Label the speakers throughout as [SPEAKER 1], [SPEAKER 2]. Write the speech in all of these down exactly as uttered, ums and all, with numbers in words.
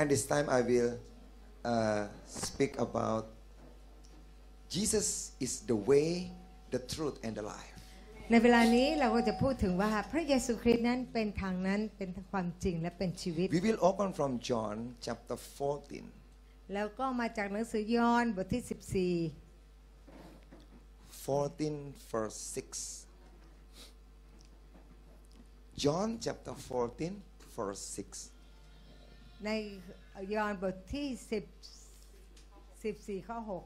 [SPEAKER 1] this time I will uh, speak about Jesus is the way, the truth, and the life.
[SPEAKER 2] ในเวลานี้เราก็จะพูดถึงว่าพระเยซูคริสต์นั้นเป็นทางนั้นเป็นความจริงและเป็นชีวิต
[SPEAKER 1] We will open from John chapter fourteen.
[SPEAKER 2] แล้วก็มาจากหนังสือยอห์นบทที่สิบสี่
[SPEAKER 1] fourteen verse six. John chapter fourteen verse six.
[SPEAKER 2] ในยอห์นบทที่สิบ สิบสี่ข้อหก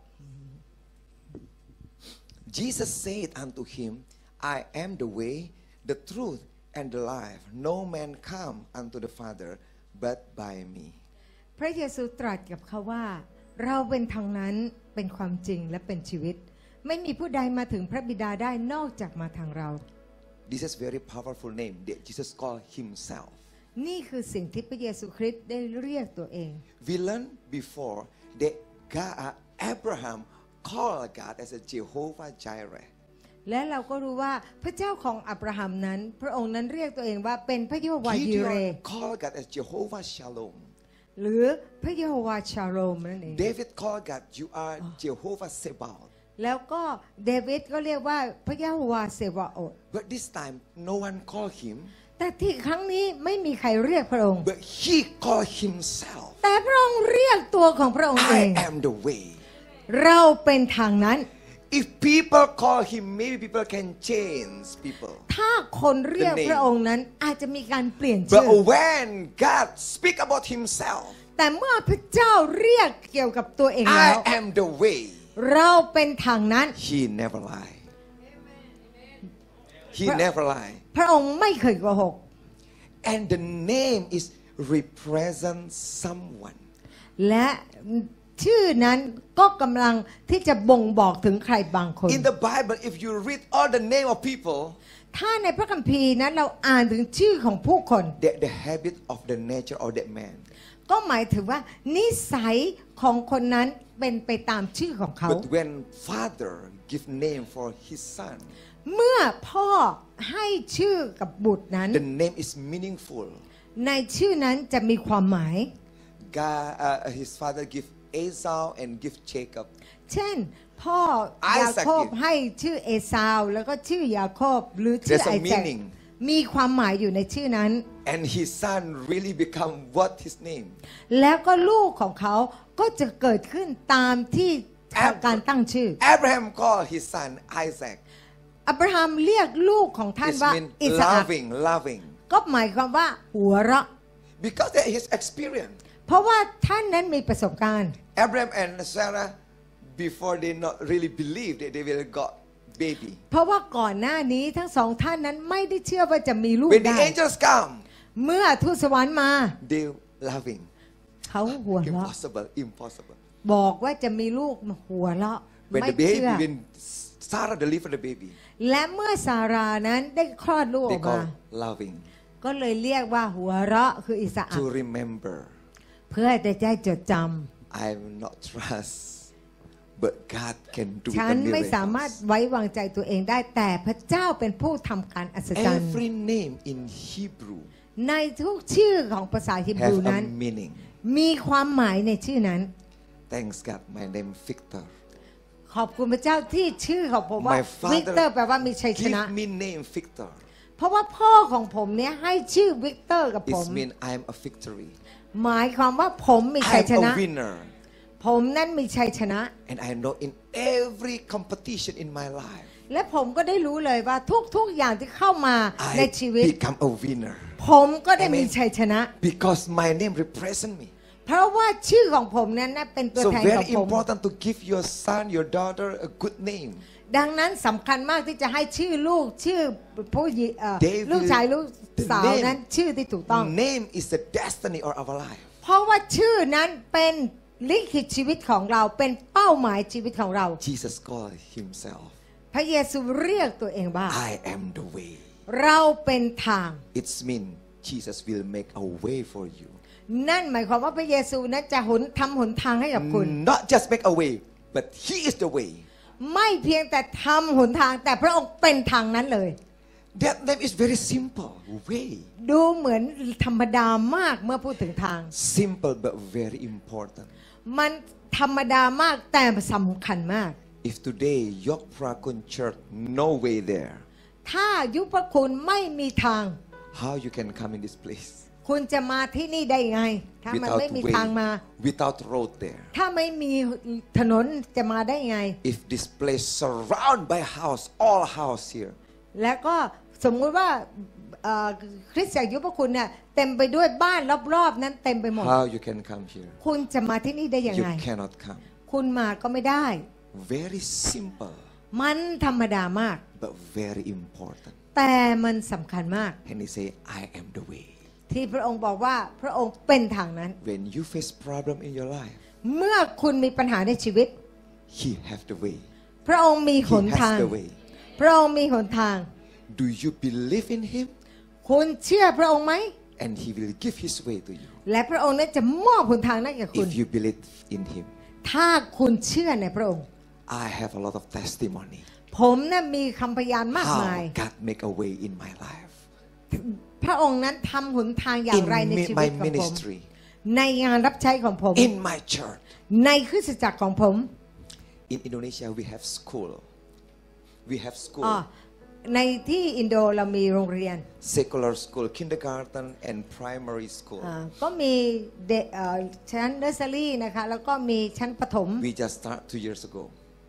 [SPEAKER 1] Jesus said unto him, I am the way, the truth, and the life. No man come unto the Father but by me.
[SPEAKER 2] พระเยซูตรัสกับเขาว่าเราเป็นทางนั้นเป็นความจริงและเป็นชีวิตไม่มีผู้ใดมาถึงพระบิดาได้นอกจากมาทางเรา
[SPEAKER 1] This is very powerful name that Jesus called himself.
[SPEAKER 2] นี่คือสิ่งที่พระเยซูคริสต์ได้เรียกตัวเอง
[SPEAKER 1] We learned before that God, Abraham called God as a Jehovah Jireh.
[SPEAKER 2] และเราก็รู้ว่าพระเจ้าของอับราฮัมนั้นพระองค์นั้นเรียกตัวเองว่าเป็นพระเยโฮวาห์ยิเร
[SPEAKER 1] Gideon called God as Jehovah Shalom.
[SPEAKER 2] หรือพระเยโฮวาห์ชาโลมนั่นเอง
[SPEAKER 1] David called God, you are Jehovah Sabaoth.
[SPEAKER 2] แล้วก็เดวิดก็เรียกว่าพระเยโฮวาห์เซบาโอธ
[SPEAKER 1] But this time no one called him.
[SPEAKER 2] แต่ที่ครั้งนี้ไม่มีใครเรียกพระองค์
[SPEAKER 1] But he called himself.
[SPEAKER 2] แต่พระองค์เรียกตัวของพระองค์เอง
[SPEAKER 1] I am the way.
[SPEAKER 2] เราเป็นทางนั้น
[SPEAKER 1] If people call him, maybe people can change people.
[SPEAKER 2] ถ้าคนเรียกพระองค์นั้นอาจจะมีการเปลี่ยนชื่
[SPEAKER 1] But
[SPEAKER 2] อ
[SPEAKER 1] when God speak about himself,
[SPEAKER 2] แต่เมื่อพระเจ้าเรียกเกี่ยวกับตัวเองแล้ว
[SPEAKER 1] I am the way.
[SPEAKER 2] เราเป็นทางนั้น
[SPEAKER 1] He never lie. He never lie.
[SPEAKER 2] พระองค์ไม่เคยโกหก
[SPEAKER 1] And the name is represent someone.
[SPEAKER 2] และชื่อนั้นก็กำลังที่จะบ่งบอกถึงใครบางคน
[SPEAKER 1] In the Bible, if you read all the name of people,
[SPEAKER 2] ถ้าในพระคัมภีร์นั้นเราอ่านถึงชื่อของผู้คน
[SPEAKER 1] the, the habit of the nature of that man.
[SPEAKER 2] ก็หมายถึงว่านิสัยของคนนั้นเป็นไปตามชื่อของเขา
[SPEAKER 1] But when father give name for his son,
[SPEAKER 2] เมื่อพ่อให้ชื่อกับบุตรนั้น
[SPEAKER 1] the name is meaningful.
[SPEAKER 2] ในชื่อนั้นจะมีความหมาย
[SPEAKER 1] God, uh, his father give Esau and give Jacob.
[SPEAKER 2] เช่นพ่อยาโคบให้ชื่อเอซาวแล้วก็ชื่อยาโคบหรือชื่อไอแซคมีความหมายอยู่ในชื่อนั้น
[SPEAKER 1] And his son really become what his name.
[SPEAKER 2] แล้วก็ลูกของเขาก็จะเกิดขึ้นตามที่การตั้งชื่อ
[SPEAKER 1] Abraham called his son Isaac.
[SPEAKER 2] อับราฮัมเรียกลูกของท่าน
[SPEAKER 1] It
[SPEAKER 2] ว่า
[SPEAKER 1] means
[SPEAKER 2] อิสอัค
[SPEAKER 1] loving, loving.
[SPEAKER 2] ก็หมายความว่าหัวเราะ
[SPEAKER 1] Because that is experience.
[SPEAKER 2] เพราะว่าท่านนั้นมีประสบการณ์
[SPEAKER 1] Abraham and Sarah, before they not really believed that they will got baby.
[SPEAKER 2] เพราะว่าก่อนหน้านี้ทั้งสองท่านนั้นไม่ได้เชื่อว่าจะมีลูก
[SPEAKER 1] When
[SPEAKER 2] ได้
[SPEAKER 1] the angels come,
[SPEAKER 2] เมื่อทูตสวรรค์มา
[SPEAKER 1] they loving.
[SPEAKER 2] เขาหัวเราะ
[SPEAKER 1] Impossible, impossible.
[SPEAKER 2] บอกว่าจะมีลูกหัวเราะ
[SPEAKER 1] When
[SPEAKER 2] ไม่
[SPEAKER 1] the
[SPEAKER 2] เชื่อ
[SPEAKER 1] baby, when Sarah delivered the baby,
[SPEAKER 2] และเมื่อซารานั้นได้คลอดลูกอ
[SPEAKER 1] they
[SPEAKER 2] อกมา
[SPEAKER 1] call loving.
[SPEAKER 2] ก็เลยเรียกว่าหัวเราะคืออิสอัค
[SPEAKER 1] To remember.
[SPEAKER 2] เพื่อจะได้จดจำ
[SPEAKER 1] I will not trust, but God can do
[SPEAKER 2] ฉัน
[SPEAKER 1] the
[SPEAKER 2] ไม่สามารถ
[SPEAKER 1] miracles.
[SPEAKER 2] ไว้วางใจตัวเองได้แต่พระเจ้าเป็นผู้ทำการอัศจรรย์
[SPEAKER 1] Every name in Hebrew
[SPEAKER 2] ในทุกชื่อของภาษาฮีบรู
[SPEAKER 1] have
[SPEAKER 2] นั้น
[SPEAKER 1] a meaning.
[SPEAKER 2] มีความหมายในชื่อนั้น
[SPEAKER 1] Thanks God, my name Victor.
[SPEAKER 2] ขอบคุณพระเจ้าที่ชื่อของผมว่า
[SPEAKER 1] My
[SPEAKER 2] วิกเตอร์
[SPEAKER 1] father
[SPEAKER 2] แปลว่ามีชัยชนะ
[SPEAKER 1] give me name Victor.
[SPEAKER 2] เพราะว่าพ่อของผมเนี่ยให้ชื่อวิกเตอร์กับผม
[SPEAKER 1] It means I am a victory.
[SPEAKER 2] หมายความว่าผมมีชัย
[SPEAKER 1] I
[SPEAKER 2] ช
[SPEAKER 1] am
[SPEAKER 2] นะ
[SPEAKER 1] a winner.
[SPEAKER 2] ผมนั้นมีชัยชนะ
[SPEAKER 1] And I know in every competition in my life,
[SPEAKER 2] และผมก็ได้รู้เลยว่าทุกๆอย่างที่เข้ามาใน
[SPEAKER 1] I
[SPEAKER 2] ชีวิต
[SPEAKER 1] become a winner.
[SPEAKER 2] ผมก็ได้มี
[SPEAKER 1] Amen.
[SPEAKER 2] ชัยชนะ
[SPEAKER 1] Because my name represent me.
[SPEAKER 2] เพราะว่าชื่อของผมนั้นเป็นตัว
[SPEAKER 1] So
[SPEAKER 2] แทนของ
[SPEAKER 1] very
[SPEAKER 2] ผม
[SPEAKER 1] important to give your son, your daughter a good name.
[SPEAKER 2] ดังนั้นสำคัญมากที่จะให้ชื่อลูกชื่อผู้หญิงเอ่อ
[SPEAKER 1] David
[SPEAKER 2] ลูกชายลูกสาว
[SPEAKER 1] the name
[SPEAKER 2] นั้นชื่อที่ถูกต้อง
[SPEAKER 1] Name is the destiny of our life.
[SPEAKER 2] เพราะว่าชื่อนั้นเป็นลิขิตชีวิตของเราเป็นเป้าหมายชีวิตของเรา
[SPEAKER 1] Jesus called himself,
[SPEAKER 2] พระเยซูเรียกตัวเองว่า
[SPEAKER 1] I am the way.
[SPEAKER 2] เราเป็นทาง
[SPEAKER 1] It means Jesus will make a way for you.
[SPEAKER 2] นั่นหมายความว่าพระเยซูนั้นจะหนทำหนทางให้กับคุณ
[SPEAKER 1] Not just make a way, but He is the way.
[SPEAKER 2] ไม่เพียงแต่ทำหนทางแต่พระองค์เป็นทางนั้นเลย
[SPEAKER 1] That name is very simple. Way.
[SPEAKER 2] ดูเหมือนธรรมดามากเมื่อพูดถึงทาง
[SPEAKER 1] Simple but very important.
[SPEAKER 2] มันธรรมดามากแต่สำคัญมาก
[SPEAKER 1] If today York Prakun Church no way there,
[SPEAKER 2] ถ้ายุพคุณไม่มีทาง
[SPEAKER 1] how you can come in this place
[SPEAKER 2] คุณจะมาที่นี่ได้ไง ถ้ามัน
[SPEAKER 1] without
[SPEAKER 2] ไม่มี
[SPEAKER 1] way,
[SPEAKER 2] ทางมา
[SPEAKER 1] without road there?
[SPEAKER 2] ถ้าไม่มีถนนจะมาได้ไง
[SPEAKER 1] If this place surrounded by house, all house here,
[SPEAKER 2] แล้วก็สมมุติว่าเอ่อคริสตจักรยุพคุณเนี่ยเต็มไปด้วยบ้านรอบๆนั้นเต็มไปหมด
[SPEAKER 1] how you can come here?
[SPEAKER 2] คุณจะมาที่นี่ได้ยัง
[SPEAKER 1] You
[SPEAKER 2] ไง
[SPEAKER 1] cannot come.
[SPEAKER 2] คุณมาก็ไม่ได้
[SPEAKER 1] Very simple,
[SPEAKER 2] มันธรรมดามาก
[SPEAKER 1] but very important.
[SPEAKER 2] แต่มันสำคัญมาก
[SPEAKER 1] And he say, I am the way.
[SPEAKER 2] ที่พระองค์บอกว่าพระองค์เป็นทางนั้น
[SPEAKER 1] When you face problem in your life,
[SPEAKER 2] เมื่อคุณมีปัญหาในชีวิต
[SPEAKER 1] he have the way.
[SPEAKER 2] พระองค์มีห
[SPEAKER 1] He
[SPEAKER 2] นทาง
[SPEAKER 1] has the way.
[SPEAKER 2] พระองค์มีหนทาง
[SPEAKER 1] Do you believe in him?
[SPEAKER 2] คุณเชื่อพระองค์ไหม
[SPEAKER 1] And he will give his way to you.
[SPEAKER 2] และพระองค์นั้นจะมอบหนทางนั้นแก่คุณ
[SPEAKER 1] If you believe in him.
[SPEAKER 2] ถ้าคุณเชื่อในพระองค์
[SPEAKER 1] I have a lot of testimony.
[SPEAKER 2] ผมน่ะมีคำพยานมากมาย
[SPEAKER 1] How God make a way in my life.
[SPEAKER 2] พระองค์นั้นทำหนทางอย่าง
[SPEAKER 1] In
[SPEAKER 2] ไรใน
[SPEAKER 1] mi-
[SPEAKER 2] ชีวิ
[SPEAKER 1] my
[SPEAKER 2] ตของผม
[SPEAKER 1] ministry.
[SPEAKER 2] ในงานรับใช้ของผม
[SPEAKER 1] In my church.
[SPEAKER 2] ในคริสตจักรของผม
[SPEAKER 1] In Indonesia we have school. We have
[SPEAKER 2] อ๋อ
[SPEAKER 1] school.
[SPEAKER 2] ในที่อินโดเรามีโรงเรียน
[SPEAKER 1] Secular school, kindergarten and primary school.
[SPEAKER 2] อ่าก็มีเด็กเอ่อชั้นเนอร์เซอรี่นะคะแล้วก็มีชั้นประถม
[SPEAKER 1] We just start two years ago.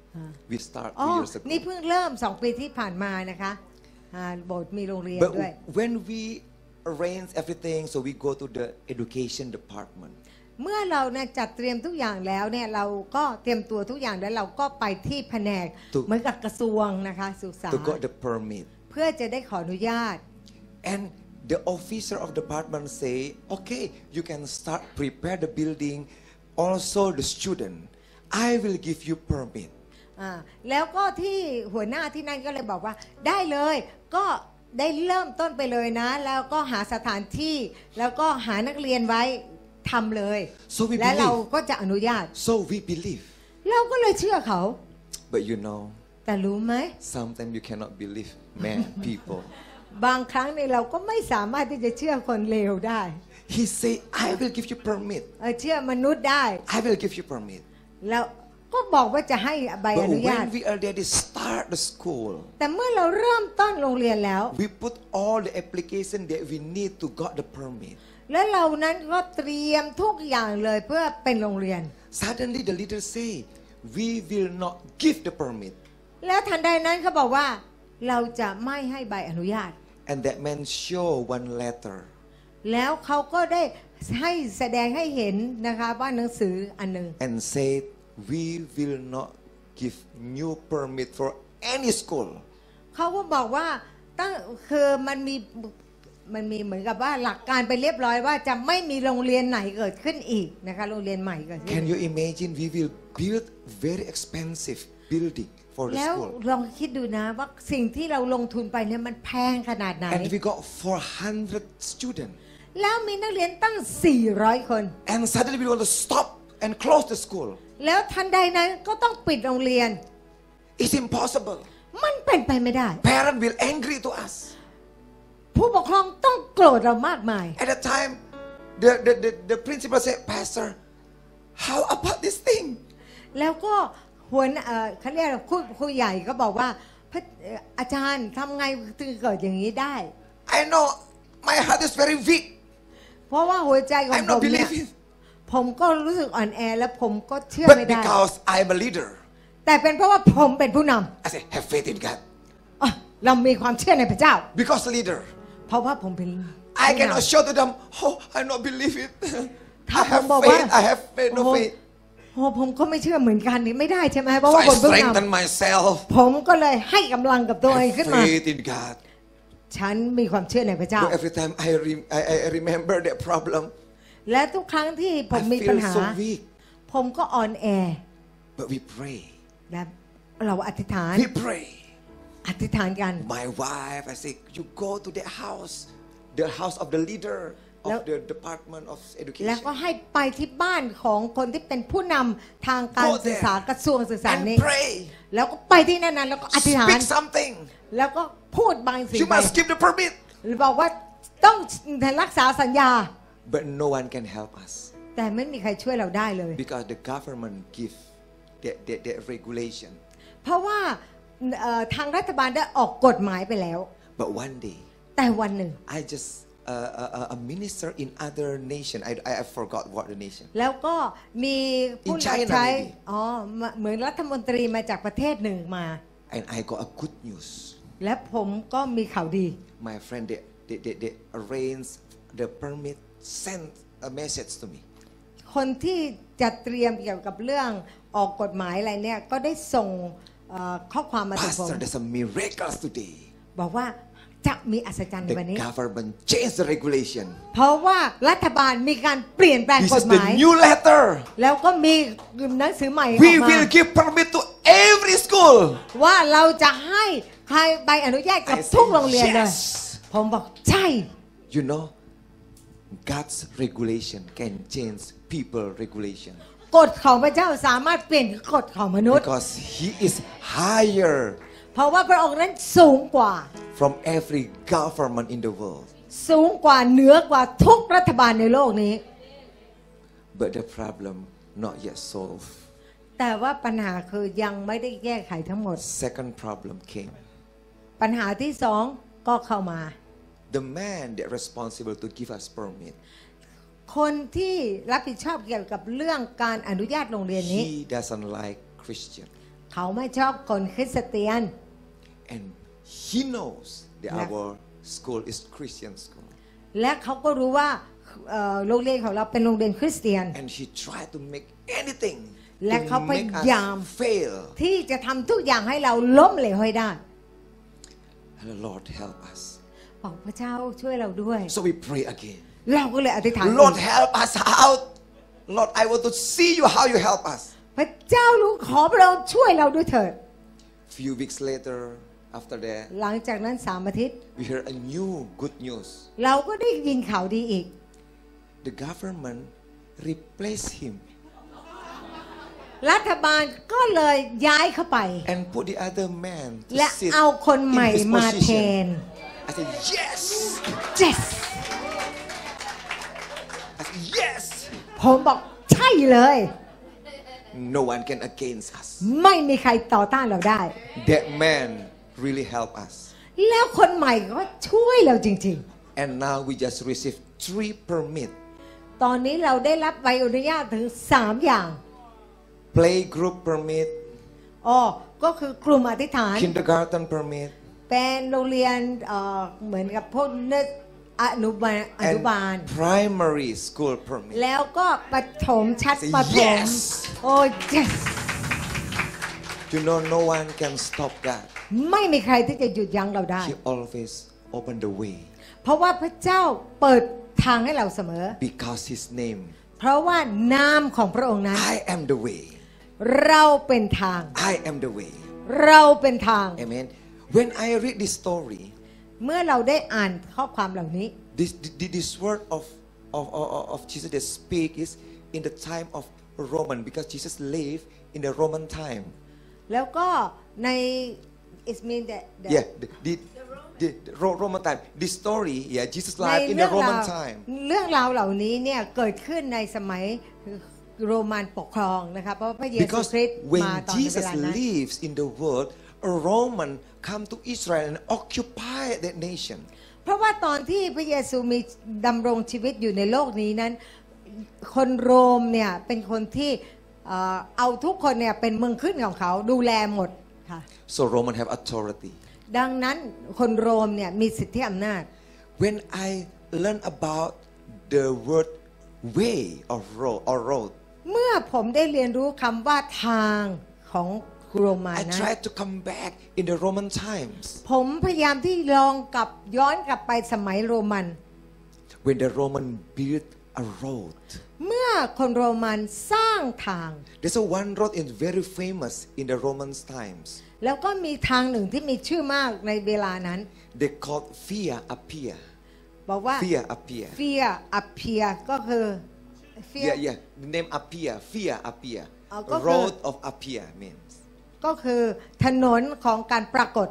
[SPEAKER 1] We start
[SPEAKER 2] อ๋อ
[SPEAKER 1] two years ago.
[SPEAKER 2] นี่เพิ่งเริ่มสองปีที่ผ่านมานะคะอ่าโบสถ์มีโรงเรียน
[SPEAKER 1] But
[SPEAKER 2] ด้วย
[SPEAKER 1] when we arrange everything, so we go to the education department.
[SPEAKER 2] เมื่อเราเนี่ยจัดเตรียมทุกอย่างแล้วเนี่ยเราก็เตรียมตัวทุกอย่างแล้วเราก็ไปที่แผนก
[SPEAKER 1] ถูก
[SPEAKER 2] เหมือนกับกระทรวงนะคะศึกษา
[SPEAKER 1] To got the permit.
[SPEAKER 2] เพื่อจะได้ขออนุญาต
[SPEAKER 1] And the officer of the department say, okay, you can start prepare the building. Also the student, I will give you permit.
[SPEAKER 2] อ่าแล้วก็ที่หัวหน้าที่นั่นก็เลยบอกว่าได้เลยก็ได้เริ่มต้นไปเลยนะ แล้วก็หาสถานที่แล้วก็หานักเรียนไว้ทำเลย
[SPEAKER 1] So we
[SPEAKER 2] และเรา
[SPEAKER 1] believe.
[SPEAKER 2] ก็จะอนุญาต
[SPEAKER 1] So we believe.
[SPEAKER 2] เราก็เลยเชื่อเขา
[SPEAKER 1] But you know,
[SPEAKER 2] แต่รู้ไหม
[SPEAKER 1] sometimes you cannot believe man, people.
[SPEAKER 2] บางครั้งเนี่ยเราก็ไม่สามารถที่จะเชื่อคนเลวได้
[SPEAKER 1] He say, I will give you permit.
[SPEAKER 2] เออเชื่อมนุษย์ได้
[SPEAKER 1] I will give you permit.
[SPEAKER 2] แล้วก็บอกว่าจะให้ใบ
[SPEAKER 1] But
[SPEAKER 2] อนุญาต
[SPEAKER 1] when we already start the school,
[SPEAKER 2] แต่เมื่อเราเริ่มต้นโรงเรียนแล้ว
[SPEAKER 1] we put all the application that we need to got the permit.
[SPEAKER 2] และเรานั้นก็เตรียมทุกอย่างเลยเพื่อเป็นโรงเรียน
[SPEAKER 1] Suddenly the leader say, we will not give the permit.
[SPEAKER 2] แล้วทันใดนั้นเขาบอกว่าเราจะไม่ให้ใบอนุญาต
[SPEAKER 1] And that man show one letter.
[SPEAKER 2] แล้วเขาก็ได้ให้แสดงให้เห็นนะคะว่าหนังสืออันหนึ่ง
[SPEAKER 1] And said, we will not give new permit for any school.
[SPEAKER 2] เขาก็บอกว่าตั้งคือมันมีมันมีเหมือนกับว่าหลักการไปเรียบร้อยว่าจะไม่มีโรงเรียนไหนเกิดขึ้นอีกนะคะโรงเรียนใหม่เกิดขึ้น
[SPEAKER 1] Can you imagine we will build very expensive building for the
[SPEAKER 2] แล้ว
[SPEAKER 1] school.
[SPEAKER 2] ลองคิดดูนะว่าสิ่งที่เราลงทุนไปเนี่ยมันแพงขนาดไหน
[SPEAKER 1] And we got four hundred students.
[SPEAKER 2] แล้วมีนักเรียนตั้งสี่ร้อยคน
[SPEAKER 1] And suddenly we want to stop and close the school.
[SPEAKER 2] แล้วทันใดนั้นก็ต้องปิดโรงเรียน
[SPEAKER 1] It's impossible.
[SPEAKER 2] มันเป็นไปไม่ได้
[SPEAKER 1] Parents will angry to us.
[SPEAKER 2] ผู้ปกครองต้องโกรธเรามากมาย
[SPEAKER 1] At the time, the, the, the, the principal said, Pastor, how about this thing?
[SPEAKER 2] แล้วก็หัวหน้าเอ่อเขาเรียกครูครูใหญ่ก็บอกว่าพระเอ่ออาจารย์ทำไงถึงเกิดอย่างนี้ได้
[SPEAKER 1] I know my heart is very weak.
[SPEAKER 2] เพราะว่าหัวใจของ
[SPEAKER 1] I'm
[SPEAKER 2] ผ
[SPEAKER 1] not
[SPEAKER 2] มเนี่ย
[SPEAKER 1] believing.
[SPEAKER 2] ผมก็รู้สึกอ่อนแอและผมก็เชื่อ
[SPEAKER 1] But
[SPEAKER 2] ไม่ได้
[SPEAKER 1] because I'm a leader,
[SPEAKER 2] แต่เป็นเพราะว่าผมเป็นผู้น
[SPEAKER 1] I say, have faith in God.
[SPEAKER 2] ำอ่ะเรามีความเชื่อในพระเจ้า
[SPEAKER 1] Because leader,
[SPEAKER 2] เพราะว่าผมเป็น
[SPEAKER 1] I cannot show to them, oh, I not believe it.
[SPEAKER 2] ถ้า
[SPEAKER 1] I
[SPEAKER 2] ผม
[SPEAKER 1] have
[SPEAKER 2] บอกว่า
[SPEAKER 1] faith, I have faith,
[SPEAKER 2] โอ้
[SPEAKER 1] no
[SPEAKER 2] โห
[SPEAKER 1] faith.
[SPEAKER 2] โอ้ผมก็ไม่เชื่อเหมือนกันนี่ไม่ได้ใช่ไหมเพราะ
[SPEAKER 1] So
[SPEAKER 2] ว่า
[SPEAKER 1] I
[SPEAKER 2] ผมผู้น
[SPEAKER 1] strengthen myself.
[SPEAKER 2] ำผมก็เลยให้กำลังกับตัวเอง
[SPEAKER 1] Have
[SPEAKER 2] ขึ้นมา
[SPEAKER 1] faith in God.
[SPEAKER 2] ฉันมีความเชื่อในพระเจ้า
[SPEAKER 1] But every time I, re- I, I remember that problem,
[SPEAKER 2] และทุกครั้งที่ผม
[SPEAKER 1] I
[SPEAKER 2] มีปัญ
[SPEAKER 1] feel
[SPEAKER 2] หา
[SPEAKER 1] so weak.
[SPEAKER 2] ผมก็อ่อนแอ
[SPEAKER 1] But we pray.
[SPEAKER 2] และเราอธิษฐาน
[SPEAKER 1] We pray.
[SPEAKER 2] อธิษฐานกัน
[SPEAKER 1] My wife, I say, you go to that house, the house of the leader. of the Department of
[SPEAKER 2] แล้วก็
[SPEAKER 1] Education.
[SPEAKER 2] ให้ไปที่บ้านของคนที่เป็นผู้นำทางการ
[SPEAKER 1] Go
[SPEAKER 2] ศึกษา
[SPEAKER 1] there
[SPEAKER 2] กระทรวงศึกษา
[SPEAKER 1] and
[SPEAKER 2] นี้
[SPEAKER 1] pray.
[SPEAKER 2] แล้วก็ไปที่นั่นนั้นแล้วก็อธิษฐาน
[SPEAKER 1] Speak something.
[SPEAKER 2] แล้วก็พูดบางสิ่ง
[SPEAKER 1] You
[SPEAKER 2] ไป
[SPEAKER 1] must give the permit.
[SPEAKER 2] หรือบอกว่าต้องรักษาสัญญา
[SPEAKER 1] But no one can help us
[SPEAKER 2] แต่ไม่มีใครช่วยเราได้เลย
[SPEAKER 1] because the government give the, the, the regulation.
[SPEAKER 2] เพราะว่าเอ่อทางรัฐบาลได้ออกกฎหมายไปแล้ว
[SPEAKER 1] But one day,
[SPEAKER 2] แต่วันหนึ่ง
[SPEAKER 1] I just uh, a, a minister in other nation. I, I I forgot what the nation.
[SPEAKER 2] แล้วก็มีผู้
[SPEAKER 1] In
[SPEAKER 2] รับ
[SPEAKER 1] China
[SPEAKER 2] ใช้
[SPEAKER 1] maybe
[SPEAKER 2] อ๋อเหมือนรัฐมนตรีมาจากประเทศหนึ่งมา
[SPEAKER 1] And I got a good news.
[SPEAKER 2] และผมก็มีข่าวดี
[SPEAKER 1] My friend, they they they, they arrange the permit, send a message to me.
[SPEAKER 2] คนที่จะเตรียมเกี่ยวกับเรื่องออกกฎหมายอะไรเนี่ยก็ได้ส่งเอ่อข้อความมาถึงผม
[SPEAKER 1] Pastor, there's a miracle today.
[SPEAKER 2] บอกว่าจะมีอัศจรรย์ในวัน
[SPEAKER 1] The
[SPEAKER 2] นี้
[SPEAKER 1] government changed the regulation.
[SPEAKER 2] เพราะว่ารัฐบาลมีการเปลี่ยนแปลง
[SPEAKER 1] This
[SPEAKER 2] ก
[SPEAKER 1] is
[SPEAKER 2] ฎหมาย
[SPEAKER 1] the new letter.
[SPEAKER 2] แล้วก็มีหนังสือใหม่อ
[SPEAKER 1] We
[SPEAKER 2] อกมา
[SPEAKER 1] will give permit to every school.
[SPEAKER 2] ว่าเราจะให้ใครใบอนุญาตกับ
[SPEAKER 1] I
[SPEAKER 2] ทุก
[SPEAKER 1] say
[SPEAKER 2] โรงเรียนเลย
[SPEAKER 1] yes.
[SPEAKER 2] ผมบอกใช่
[SPEAKER 1] You know, God's regulation can change people regulation
[SPEAKER 2] กฎของพระเจ้าสามารถเปลี่ยนกฎของมนุษย์
[SPEAKER 1] because He is higher
[SPEAKER 2] เพราะว่าพระองค์นั้นสูงกว่า
[SPEAKER 1] from every government in the world.
[SPEAKER 2] สูงกว่าเหนือกว่าทุกรัฐบาลในโลกนี้
[SPEAKER 1] But the problem not yet solved.
[SPEAKER 2] แต่ว่าปัญหาคือยังไม่ได้แก้ไขทั้งหมด
[SPEAKER 1] Second problem came.
[SPEAKER 2] ปัญหาที่สองก็เข้ามา
[SPEAKER 1] The man that responsible to give us permit,
[SPEAKER 2] คนที่รับผิดชอบเกี่ยวกับเรื่องการอนุญาตโรงเรียนนี้
[SPEAKER 1] he doesn't like Christian,
[SPEAKER 2] เขาไม่ชอบคนคริสเตียน
[SPEAKER 1] and he knows that
[SPEAKER 2] Yeah.
[SPEAKER 1] our school is Christian school,
[SPEAKER 2] และเขาก็รู้ว่าเอ่อโรงเรียนของเราเป็นโรงเรียนคริสเตียน
[SPEAKER 1] and he tried to make anything
[SPEAKER 2] และเขา
[SPEAKER 1] to
[SPEAKER 2] พ
[SPEAKER 1] make
[SPEAKER 2] ยายาม
[SPEAKER 1] us fail.
[SPEAKER 2] ที่จะทำทุกอย่างให้เราล้มเหลวให้ได้
[SPEAKER 1] And the Lord help us.
[SPEAKER 2] บอกพระเจ้าช่วยเราด้วย
[SPEAKER 1] So we pray again.
[SPEAKER 2] เราก็เลยอธิษฐาน
[SPEAKER 1] Lord, help us out. Lord, I want to see you how you help us.
[SPEAKER 2] พระเจ้ารู้ขอพระองค์ช่วยเราด้วยเถิด
[SPEAKER 1] Few weeks later, after that,
[SPEAKER 2] หลังจากนั้นสามอาทิตย์
[SPEAKER 1] we heard a new good news.
[SPEAKER 2] เราก็ได้ยินข่าวดีอีก
[SPEAKER 1] The government replaced him
[SPEAKER 2] รัฐบาลก็เลยย้ายเข้าไป
[SPEAKER 1] and put the other man to
[SPEAKER 2] และ
[SPEAKER 1] sit
[SPEAKER 2] เอาคนใหม่
[SPEAKER 1] in his
[SPEAKER 2] มาแท
[SPEAKER 1] position.
[SPEAKER 2] น
[SPEAKER 1] I said, yes.
[SPEAKER 2] yes
[SPEAKER 1] I said, yes.
[SPEAKER 2] ผมบอกใช่เลย
[SPEAKER 1] No one can against us.
[SPEAKER 2] ไม่มีใครต่อต้านเราได้
[SPEAKER 1] That man really helped us.
[SPEAKER 2] แล้วคนใหม่ก็ช่วยเราจริง
[SPEAKER 1] And now we just received three permit.
[SPEAKER 2] ๆ ตอนนี้เราได้รับใบอนุญาตถึงสามอย่าง
[SPEAKER 1] Playgroup permit,
[SPEAKER 2] อ๋อก็คือกลุ่มอธิษฐาน
[SPEAKER 1] kindergarten permit,
[SPEAKER 2] เป็นโรงเรียนเอ่อเหมือนกับพวกเนสอนุบาลอนุบาล
[SPEAKER 1] and primary school permit.
[SPEAKER 2] แล้วก็ปฐมชั้น
[SPEAKER 1] Say
[SPEAKER 2] ปฐม
[SPEAKER 1] yes
[SPEAKER 2] โอ้ yes
[SPEAKER 1] You know, no one can stop God.
[SPEAKER 2] ไม่มีใครที่จะหยุดยั้งเราได้
[SPEAKER 1] He always opened the way
[SPEAKER 2] เพราะว่าพระเจ้าเปิดทางให้เราเสมอ
[SPEAKER 1] because His name.
[SPEAKER 2] เพราะว่านามของพระองค์นั้น
[SPEAKER 1] I am the way.
[SPEAKER 2] เราเป็นทาง
[SPEAKER 1] I am the way.
[SPEAKER 2] เราเป็นทาง
[SPEAKER 1] Amen. When I read this story,
[SPEAKER 2] เมื่อเราได้อ่านข้อความเหล่านี้
[SPEAKER 1] this this word of of of, of Jesus that speak is in the time of Roman because Jesus lived in the Roman time.
[SPEAKER 2] แล้วก็ใน it mean that that
[SPEAKER 1] Yeah, the, the, the, the Ro- Roman time. This story, yeah, Jesus
[SPEAKER 2] ใน
[SPEAKER 1] life in
[SPEAKER 2] เรื่
[SPEAKER 1] the
[SPEAKER 2] องราว
[SPEAKER 1] Roman time.
[SPEAKER 2] เรื่องราวเหล่านี้เนี่ยเกิดขึ้นในสมัยโรมันปกครองนะคะเพราะว่าพระเยซู
[SPEAKER 1] Because
[SPEAKER 2] คริสต์
[SPEAKER 1] when
[SPEAKER 2] มาตอนในเว
[SPEAKER 1] Jesus
[SPEAKER 2] ลานั้น
[SPEAKER 1] lives in the world, a Roman come to Israel and occupy that nation.
[SPEAKER 2] เพราะว่าตอนที่พระเยซูมีดำรงชีวิตอยู่ในโลกนี้นั้น คนโรมเนี่ยเป็นคนที่เอ่อเอาทุกคนเนี่ยเป็นเมืองขึ้นของเขาดูแลหมดค่ะ
[SPEAKER 1] So Roman have authority.
[SPEAKER 2] ดังนั้นคนโรมเนี่ยมีสิทธิอำนาจ
[SPEAKER 1] When I learn about the word way or road or road,
[SPEAKER 2] เมื่อผมได้เรียนรู้คำว่าทางของโรมัน
[SPEAKER 1] I
[SPEAKER 2] นะ
[SPEAKER 1] try to come back in the Roman times
[SPEAKER 2] ผมพยายามที่ลองกลับย้อนกลับไปสมัยโรมัน
[SPEAKER 1] when the Roman built a road.
[SPEAKER 2] เมื่อคนโรมันสร้างทาง
[SPEAKER 1] There's a one road is very famous in the Roman times.
[SPEAKER 2] แล้วก็มีทางหนึ่งที่มีชื่อมากในเวลานั้น
[SPEAKER 1] They called Via Appia.
[SPEAKER 2] บอกว่า
[SPEAKER 1] fear appear
[SPEAKER 2] fear appear ก็คือ fear
[SPEAKER 1] yeah yeah the name appear fear appear
[SPEAKER 2] อ๋อก็คือ
[SPEAKER 1] road of appear means
[SPEAKER 2] ก็คือถนนของการปรากฏ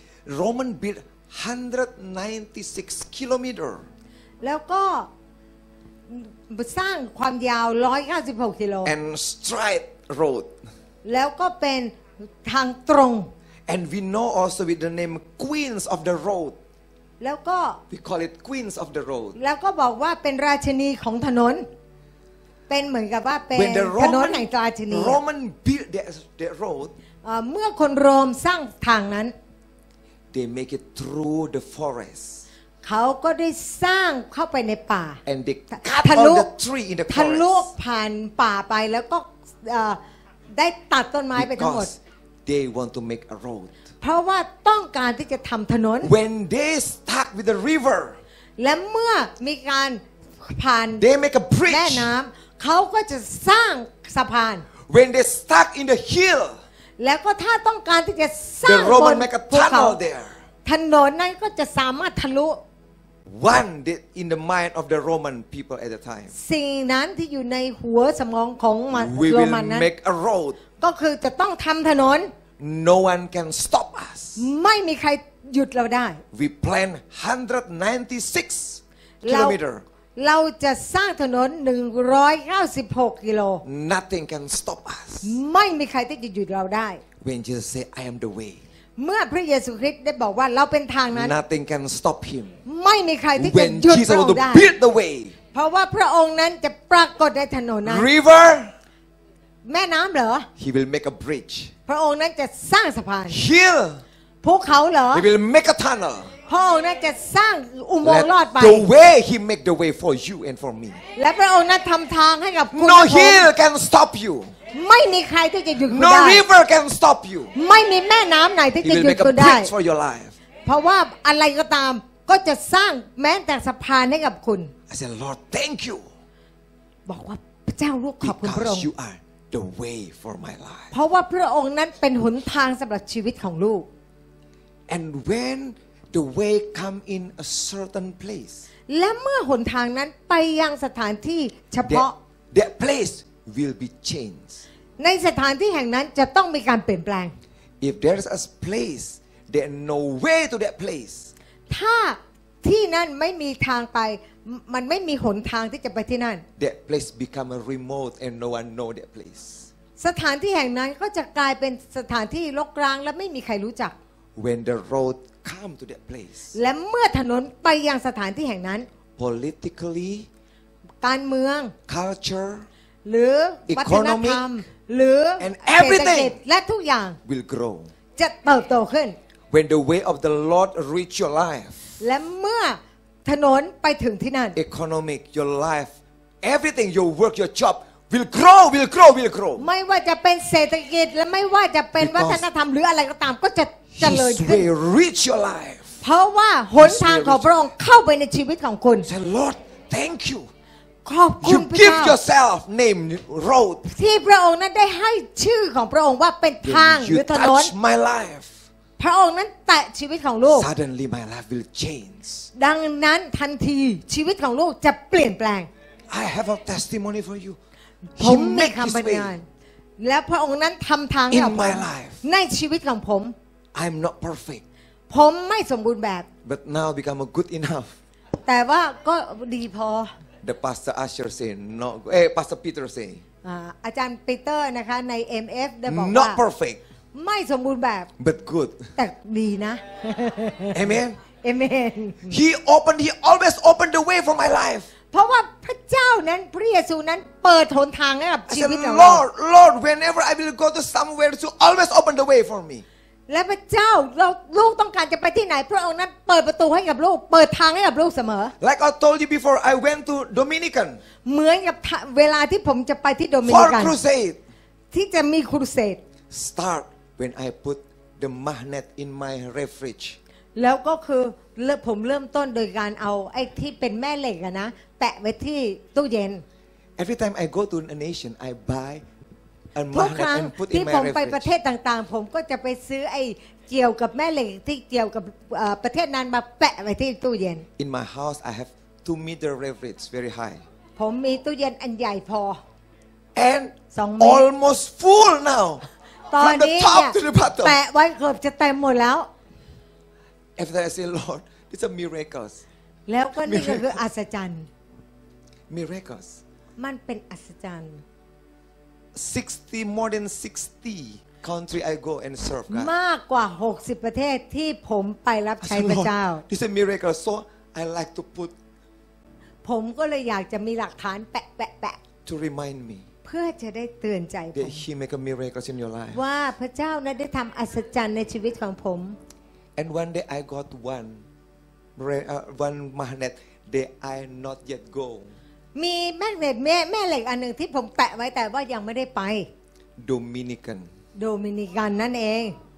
[SPEAKER 1] Roman built one hundred ninety-six kilometer
[SPEAKER 2] แล้วก็สร้างความยาวหนึ่งร้อยเก้าสิบหกกิโล
[SPEAKER 1] and straight road
[SPEAKER 2] แล้วก็เป็นทางตรง
[SPEAKER 1] and we know also with the name queens of the road
[SPEAKER 2] แล้วก็
[SPEAKER 1] we call it queens of the road
[SPEAKER 2] แล้วก็บอกว่าเป็นราชินีของถนน เป็นเหมือนกับว่าเป็น
[SPEAKER 1] when the
[SPEAKER 2] ถนน
[SPEAKER 1] Roman
[SPEAKER 2] แห่งราชินี
[SPEAKER 1] Roman built that, that road
[SPEAKER 2] เอ่อเมื่อคนโรมสร้างทางนั้น
[SPEAKER 1] they make it through the forest
[SPEAKER 2] เขาก็ได้สร้างเข้าไปในป่า
[SPEAKER 1] and they cut
[SPEAKER 2] ทะ
[SPEAKER 1] all
[SPEAKER 2] ลุ
[SPEAKER 1] the tree in the
[SPEAKER 2] ทะลุ
[SPEAKER 1] forest
[SPEAKER 2] ผ่านป่าไปแล้วก็เอ่อได้ตัดต้นไม้ไปทั้งหมด
[SPEAKER 1] because they want to make a road
[SPEAKER 2] เพราะว่าต้องการที่จะทำถนน
[SPEAKER 1] when they stuck with the river
[SPEAKER 2] และเมื่อมีการผ่าน
[SPEAKER 1] they make a
[SPEAKER 2] แม่
[SPEAKER 1] bridge
[SPEAKER 2] น้ำเขาก็จะสร้างสะพาน
[SPEAKER 1] when they stuck in the hill
[SPEAKER 2] แล้วก็ถ้าต้องการที่จะสร้า
[SPEAKER 1] the
[SPEAKER 2] งบน
[SPEAKER 1] Roman make a
[SPEAKER 2] ภูเขา
[SPEAKER 1] tunnel there
[SPEAKER 2] ถนนนั้นก็จะสามารถทะลุ
[SPEAKER 1] one that in the mind of the Roman people at the time
[SPEAKER 2] สิ่งนั้นที่อยู่ในหัวสมองของ
[SPEAKER 1] we
[SPEAKER 2] โร
[SPEAKER 1] will
[SPEAKER 2] มันนั้น
[SPEAKER 1] make a road
[SPEAKER 2] ก็คือจะต้องทำถนน
[SPEAKER 1] no one can stop us
[SPEAKER 2] ไม่มีใครหยุดเราได้
[SPEAKER 1] we plan one hundred ninety-six
[SPEAKER 2] เรา
[SPEAKER 1] kilometer
[SPEAKER 2] เราจะสร้างถนนหนึ่งร้อยเก้าสิบหกกิโล
[SPEAKER 1] nothing can stop us
[SPEAKER 2] ไม่มีใครที่จะหยุดเราได้
[SPEAKER 1] when Jesus say I am the way
[SPEAKER 2] เมื่อพระเยซูคริสต์ได้บอกว่าเราเป็นทางนั้น
[SPEAKER 1] nothing can stop him
[SPEAKER 2] ไม่มีใครที่จะ
[SPEAKER 1] when
[SPEAKER 2] หยุด
[SPEAKER 1] Jesus
[SPEAKER 2] เรา
[SPEAKER 1] want to
[SPEAKER 2] ได้
[SPEAKER 1] build the way
[SPEAKER 2] เพราะว่าพระองค์นั้นจะปรากฏในถนนนั้น
[SPEAKER 1] river
[SPEAKER 2] แม่น้ำเหรอ
[SPEAKER 1] he will make a bridge
[SPEAKER 2] พระองค์นั้นจะสร้างสะพาน
[SPEAKER 1] hill
[SPEAKER 2] ภูเขาเหรอ
[SPEAKER 1] he will make a tunnel
[SPEAKER 2] พระองค์นั้นจะสร้างอุโมงค์ลอดไป
[SPEAKER 1] the way he make the way for you and for me
[SPEAKER 2] และพระองค์นั้นทำทางให้กับคุณ
[SPEAKER 1] no
[SPEAKER 2] และผม
[SPEAKER 1] hill can stop you
[SPEAKER 2] ไม่มีใครที่จะหยุดคุณ
[SPEAKER 1] no
[SPEAKER 2] ได้
[SPEAKER 1] river can stop you
[SPEAKER 2] ไม่มีแม่น้ำไหนที่
[SPEAKER 1] he
[SPEAKER 2] จะ
[SPEAKER 1] will
[SPEAKER 2] หยุด
[SPEAKER 1] make a
[SPEAKER 2] คุณได้
[SPEAKER 1] bridge for your life
[SPEAKER 2] เพราะว่าอะไรก็ตามก็จะสร้างแม้แต่สะพานให้กับคุณ
[SPEAKER 1] I said Lord thank you
[SPEAKER 2] บอกว่าพระเจ้าลูกขอบคุณพระอง
[SPEAKER 1] because
[SPEAKER 2] ค์
[SPEAKER 1] you are the way for my life
[SPEAKER 2] เพราะว่าพระองค์นั้นเป็นหนทางสำหรับชีวิตของลูก
[SPEAKER 1] and when the way come in a certain place
[SPEAKER 2] และเมื่อหนทางนั้นไปยังสถานที่เฉ
[SPEAKER 1] that,
[SPEAKER 2] พาะ
[SPEAKER 1] that place will be changed
[SPEAKER 2] ในสถานที่แห่งนั้นจะต้องมีการเปลี่ยนแปลง
[SPEAKER 1] if there is a place there no way to that place
[SPEAKER 2] ถ้าที่นั่นไม่มีทางไปมันไม่มีหนทางที่จะไปที่นั่น
[SPEAKER 1] that place become a remote and no one know that place
[SPEAKER 2] สถานที่แห่งนั้นก็จะกลายเป็นสถานที่รกร้างและไม่มีใครรู้จัก
[SPEAKER 1] when the road come to that place
[SPEAKER 2] และเมื่อถนนไปยังสถานที่แห่งนั้น
[SPEAKER 1] politically
[SPEAKER 2] การเมือง
[SPEAKER 1] culture
[SPEAKER 2] หรือวัฒนธรรมหรือ
[SPEAKER 1] and
[SPEAKER 2] เศรษฐกิจ
[SPEAKER 1] everything
[SPEAKER 2] และทุกอย่าง
[SPEAKER 1] will grow
[SPEAKER 2] จะเติบโตขึ้น
[SPEAKER 1] when the way of the Lord reach your life
[SPEAKER 2] และเมื่อถนนไปถึงที่นั่น
[SPEAKER 1] economic your life everything your work your job will grow will grow will grow
[SPEAKER 2] ไม่ว่าจะเป็นเศรษฐกิจและไม่ว่าจะเป็น
[SPEAKER 1] Because
[SPEAKER 2] วัฒนธรรมหรืออะไรก็ตามก็จะเจริญ
[SPEAKER 1] His
[SPEAKER 2] ขึ้น
[SPEAKER 1] way reach your life
[SPEAKER 2] เพราะว่าหนทางของพระองค์เข้าไปในชีวิตของคุณ
[SPEAKER 1] say Lord thank you
[SPEAKER 2] ขอบคุ
[SPEAKER 1] you
[SPEAKER 2] ณพระ
[SPEAKER 1] give
[SPEAKER 2] เจ้า
[SPEAKER 1] yourself name road
[SPEAKER 2] ที่พระองค์นั้นได้ให้ชื่อของพระองค์ว่าเป็นทาง
[SPEAKER 1] when
[SPEAKER 2] หรื
[SPEAKER 1] you
[SPEAKER 2] อถนน
[SPEAKER 1] touch my life
[SPEAKER 2] พระองค์นั้นแตะชีวิตของลูก
[SPEAKER 1] suddenly my life will change
[SPEAKER 2] ดังนั้นทันทีชีวิตของลูกจะเปลี่ยนแปลง
[SPEAKER 1] I have a testimony for you
[SPEAKER 2] ผ
[SPEAKER 1] He
[SPEAKER 2] มมี
[SPEAKER 1] make
[SPEAKER 2] คำ
[SPEAKER 1] His
[SPEAKER 2] บรรยาย
[SPEAKER 1] way
[SPEAKER 2] และพระองค์นั้นทำทางให้กับ
[SPEAKER 1] in
[SPEAKER 2] ผ
[SPEAKER 1] my
[SPEAKER 2] ม
[SPEAKER 1] life
[SPEAKER 2] ในชีวิตของผม
[SPEAKER 1] I'm not perfect
[SPEAKER 2] ผมไม่สมบูรณ์แบบ
[SPEAKER 1] but now become a good enough
[SPEAKER 2] แต่ว่าก็ดีพอ
[SPEAKER 1] the pastor Asher say not eh pastor Peter say
[SPEAKER 2] อ่าอาจารย์ปีเตอร์นะคะใน เอ็ม เอฟ ได้บอกว่า
[SPEAKER 1] not perfect
[SPEAKER 2] ไม่สมบูรณ์แบบ
[SPEAKER 1] but good
[SPEAKER 2] แต่ดีนะ
[SPEAKER 1] amen
[SPEAKER 2] เอเมน
[SPEAKER 1] He opened He always opened the way for my life
[SPEAKER 2] เพราะว่าพระเจ้านั้นพระเยซูนั้นเปิดหนทางให้กับ
[SPEAKER 1] I
[SPEAKER 2] ชี
[SPEAKER 1] said
[SPEAKER 2] วิตของเรา
[SPEAKER 1] Lord Lord whenever I will go to somewhere you always open the way for me
[SPEAKER 2] และพระเจ้าเราลูกต้องการจะไปที่ไหนพระองค์นั้นเปิดประตูให้กับลูกเปิดทางให้กับลูกเสมอ
[SPEAKER 1] like I told you before I went to Dominican
[SPEAKER 2] เหมือนกับเวลาที่ผมจะไปที่โดมินิ
[SPEAKER 1] for
[SPEAKER 2] กัน
[SPEAKER 1] crusade
[SPEAKER 2] ที่จะมีครูเสด
[SPEAKER 1] start when I put the magnet in my refrige
[SPEAKER 2] แล้วก็คือผมเริ่มต้นโดยการเอาไอ้ที่เป็นแม่เหล็กอะนะแปะไว้ที่ตู้เย็น
[SPEAKER 1] every time I go to a nation I buy and
[SPEAKER 2] ทุกครั้ง
[SPEAKER 1] magnet and put
[SPEAKER 2] ที่
[SPEAKER 1] in
[SPEAKER 2] ผ
[SPEAKER 1] my
[SPEAKER 2] มไปประเท
[SPEAKER 1] refrigerator.
[SPEAKER 2] ศต่างๆ ผมก็จะไปซื้อไอ้เกี่ยวกับแม่เหล็กที่เกี่ยวกับเอ่อประเทศนั้นมาแปะไว้ที่ตู้เย็น
[SPEAKER 1] In my house, I have two meter refrigerator, very high,
[SPEAKER 2] ผมมีตู้เย็นอันใหญ่พอ
[SPEAKER 1] and
[SPEAKER 2] สองเมตร
[SPEAKER 1] almost full now,
[SPEAKER 2] ตอน
[SPEAKER 1] from the
[SPEAKER 2] นี้
[SPEAKER 1] top
[SPEAKER 2] เนี่ย
[SPEAKER 1] to the bottom.
[SPEAKER 2] แปะไว้เกือบจะเต็มหมดแล้ว
[SPEAKER 1] After I say, Lord, these are miracles,
[SPEAKER 2] แล้วก็นี่ก็คืออัศจรรย์
[SPEAKER 1] miracles.
[SPEAKER 2] มันเป็นอัศจรรย์
[SPEAKER 1] sixty, more than sixty country I go and serve God.
[SPEAKER 2] มากกว่า หกสิบ ประเทศที่ผมไปรับ
[SPEAKER 1] I
[SPEAKER 2] ใช้
[SPEAKER 1] said,
[SPEAKER 2] พระเจ้า
[SPEAKER 1] Lord, this is a miracle. So I like to put
[SPEAKER 2] ผมก็เลยอยากจะมีหลักฐานแปะแปะแปะ
[SPEAKER 1] to remind me
[SPEAKER 2] เพื่อจะได้เตือนใจผ
[SPEAKER 1] that
[SPEAKER 2] ม
[SPEAKER 1] He make a miracles in your life.
[SPEAKER 2] ว่าพระเจ้านั้นได้ทำอัศจรรย์ในชีวิตของผม
[SPEAKER 1] And one day I got one, re- uh, one magnet that I not yet go.
[SPEAKER 2] มีแม่เหล็กแม่แม่เหล็กอันหนึ่งที่ผมแปะไว้แต่ว่ายังไม่ได้ไป
[SPEAKER 1] Dominican.
[SPEAKER 2] โดมินิกันนั่นเอง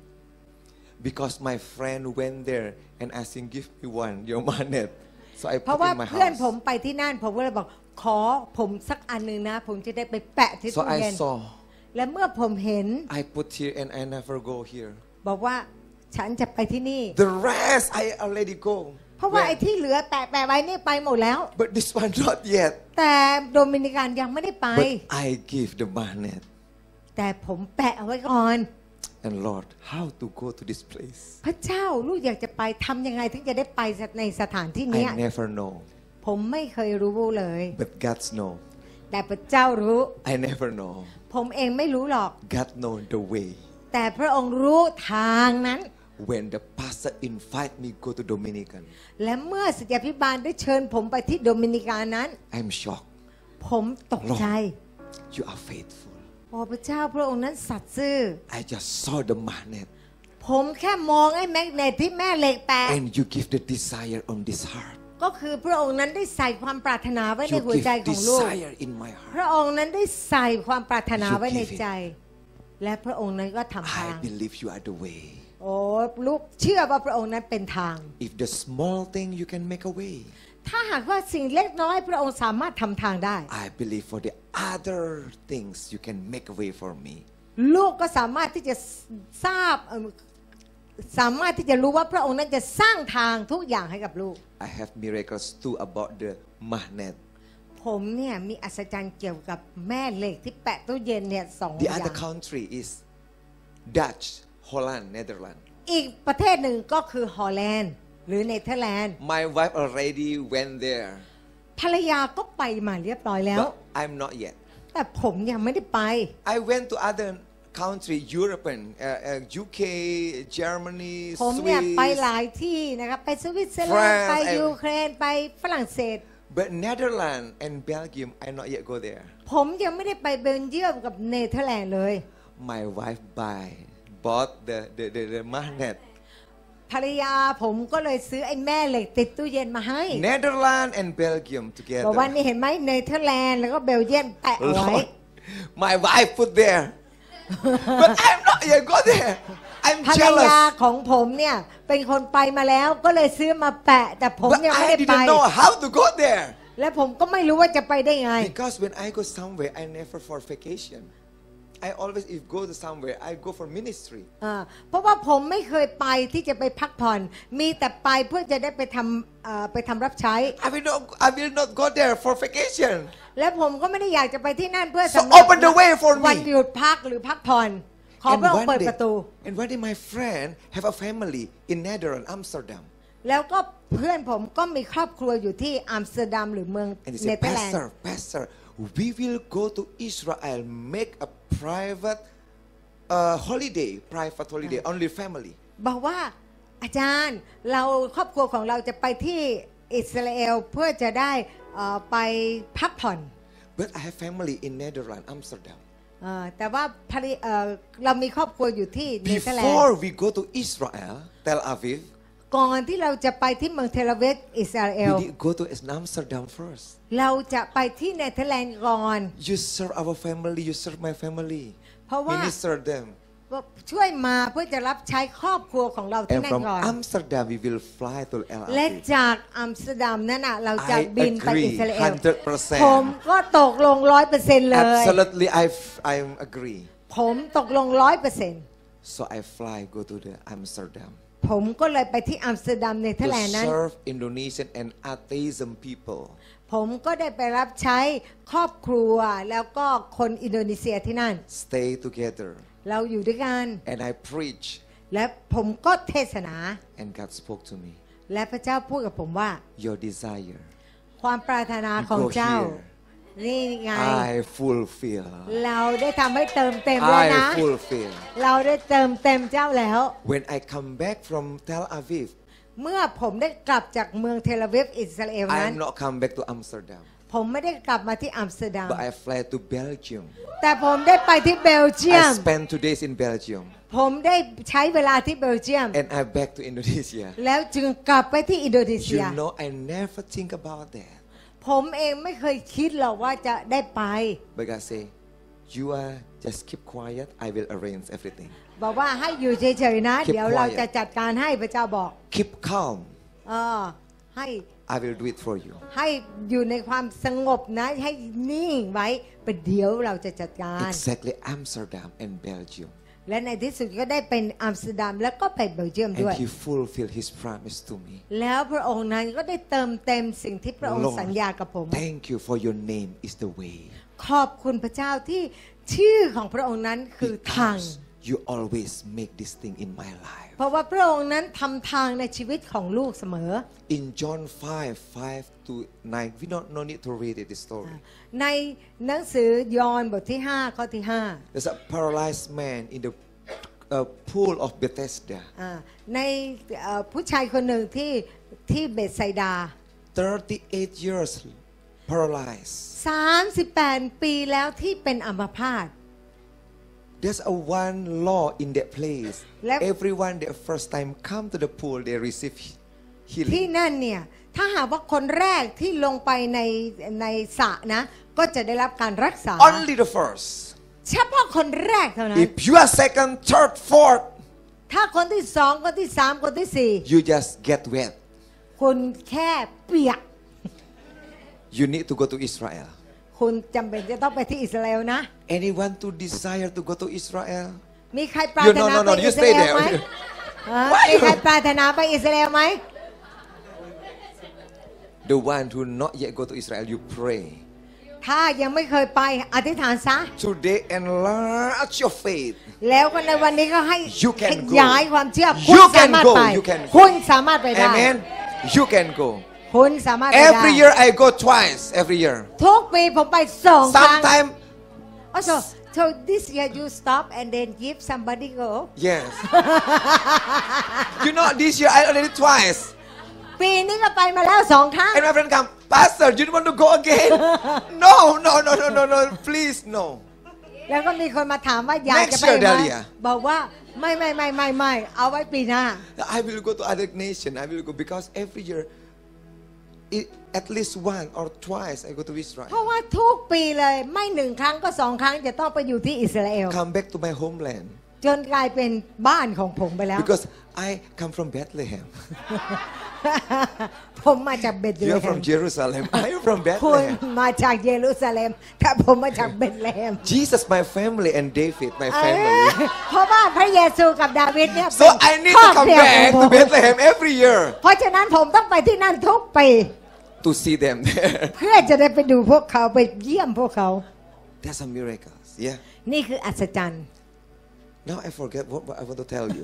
[SPEAKER 1] Because my friend went there and asking, give me one, your magnet. So I
[SPEAKER 2] เพราะ
[SPEAKER 1] put
[SPEAKER 2] ว่า
[SPEAKER 1] in my
[SPEAKER 2] เพื่อนผม
[SPEAKER 1] house.
[SPEAKER 2] ไปที่นั่นผมก็เลยบอกขอผมสักอันหนึ่งนะ ผมจะได้ไปแปะที่
[SPEAKER 1] So
[SPEAKER 2] ตู้
[SPEAKER 1] I
[SPEAKER 2] เย็น
[SPEAKER 1] saw,
[SPEAKER 2] และเมื่อผมเห็น
[SPEAKER 1] I put here and I never go here.
[SPEAKER 2] บอกว่าฉันจะไปที่นี่
[SPEAKER 1] The rest I already go.
[SPEAKER 2] เพราะว่า
[SPEAKER 1] Where?
[SPEAKER 2] ไอ้ที่เหลือแปะแปะไว้นี่ไปหมดแล้ว
[SPEAKER 1] But this one not yet.
[SPEAKER 2] แต่โดมินิกันยังไม่ได้ไป
[SPEAKER 1] But I give the magnet.
[SPEAKER 2] แต่ผมแปะเอาไว้ก่อน
[SPEAKER 1] And Lord, how to go to this place?
[SPEAKER 2] พระเจ้าลูกอยากจะไปทำยังไงถึงจะได้ไปในสถานที่เนี้ย
[SPEAKER 1] I never know.
[SPEAKER 2] ผมไม่เคยรู้เลย
[SPEAKER 1] But God know.
[SPEAKER 2] แต่พระเจ้ารู้
[SPEAKER 1] I never know.
[SPEAKER 2] ผมเองไม่รู้หรอก
[SPEAKER 1] God know the way.
[SPEAKER 2] แต่พระองค์รู้ทางนั้น
[SPEAKER 1] When the pastor invite me go to Dominican,
[SPEAKER 2] และเมื่อศิษยาภิบาลได้เชิญผมไปที่โดมินิกานั้น
[SPEAKER 1] I'm shocked.
[SPEAKER 2] ผมตกใจ
[SPEAKER 1] You are faithful.
[SPEAKER 2] โอ้พระเจ้าพระองค์นั้นสัตย์ซื่อ
[SPEAKER 1] I just saw the magnet
[SPEAKER 2] ผมแค่มองไอ้แมกเนตที่แม่เหล็กแปะ
[SPEAKER 1] and you give the desire on this heart.
[SPEAKER 2] ก็คือพระองค์นั้นได้ใส่ความปรารถนาไว้ใน
[SPEAKER 1] You
[SPEAKER 2] หัวใจ
[SPEAKER 1] give
[SPEAKER 2] ของลูก
[SPEAKER 1] desire in my
[SPEAKER 2] พระ
[SPEAKER 1] heart.
[SPEAKER 2] องค์นั้นได้ใส่ความปรารถนา
[SPEAKER 1] You
[SPEAKER 2] ไว้ใน
[SPEAKER 1] give it.
[SPEAKER 2] ใจ และพระองค์นั้นก็ทำทาง
[SPEAKER 1] I believe you are the way.
[SPEAKER 2] โอ้ลูกเชื่อว่าพระองค์นั้นเป็นทาง
[SPEAKER 1] If the small thing you can make a way,
[SPEAKER 2] ถ้าหากว่าสิ่งเล็กน้อยพระองค์สามารถทำทางได้
[SPEAKER 1] I believe for the other things you can make a way for me.
[SPEAKER 2] ลูกก็สามารถที่จะทราบเอ่อสามารถที่จะรู้ว่าพระองค์นั้นจะสร้างทางทุกอย่างให้กับลูก
[SPEAKER 1] I have miracles too about the magnet.
[SPEAKER 2] ผมเนี่ยมีอัศจรรย์เกี่ยวกับแม่เหล็กที่แปะตู้เย็นเนี่ยสองอ
[SPEAKER 1] The
[SPEAKER 2] ย่าง
[SPEAKER 1] other country is Dutch, Holland, Netherlands.
[SPEAKER 2] อีกประเทศหนึ่งก็คือฮอลแลนด์หรือเนเธอร์แลนด์
[SPEAKER 1] My wife already went there,
[SPEAKER 2] ภรรยาก็ไปมาเรียบร้อยแล้ว
[SPEAKER 1] but I'm not yet.
[SPEAKER 2] แต่ผมยังไม่ได้ไป
[SPEAKER 1] I went to other country, European, uh, uh, U K, Germany,
[SPEAKER 2] ผมเนี่ยไปห
[SPEAKER 1] Swiss,
[SPEAKER 2] ลายที่นะครับไปสวิตเซอร์แลนด์
[SPEAKER 1] France
[SPEAKER 2] ไป
[SPEAKER 1] and-
[SPEAKER 2] ยูเครนไปฝรั่งเศส
[SPEAKER 1] but Netherlands and Belgium, I not yet go there.
[SPEAKER 2] ผมยังไม่ได้ไปเบลเยียมกับเนเธอร์แลนด์เลย
[SPEAKER 1] My wife buy, bought the the the, the magnet.
[SPEAKER 2] ภรรยาผมก็เลยซื้อไอ้แม่เหล็กติดตู้เย็นมาให้
[SPEAKER 1] Netherlands and Belgium
[SPEAKER 2] บอกว่า
[SPEAKER 1] together.
[SPEAKER 2] นี่เห็นไหมเนเธอร์แลนด์แล้วก็เบลเยียมแปะเอาไว้
[SPEAKER 1] Lord, my wife put there, but I'm not yet go there. I'm
[SPEAKER 2] ภรรยา
[SPEAKER 1] jealous.
[SPEAKER 2] ของผมเนี่ยเป็นคนไปมาแล้วก็เลยซื้อมาแปะ แต่ผม
[SPEAKER 1] But
[SPEAKER 2] ยังไม่
[SPEAKER 1] I
[SPEAKER 2] ได้ไป
[SPEAKER 1] didn't know how to go there.
[SPEAKER 2] และผมก็ไม่รู้ว่าจะไปได้ไง
[SPEAKER 1] Because when I go somewhere, I never for vacation. I always, if go to somewhere, I go for ministry.
[SPEAKER 2] อ่าเพราะว่าผมไม่เคยไปที่จะไปพักผ่อน มีแต่ไปเพื่อจะได้ไปทำเอ่อไปทำรับใช้
[SPEAKER 1] I will not, I will not go there for vacation.
[SPEAKER 2] และผมก็ไม่ได้อยากจะไปที่นั่นเพื่อ
[SPEAKER 1] So
[SPEAKER 2] สำหรับ
[SPEAKER 1] open the way for me.
[SPEAKER 2] วันหยุดพักหรือพักผ่อน ขอ
[SPEAKER 1] And
[SPEAKER 2] พระองค์
[SPEAKER 1] one
[SPEAKER 2] เปิด
[SPEAKER 1] day,
[SPEAKER 2] ประตู
[SPEAKER 1] and one day my friend have a family in Netherlands, Amsterdam.
[SPEAKER 2] แล้วก็เพื่อนผมก็มีครอบครัวอยู่ที่อัมสเตอร์ดัมหรือเมือง
[SPEAKER 1] And he
[SPEAKER 2] เน
[SPEAKER 1] said,
[SPEAKER 2] เธอร์แลนด์
[SPEAKER 1] Pastor, Pastor, we will go to Israel, make a private uh, holiday, private holiday, only family.
[SPEAKER 2] บอกว่าอาจารย์เราครอบครัวของเราจะไปที่อิสราเอลเพื่อจะได้เอ่อไปพักผ่อน
[SPEAKER 1] But I have family in Netherlands, Amsterdam.
[SPEAKER 2] เอ่อแต่ว่าภรรยเอ่อเรามีครอบครัวอยู่ที่เนเธอร์แลนด์
[SPEAKER 1] Before we go to Israel, Tel Aviv,
[SPEAKER 2] ก่อนที่เราจะไปที่เมืองเทลอาวีฟอิสราเอล
[SPEAKER 1] we need go to Amsterdam first.
[SPEAKER 2] เราจะไปที่เนเธอร์แลนด์ก่อน
[SPEAKER 1] You serve our family, you serve my family.
[SPEAKER 2] เพราะว่า
[SPEAKER 1] Minister them.
[SPEAKER 2] ช่วยมาเพื่อจะรับใช้ครอบครัวของเราที่
[SPEAKER 1] And
[SPEAKER 2] นั่น
[SPEAKER 1] from
[SPEAKER 2] ก่อน
[SPEAKER 1] Amsterdam, we will fly to El
[SPEAKER 2] และ
[SPEAKER 1] Aviv.
[SPEAKER 2] จากอัมสเตอร์ดัมนั่นน่ะเราจะ
[SPEAKER 1] I
[SPEAKER 2] บินไปอิ
[SPEAKER 1] agree
[SPEAKER 2] สราเอล
[SPEAKER 1] hundred
[SPEAKER 2] ผม
[SPEAKER 1] percent.
[SPEAKER 2] ก็ตกลงร้อยเปอร์เซ็นต์เลย
[SPEAKER 1] Absolutely, I I agree.
[SPEAKER 2] ผมตกลงร้อยเปอร์เซ็นต์
[SPEAKER 1] So I fly go to the Amsterdam
[SPEAKER 2] ผมก็เลยไปที่อัมสเตอร์ดัมเนเธอ
[SPEAKER 1] to
[SPEAKER 2] ร์แลนด์นั้น
[SPEAKER 1] serve Indonesian and atheism people.
[SPEAKER 2] ผมก็ได้ไปรับใช้ครอบครัวแล้วก็คนอินโดนีเซียที่นั่น
[SPEAKER 1] Stay together,
[SPEAKER 2] เราอยู่ด้วยกัน
[SPEAKER 1] and I preach,
[SPEAKER 2] และผมก็เทศนา
[SPEAKER 1] and God spoke to me.
[SPEAKER 2] และพระเจ้าพูดกับผมว่า
[SPEAKER 1] Your desire,
[SPEAKER 2] ความปรารถนาของ
[SPEAKER 1] go
[SPEAKER 2] เจ้า
[SPEAKER 1] here.
[SPEAKER 2] นี่ไง
[SPEAKER 1] I fulfill.
[SPEAKER 2] เราได้ทำให้เติมเต็มแล้วนะ
[SPEAKER 1] I fulfill.
[SPEAKER 2] เราได้เติมเต็มเจ้าแล้ว
[SPEAKER 1] When I come back from Tel Aviv,
[SPEAKER 2] เมื่อผมได้กลับจากเมืองเทลอาวิฟอิสราเอล
[SPEAKER 1] I
[SPEAKER 2] นั้น
[SPEAKER 1] am not come back to Amsterdam,
[SPEAKER 2] ผมไม่ได้กลับมาที่อัมสเตอร์ดัม
[SPEAKER 1] but I fly to Belgium.
[SPEAKER 2] แต่ผมได้ไปที่เบลเยีย
[SPEAKER 1] I
[SPEAKER 2] ม
[SPEAKER 1] spent two days in Belgium,
[SPEAKER 2] ผมได้ใช้เวลาที่เบลเยียม
[SPEAKER 1] and I back to Indonesia.
[SPEAKER 2] แล้วจึงกลับไปที่อินโดนีเซี
[SPEAKER 1] You
[SPEAKER 2] ย
[SPEAKER 1] know, I never think about that.
[SPEAKER 2] ผมเองไม่เคยคิดหรอกว่าจะได้ไป
[SPEAKER 1] But God say, you are just keep quiet. I will arrange everything.
[SPEAKER 2] บอกว่าให้อยู่เฉยๆนะ
[SPEAKER 1] Keep
[SPEAKER 2] เดี๋ยวเรา
[SPEAKER 1] quiet.
[SPEAKER 2] จะจัดการให้พระเจ้าบอก
[SPEAKER 1] Keep calm.
[SPEAKER 2] เออให้
[SPEAKER 1] I will do it for you.
[SPEAKER 2] ให้อยู่ในความสงบนะให้นิ่งไว้ประเดี๋ยวเราจะจัดการ
[SPEAKER 1] Exactly, Amsterdam and Belgium.
[SPEAKER 2] และในที่สุดก็ได้เป็นอัมสเตอร์ดัมแล้วก็ไปเบลเยียม
[SPEAKER 1] And
[SPEAKER 2] ด้วย
[SPEAKER 1] He fulfilled His promise to me.
[SPEAKER 2] แล้วพระองค์นั้นก็ได้เติมเต็มสิ่งที่พระองค์
[SPEAKER 1] Lord,
[SPEAKER 2] สัญญากับผม
[SPEAKER 1] thank you for your name is the way.
[SPEAKER 2] ขอบคุณพระเจ้าที่ชื่อของพระองค์นั้นคือทาง
[SPEAKER 1] Because you always make this thing in my life.
[SPEAKER 2] เพราะว่าพระองค์นั้นทำทางในชีวิตของลูกเสมอ
[SPEAKER 1] In John five, five to nine, we don't no need to read it, this story.
[SPEAKER 2] ในหนังสือยอห์นบทที่ห้าข้อที่ห้า
[SPEAKER 1] There's a paralyzed man in the uh, pool of Bethesda.
[SPEAKER 2] อ่าในเอ่อผู้ชายคนหนึ่งที่ที่เบธไซดา
[SPEAKER 1] thirty-eight years paralyzed.
[SPEAKER 2] สามสิบแปด ปีแล้วที่เป็นอัมพาต
[SPEAKER 1] There's a one law in that place.
[SPEAKER 2] Lep-
[SPEAKER 1] Everyone that first time come to the pool, they receive
[SPEAKER 2] ที่
[SPEAKER 1] healing.
[SPEAKER 2] นั่นเนี่ยถ้าหากว่าคนแรกที่ลงไปในในสระนะก็จะได้รับการรักษา
[SPEAKER 1] Only the first.
[SPEAKER 2] เฉพาะคนแรกเท่านั้น
[SPEAKER 1] If you are second, third, fourth,
[SPEAKER 2] ถ้าคนที่สองคนที่สามคนที่สี่
[SPEAKER 1] you just get wet.
[SPEAKER 2] คุณแค่เปียก
[SPEAKER 1] You need to go to Israel.
[SPEAKER 2] คุณจำเป็นจะต้องไปที่อิสราเอลนะ
[SPEAKER 1] Anyone to desire to go to Israel?
[SPEAKER 2] มีใครปราร
[SPEAKER 1] You
[SPEAKER 2] ถ
[SPEAKER 1] no
[SPEAKER 2] นา
[SPEAKER 1] no
[SPEAKER 2] ไป
[SPEAKER 1] no.
[SPEAKER 2] อิ
[SPEAKER 1] You
[SPEAKER 2] สรา
[SPEAKER 1] stay
[SPEAKER 2] เอลไหม
[SPEAKER 1] there.
[SPEAKER 2] ฮะ
[SPEAKER 1] Why
[SPEAKER 2] มีใคร
[SPEAKER 1] you-
[SPEAKER 2] ปรารถนาไปอิสราเอลไหม
[SPEAKER 1] The one who not yet go to Israel, you pray
[SPEAKER 2] ถ้ายังไม่เคยไปอธิษฐานซะ
[SPEAKER 1] today. Enlarge your faith.
[SPEAKER 2] แล้วก็ในวันนี้ก็ให้
[SPEAKER 1] You can
[SPEAKER 2] ข
[SPEAKER 1] go.
[SPEAKER 2] ยายความเชื่อคุณ
[SPEAKER 1] You
[SPEAKER 2] สา
[SPEAKER 1] can
[SPEAKER 2] มารถ
[SPEAKER 1] go.
[SPEAKER 2] ไป
[SPEAKER 1] You can go.
[SPEAKER 2] คุณสามารถไปได้
[SPEAKER 1] Amen. You can go.
[SPEAKER 2] คุณสามารถไปได้
[SPEAKER 1] Every year I go twice. Every year.
[SPEAKER 2] ทุกปีผมไปสองครั้ง
[SPEAKER 1] Sometime,
[SPEAKER 2] oh so so this year you stop and then give somebody go
[SPEAKER 1] yes. You know, this year I already twice.
[SPEAKER 2] ปีนี้ก็ไปมาแล้วสองครั้ง
[SPEAKER 1] And my friend come, Pastor, you don't want to go again? No, no, no, no, no, no. Please, no.
[SPEAKER 2] แล้วก็มีคนมาถามว่าอยากจะ
[SPEAKER 1] Next
[SPEAKER 2] ไป
[SPEAKER 1] year,
[SPEAKER 2] ไหม
[SPEAKER 1] Dahlia.
[SPEAKER 2] บอกว่าไม่ไม่ไม่ไม่ไม่เอาไว้ปีหน้า
[SPEAKER 1] I will go to other nation. I will go because every year, it, at least one or twice I go to
[SPEAKER 2] เพ
[SPEAKER 1] Israel.
[SPEAKER 2] ราะว่าทุกปีเลยไม่หนึ่งครั้งก็สองครั้งจะต้องไปอยู่ที่อิสราเอล
[SPEAKER 1] Come back to my homeland
[SPEAKER 2] จนกลายเป็นบ้านของผมไปแล้ว
[SPEAKER 1] because I come from Bethlehem.
[SPEAKER 2] ผมมาจากเบธเล
[SPEAKER 1] You're
[SPEAKER 2] เฮ
[SPEAKER 1] from
[SPEAKER 2] ม
[SPEAKER 1] Jerusalem. I am from
[SPEAKER 2] คุณ
[SPEAKER 1] Bethlehem.
[SPEAKER 2] มาจากเยรูซาเล็มแต่ผมมาจากเบธเลเฮม
[SPEAKER 1] Jesus, my family, and David, my
[SPEAKER 2] เอ้ย
[SPEAKER 1] family.
[SPEAKER 2] เพราะว่าพระเยซูกับดาวิดเนี่ย
[SPEAKER 1] So
[SPEAKER 2] เป็น
[SPEAKER 1] I need
[SPEAKER 2] คร
[SPEAKER 1] to
[SPEAKER 2] อบ
[SPEAKER 1] come
[SPEAKER 2] ครัวของ
[SPEAKER 1] back
[SPEAKER 2] ผ
[SPEAKER 1] to
[SPEAKER 2] ม
[SPEAKER 1] Bethlehem every year
[SPEAKER 2] เพราะฉะนั้นผมต้องไปที่นั่นทุกปี
[SPEAKER 1] to see them there.
[SPEAKER 2] เพื่อจะได้ไปดูพวกเขาไปเยี่ยมพวกเขา
[SPEAKER 1] That's a miracle. Yeah.
[SPEAKER 2] นี่คืออัศจรรย์
[SPEAKER 1] Now I forget what, what I want to tell you.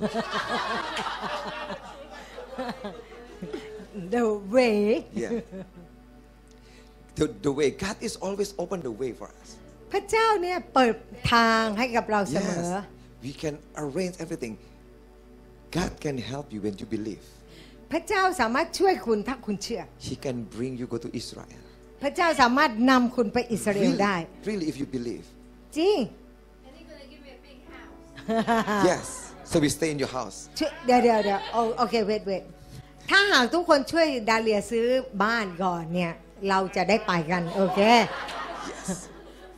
[SPEAKER 2] the way
[SPEAKER 1] Yeah. The, the way God is always open the way for us.
[SPEAKER 2] พระเจ้าเนี่ยเปิดทางให้กับเราเสมอ
[SPEAKER 1] Yes. We can arrange everything. God can help you when you believe.
[SPEAKER 2] พระเจ้าสามารถช่วยคุณถ้าคุณเชื่อ
[SPEAKER 1] He can bring you go to Israel.
[SPEAKER 2] พระเจ้าสามารถนำคุณไปอิสราเอล
[SPEAKER 1] Really,
[SPEAKER 2] ได้
[SPEAKER 1] really, if you believe.
[SPEAKER 2] จริง
[SPEAKER 3] And he's gonna give me a big house.
[SPEAKER 1] Yes. So we stay in your house.
[SPEAKER 2] ช่วยเดี๋ยวเดี๋ยวเดี๋ยวโอโอเคเวทเวทถ้าหากทุกคนช่วยดาเลียซื้อบ้านก่อนเนี่ย เราจะได้ไปกัน โอเค
[SPEAKER 1] Yes.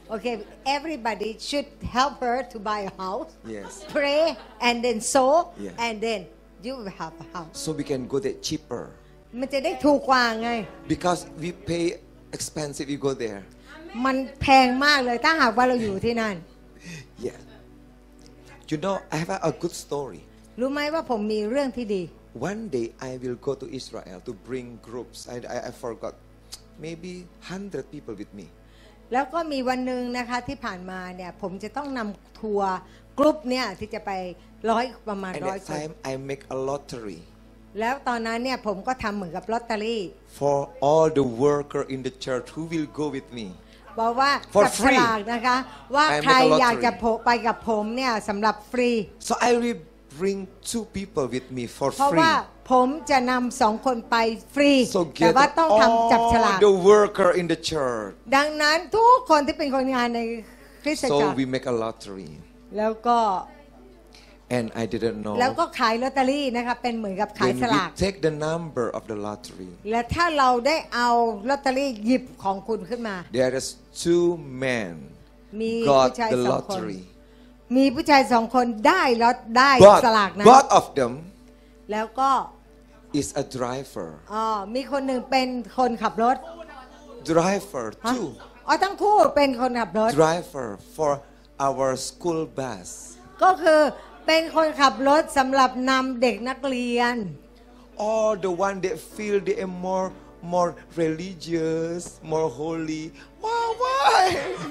[SPEAKER 2] Okay, everybody should help her to buy a house.
[SPEAKER 1] Yes.
[SPEAKER 2] Pray and then sow,
[SPEAKER 1] Yeah.
[SPEAKER 2] and then you will have a house.
[SPEAKER 1] So we can go there cheaper.
[SPEAKER 2] มันจะได้ถูกกว่าไง
[SPEAKER 1] Because we pay expensive, we go there.
[SPEAKER 2] มันแพงมากเลยถ้าหากว่าเราอยู่ที่นั่น
[SPEAKER 1] Yeah. You know, I have a, a good story.
[SPEAKER 2] รู้ไหมว่าผมมีเรื่องที่ดี
[SPEAKER 1] One day I will go to Israel to bring groups. I, I, I forgot. Maybe one hundred people with me.
[SPEAKER 2] แล้วก็มีวันหนึ่งนะคะที่ผ่านมาเนี่ยผมจะต้องนำทัวร์กรุ๊ปเนี่ยที่จะไปร้อยประมาณ
[SPEAKER 1] And
[SPEAKER 2] ร้อย
[SPEAKER 1] that
[SPEAKER 2] คน
[SPEAKER 1] time I make a lottery
[SPEAKER 2] แล้วตอนนั้นเนี่ยผมก็ทำเหมือนกับลอตเตอรี่
[SPEAKER 1] for all the worker in the church who will go with me.
[SPEAKER 2] บอกว่า
[SPEAKER 1] For
[SPEAKER 2] จับฉ
[SPEAKER 1] free.
[SPEAKER 2] ลากนะคะว่า
[SPEAKER 1] I make a
[SPEAKER 2] ใคร
[SPEAKER 1] lottery.
[SPEAKER 2] อยากจะไปกับผมเนี่ยสำหรับฟรี
[SPEAKER 1] So I will bring two people with me for
[SPEAKER 2] เพราะ
[SPEAKER 1] free.
[SPEAKER 2] ว่าผมจะนำสองคนไปฟรี
[SPEAKER 1] So
[SPEAKER 2] แต่
[SPEAKER 1] get
[SPEAKER 2] ว่าต้องทำจับฉลาก
[SPEAKER 1] all the worker in the church.
[SPEAKER 2] ดังนั้นทุกคนที่เป็นคนงานในคริสตจั
[SPEAKER 1] So
[SPEAKER 2] กร
[SPEAKER 1] we make a lottery.
[SPEAKER 2] แล้วก็
[SPEAKER 1] And I didn't know.
[SPEAKER 2] แล้วก็ขายลอตเตอรี่นะคะเป็นเหมือนกับขาย
[SPEAKER 1] When
[SPEAKER 2] ส
[SPEAKER 1] we
[SPEAKER 2] ลาก
[SPEAKER 1] take the number of the lottery,
[SPEAKER 2] และถ้าเราได้เอาลอตเตอรี่หยิบของคุณขึ้นมา
[SPEAKER 1] there is two men
[SPEAKER 2] มีผู้
[SPEAKER 1] got
[SPEAKER 2] ชาย
[SPEAKER 1] the
[SPEAKER 2] สองคน
[SPEAKER 1] lottery.
[SPEAKER 2] มีผู้ชายสองคนได้ลอตได้สลาก
[SPEAKER 1] But
[SPEAKER 2] นั้น
[SPEAKER 1] both of them
[SPEAKER 2] แล้วก็
[SPEAKER 1] is a driver.
[SPEAKER 2] อ๋อมีคนหนึ่งเป็นคนขับรถ
[SPEAKER 1] Driver
[SPEAKER 2] ฮะ
[SPEAKER 1] too.
[SPEAKER 2] อ๋อทั้งคู่เป็นคนขับรถ
[SPEAKER 1] Driver for our school bus.
[SPEAKER 2] ก็คือเป็นคนขับรถสำหรับนำเด็กนักเรียน
[SPEAKER 1] All the one that feel they are more more religious, more holy. Wow, why?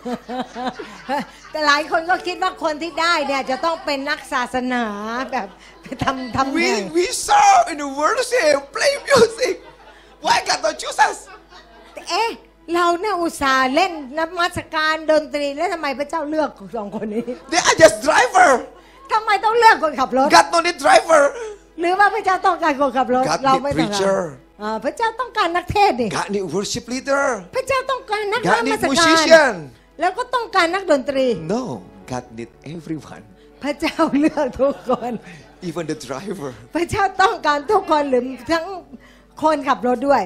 [SPEAKER 2] แต่หลายคนก็คิดว่าคนที่ได้เนี่ยจะต้องเป็นนักศาสนาแบบทำทำไง
[SPEAKER 1] We we serve in the worship, play music. Why God don't choose us?
[SPEAKER 2] เอ๊ะเราเนี่ยอุตส่าห์เล่นนมัสการดนตรีแล้วทำไมพระเจ้าเลือกสองคนนี้
[SPEAKER 1] They are just driver.
[SPEAKER 2] ทำไมต้องเลือกคนขับรถ
[SPEAKER 1] God don't need driver.
[SPEAKER 2] หรือว่าพระเจ้าต้องการคนขับรถ
[SPEAKER 1] God
[SPEAKER 2] เรา
[SPEAKER 1] need
[SPEAKER 2] ไม่ต้องการ
[SPEAKER 1] preacher.
[SPEAKER 2] อ่าพระเจ้าต้องการนักเทศน์นี่
[SPEAKER 1] God need worship leader.
[SPEAKER 2] พระเจ้าต้องการนัก
[SPEAKER 1] God
[SPEAKER 2] นมั
[SPEAKER 1] need
[SPEAKER 2] สการ
[SPEAKER 1] musician.
[SPEAKER 2] แล้วก็ต้องการนักดนตรี
[SPEAKER 1] No, God need everyone.
[SPEAKER 2] พระเจ้าเลือกทุกคน
[SPEAKER 1] Even the driver.
[SPEAKER 2] พระเจ้าต้องการทุกคนหรือทั้งคนขับรถด้วย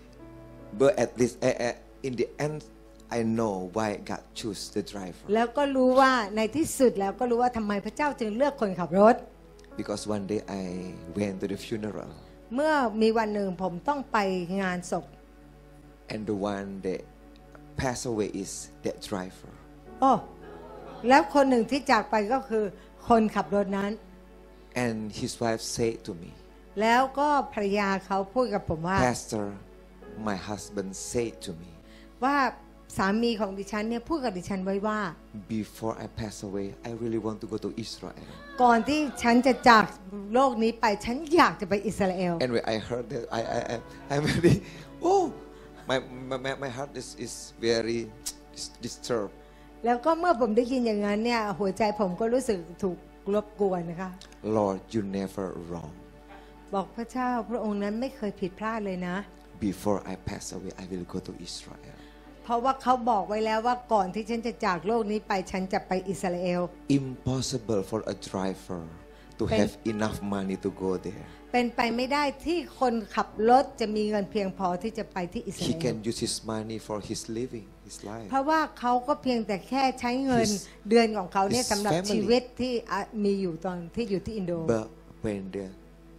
[SPEAKER 1] But at least uh, uh, in the end, I know why God choose the driver.
[SPEAKER 2] แล้วก็รู้ว่าในที่สุดแล้วก็รู้ว่าทำไมพระเจ้าจึงเลือกคนขับรถ
[SPEAKER 1] Because one day I went to the funeral,
[SPEAKER 2] เมื่อมีวันหนึ่งผมต้องไปงานศพ
[SPEAKER 1] and the one that passed away is that driver.
[SPEAKER 2] โอ้แล้วคนหนึ่งที่จากไปก็คือคนขับรถนั้น
[SPEAKER 1] And his wife said to me,
[SPEAKER 2] แล้วก็ภรรยาเขาพูดกับผมว่า
[SPEAKER 1] Pastor, my husband said to me,
[SPEAKER 2] ว่าสามีของดิฉันเนี่ยพูดกับดิฉันไว้ว่า
[SPEAKER 1] before I pass away, I really want to go to Israel.
[SPEAKER 2] ก่อนที่ฉันจะจากโลกนี้ไปฉันอยากจะไปอิสราเอล
[SPEAKER 1] And when I heard that, I I I I'm very oh my my my heart is is very disturbed.
[SPEAKER 2] แล้วก็เมื่อผมได้ยินอย่างนั้นเนี่ยหัวใจผมก็รู้สึกถูกรบกวนนะคะ
[SPEAKER 1] Lord, you never wrong.
[SPEAKER 2] บอกพระเจ้าพระองค์นั้นไม่เคยผิดพลาดเลยนะ
[SPEAKER 1] Before I pass away, I will go to Israel.
[SPEAKER 2] เพราะว่าเขาบอกไว้แล้วว่าก่อนที่ฉันจะจากโลกนี้ไปฉันจะไปอิสราเอล
[SPEAKER 1] Impossible for a driver to have enough money to go there.
[SPEAKER 2] เป็นไปไม่ได้ที่คนขับรถจะมีเงินเพียงพอที่จะไปที่อิสรา
[SPEAKER 1] He
[SPEAKER 2] เอล
[SPEAKER 1] can use his money for his living, his life.
[SPEAKER 2] เพราะว่าเขาก็เพียงแต่แค่ใช้เงิน
[SPEAKER 1] His-
[SPEAKER 2] เดือนของเขาเนี่ย
[SPEAKER 1] his
[SPEAKER 2] สำหรับ
[SPEAKER 1] family
[SPEAKER 2] ชีวิตที่อ่ะมีอยู่ตอนที่อยู่ที่อินโด
[SPEAKER 1] But when the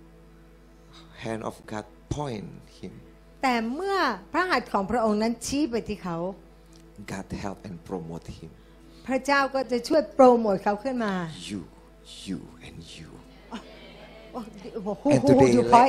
[SPEAKER 1] hand of God point him,
[SPEAKER 2] แต่เมื่อพระหัตถ์ของพระองค์นั้นชี้ไปที่เขา
[SPEAKER 1] God help and promote him.
[SPEAKER 2] พระเจ้าก็จะช่วยโปรโมทเขาขึ้นมา
[SPEAKER 1] You, you, and you.
[SPEAKER 2] โอ้โห
[SPEAKER 1] And
[SPEAKER 2] ฮู
[SPEAKER 1] today
[SPEAKER 2] ดูพอย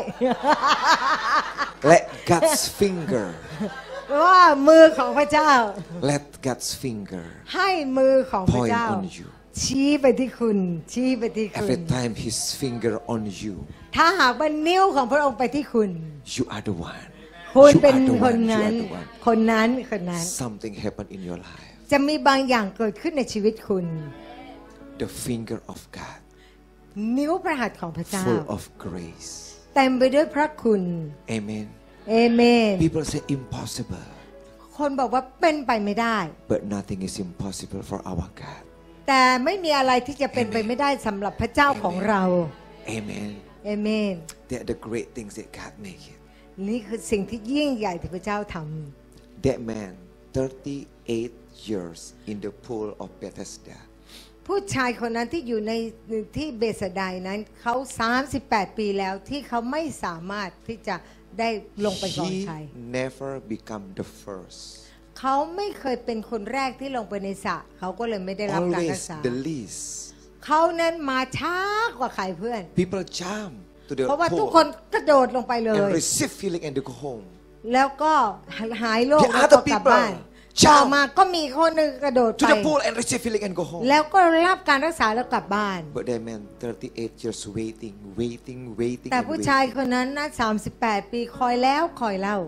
[SPEAKER 1] Let God's finger,
[SPEAKER 2] ว่ามือของพระเจ้า
[SPEAKER 1] let God's finger
[SPEAKER 2] ให้มือของพระ
[SPEAKER 1] point
[SPEAKER 2] เจ้า
[SPEAKER 1] on you.
[SPEAKER 2] ชี้ไปที่คุณ ชี้ไปที่คุณ
[SPEAKER 1] Every time His finger on you,
[SPEAKER 2] ถ้าหากว่านิ้วของพระองค์ไปที่คุณ
[SPEAKER 1] you are the one.
[SPEAKER 2] คุณ
[SPEAKER 1] You
[SPEAKER 2] เป็น
[SPEAKER 1] are the
[SPEAKER 2] คน
[SPEAKER 1] one. You
[SPEAKER 2] นั้น
[SPEAKER 1] are the one.
[SPEAKER 2] คนนั้นคนนั้น
[SPEAKER 1] Something happened in your life.
[SPEAKER 2] จะมีบางอย่างเกิดขึ้นในชีวิตคุณ
[SPEAKER 1] The finger of God,
[SPEAKER 2] นิ้วพระหัตถ์ของพระเจ้า
[SPEAKER 1] full of grace.
[SPEAKER 2] เต็มไปด้วยพระคุณ
[SPEAKER 1] Amen.
[SPEAKER 2] เอเมน
[SPEAKER 1] People say impossible,
[SPEAKER 2] คนบอกว่าเป็นไปไม่ได้
[SPEAKER 1] but nothing is impossible for our God.
[SPEAKER 2] แต่ไม่มีอะไรที่จะเป็นไปไม่ได้สำหรับพระเจ้าของเรา
[SPEAKER 1] Amen.
[SPEAKER 2] เอเมน
[SPEAKER 1] They're the great things that God make it.
[SPEAKER 2] นี่คือสิ่งที่ยิ่งใหญ่ที่พระเจ้าท
[SPEAKER 1] That man, thirty-eight years in the pool of Bethesda.
[SPEAKER 2] ผู้ชายคนนั้นที่อยู่ในที่เบสดายนั้นเขาสามสิบแปดปีแล้วที่เขาไม่สามารถที่จะได้ลงไปก่อน
[SPEAKER 1] He
[SPEAKER 2] ใคร
[SPEAKER 1] never become the first.
[SPEAKER 2] เขาไม่เคยเป็นคนแรกที่ลงไปในสระเขาก็เลยไม่ได้รับการรัก
[SPEAKER 1] Always
[SPEAKER 2] ษา
[SPEAKER 1] the least.
[SPEAKER 2] เขานั้นมาช้ากว่าใครเพื่อน
[SPEAKER 1] People jump to the
[SPEAKER 2] เพราะว่าทุก
[SPEAKER 1] pool
[SPEAKER 2] คนกระโดดลงไปเลย
[SPEAKER 1] and receive healing and they go home.
[SPEAKER 2] แล้วก็หายโรค
[SPEAKER 1] The
[SPEAKER 2] แล้ว
[SPEAKER 1] other
[SPEAKER 2] ก็กลับ
[SPEAKER 1] people
[SPEAKER 2] บ้าน
[SPEAKER 1] jump
[SPEAKER 2] ต่อมาก็มีคนหนึ่งกระโดด
[SPEAKER 1] To
[SPEAKER 2] ไป
[SPEAKER 1] the pool and receive healing and go home.
[SPEAKER 2] แล้วก็รับการรักษาแล้วกลับบ้าน
[SPEAKER 1] But that man thirty-eight years waiting, waiting, waiting,
[SPEAKER 2] แต่
[SPEAKER 1] and
[SPEAKER 2] ผู้ชาย
[SPEAKER 1] waiting.
[SPEAKER 2] คนนั้นนะสามสิบแปดปีคอยแล้วคอยเล่า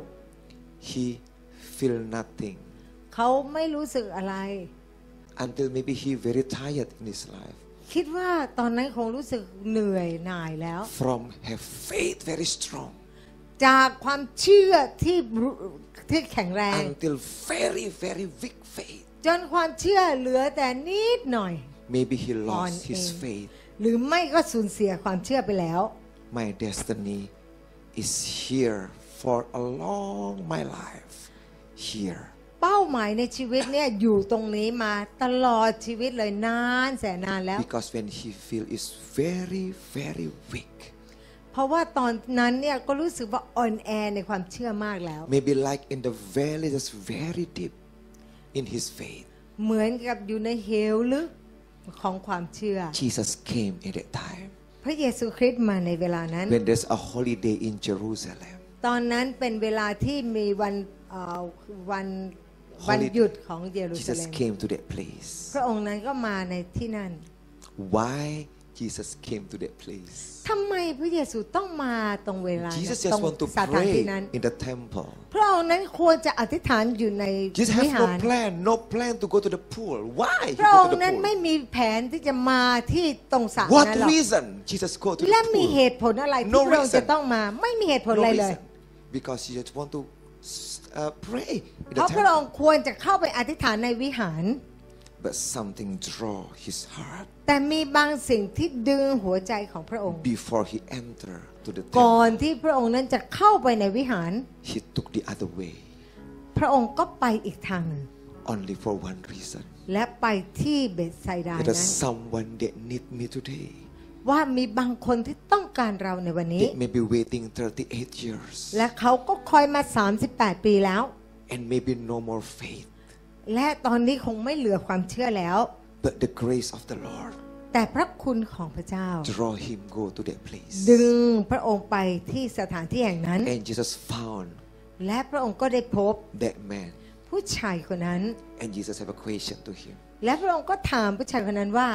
[SPEAKER 1] He feel nothing
[SPEAKER 2] เขาไม่รู้สึกอะไร
[SPEAKER 1] until maybe he very tired in his life
[SPEAKER 2] คิดว่าตอนนั้นคงรู้สึกเหนื่อยหน่ายแล้ว
[SPEAKER 1] from have faith very strong
[SPEAKER 2] จากความเชื่อที่รู้ที่แข็งแรง
[SPEAKER 1] until very very weak faith.
[SPEAKER 2] จนความเชื่อเหลือแต่นิดหน่อย
[SPEAKER 1] Maybe he
[SPEAKER 2] อ่อน
[SPEAKER 1] lost
[SPEAKER 2] เอ
[SPEAKER 1] his
[SPEAKER 2] ง
[SPEAKER 1] faith.
[SPEAKER 2] หรือไม่ก็สูญเสียความเชื่อไปแล้ว
[SPEAKER 1] My destiny is here for a long my life. Here.
[SPEAKER 2] เป้าหมายในชีวิตเนี่ยอยู่ตรงนี้มาตลอดชีวิตเลยนานแสนนานแล้ว
[SPEAKER 1] Because when he feel is very very weak.
[SPEAKER 2] เพราะว่าตอนนั้นเนี่ยก็รู้สึกว่าอ่อนแอในความเชื่อมากแล้ว
[SPEAKER 1] Maybe like in the valley that's very deep in his faith.
[SPEAKER 2] เหมือนกับอยู่ในเหวลึกของความเชื่อ
[SPEAKER 1] Jesus came at that time
[SPEAKER 2] พระเยซูคริสต์มาในเวลานั้น
[SPEAKER 1] when there's a holiday in Jerusalem.
[SPEAKER 2] ตอนนั้นเป็นเวลาที่มีวันเอ่อวัน
[SPEAKER 1] Holiday
[SPEAKER 2] วันหยุดของเยรูซา
[SPEAKER 1] Jesus
[SPEAKER 2] เล็ม
[SPEAKER 1] came to that place.
[SPEAKER 2] พระองค์นั้นก็มาในที่นั่น
[SPEAKER 1] Why Jesus came to that place?
[SPEAKER 2] ทำไมพระเยซูต้องมาตรงเวลานั้น
[SPEAKER 1] Jesus
[SPEAKER 2] ตร
[SPEAKER 1] just
[SPEAKER 2] ง
[SPEAKER 1] want to
[SPEAKER 2] สถานที่
[SPEAKER 1] pray
[SPEAKER 2] นั้น
[SPEAKER 1] in the temple.
[SPEAKER 2] พระองค์นั้นควรจะอธิษฐานอยู่ใน
[SPEAKER 1] Jesus
[SPEAKER 2] วิ
[SPEAKER 1] have
[SPEAKER 2] หาร
[SPEAKER 1] no plan, no plan to go to the pool. Why he
[SPEAKER 2] พระอง
[SPEAKER 1] go
[SPEAKER 2] ค์
[SPEAKER 1] to the
[SPEAKER 2] นั้นไม่
[SPEAKER 1] pool?
[SPEAKER 2] มีแผนที่จะมาที่ตรงสระนั้น
[SPEAKER 1] What
[SPEAKER 2] หรอก
[SPEAKER 1] reason Jesus go to
[SPEAKER 2] และ
[SPEAKER 1] the
[SPEAKER 2] มีเห
[SPEAKER 1] pool?
[SPEAKER 2] ตุผลอะไรที่
[SPEAKER 1] No
[SPEAKER 2] พระองค์
[SPEAKER 1] reason.
[SPEAKER 2] จะต้องมาไม่มีเหตุผล
[SPEAKER 1] No
[SPEAKER 2] อะไรเลย
[SPEAKER 1] reason. Because he just want to uh, pray in
[SPEAKER 2] เพ
[SPEAKER 1] the
[SPEAKER 2] ราะพระอง
[SPEAKER 1] temple.
[SPEAKER 2] ค์ควรจะเข้าไปอธิษฐานในวิหาร
[SPEAKER 1] But something draw his heart
[SPEAKER 2] แต่มีบางสิ่งที่ดึงหัวใจของพระองค์
[SPEAKER 1] before he enter to the
[SPEAKER 2] ก่อน
[SPEAKER 1] temple.
[SPEAKER 2] ที่พระองค์นั้นจะเข้าไปในวิหาร
[SPEAKER 1] He took the other way
[SPEAKER 2] พระองค์ก็ไปอีกทางหนึ่ง
[SPEAKER 1] only for one reason.
[SPEAKER 2] และไปที่เบธไซดา
[SPEAKER 1] There
[SPEAKER 2] นั้
[SPEAKER 1] is
[SPEAKER 2] น
[SPEAKER 1] someone that need me today.
[SPEAKER 2] ว่ามีบางคนที่ต้องการเราในวันนี้
[SPEAKER 1] They may be waiting thirty-eight years
[SPEAKER 2] และเขาก็คอยมาสามสิบแปดปีแล้ว
[SPEAKER 1] and maybe no more faith.
[SPEAKER 2] และตอนนี้คงไม่เหลือความเชื่อแล้ว
[SPEAKER 1] But the grace of the Lord
[SPEAKER 2] แต่พระคุณของพระเจ้า
[SPEAKER 1] draw him go to that place.
[SPEAKER 2] ดึงพระองค์ไปที่สถานที่แห่งนั้น
[SPEAKER 1] And Jesus found
[SPEAKER 2] และพระองค์ก็ได้พบ
[SPEAKER 1] that man.
[SPEAKER 2] ผู้ชายคนนั้น
[SPEAKER 1] And Jesus have a question to him.
[SPEAKER 2] และพระองค์ก็ถามผู้ชายคนนั้นว่า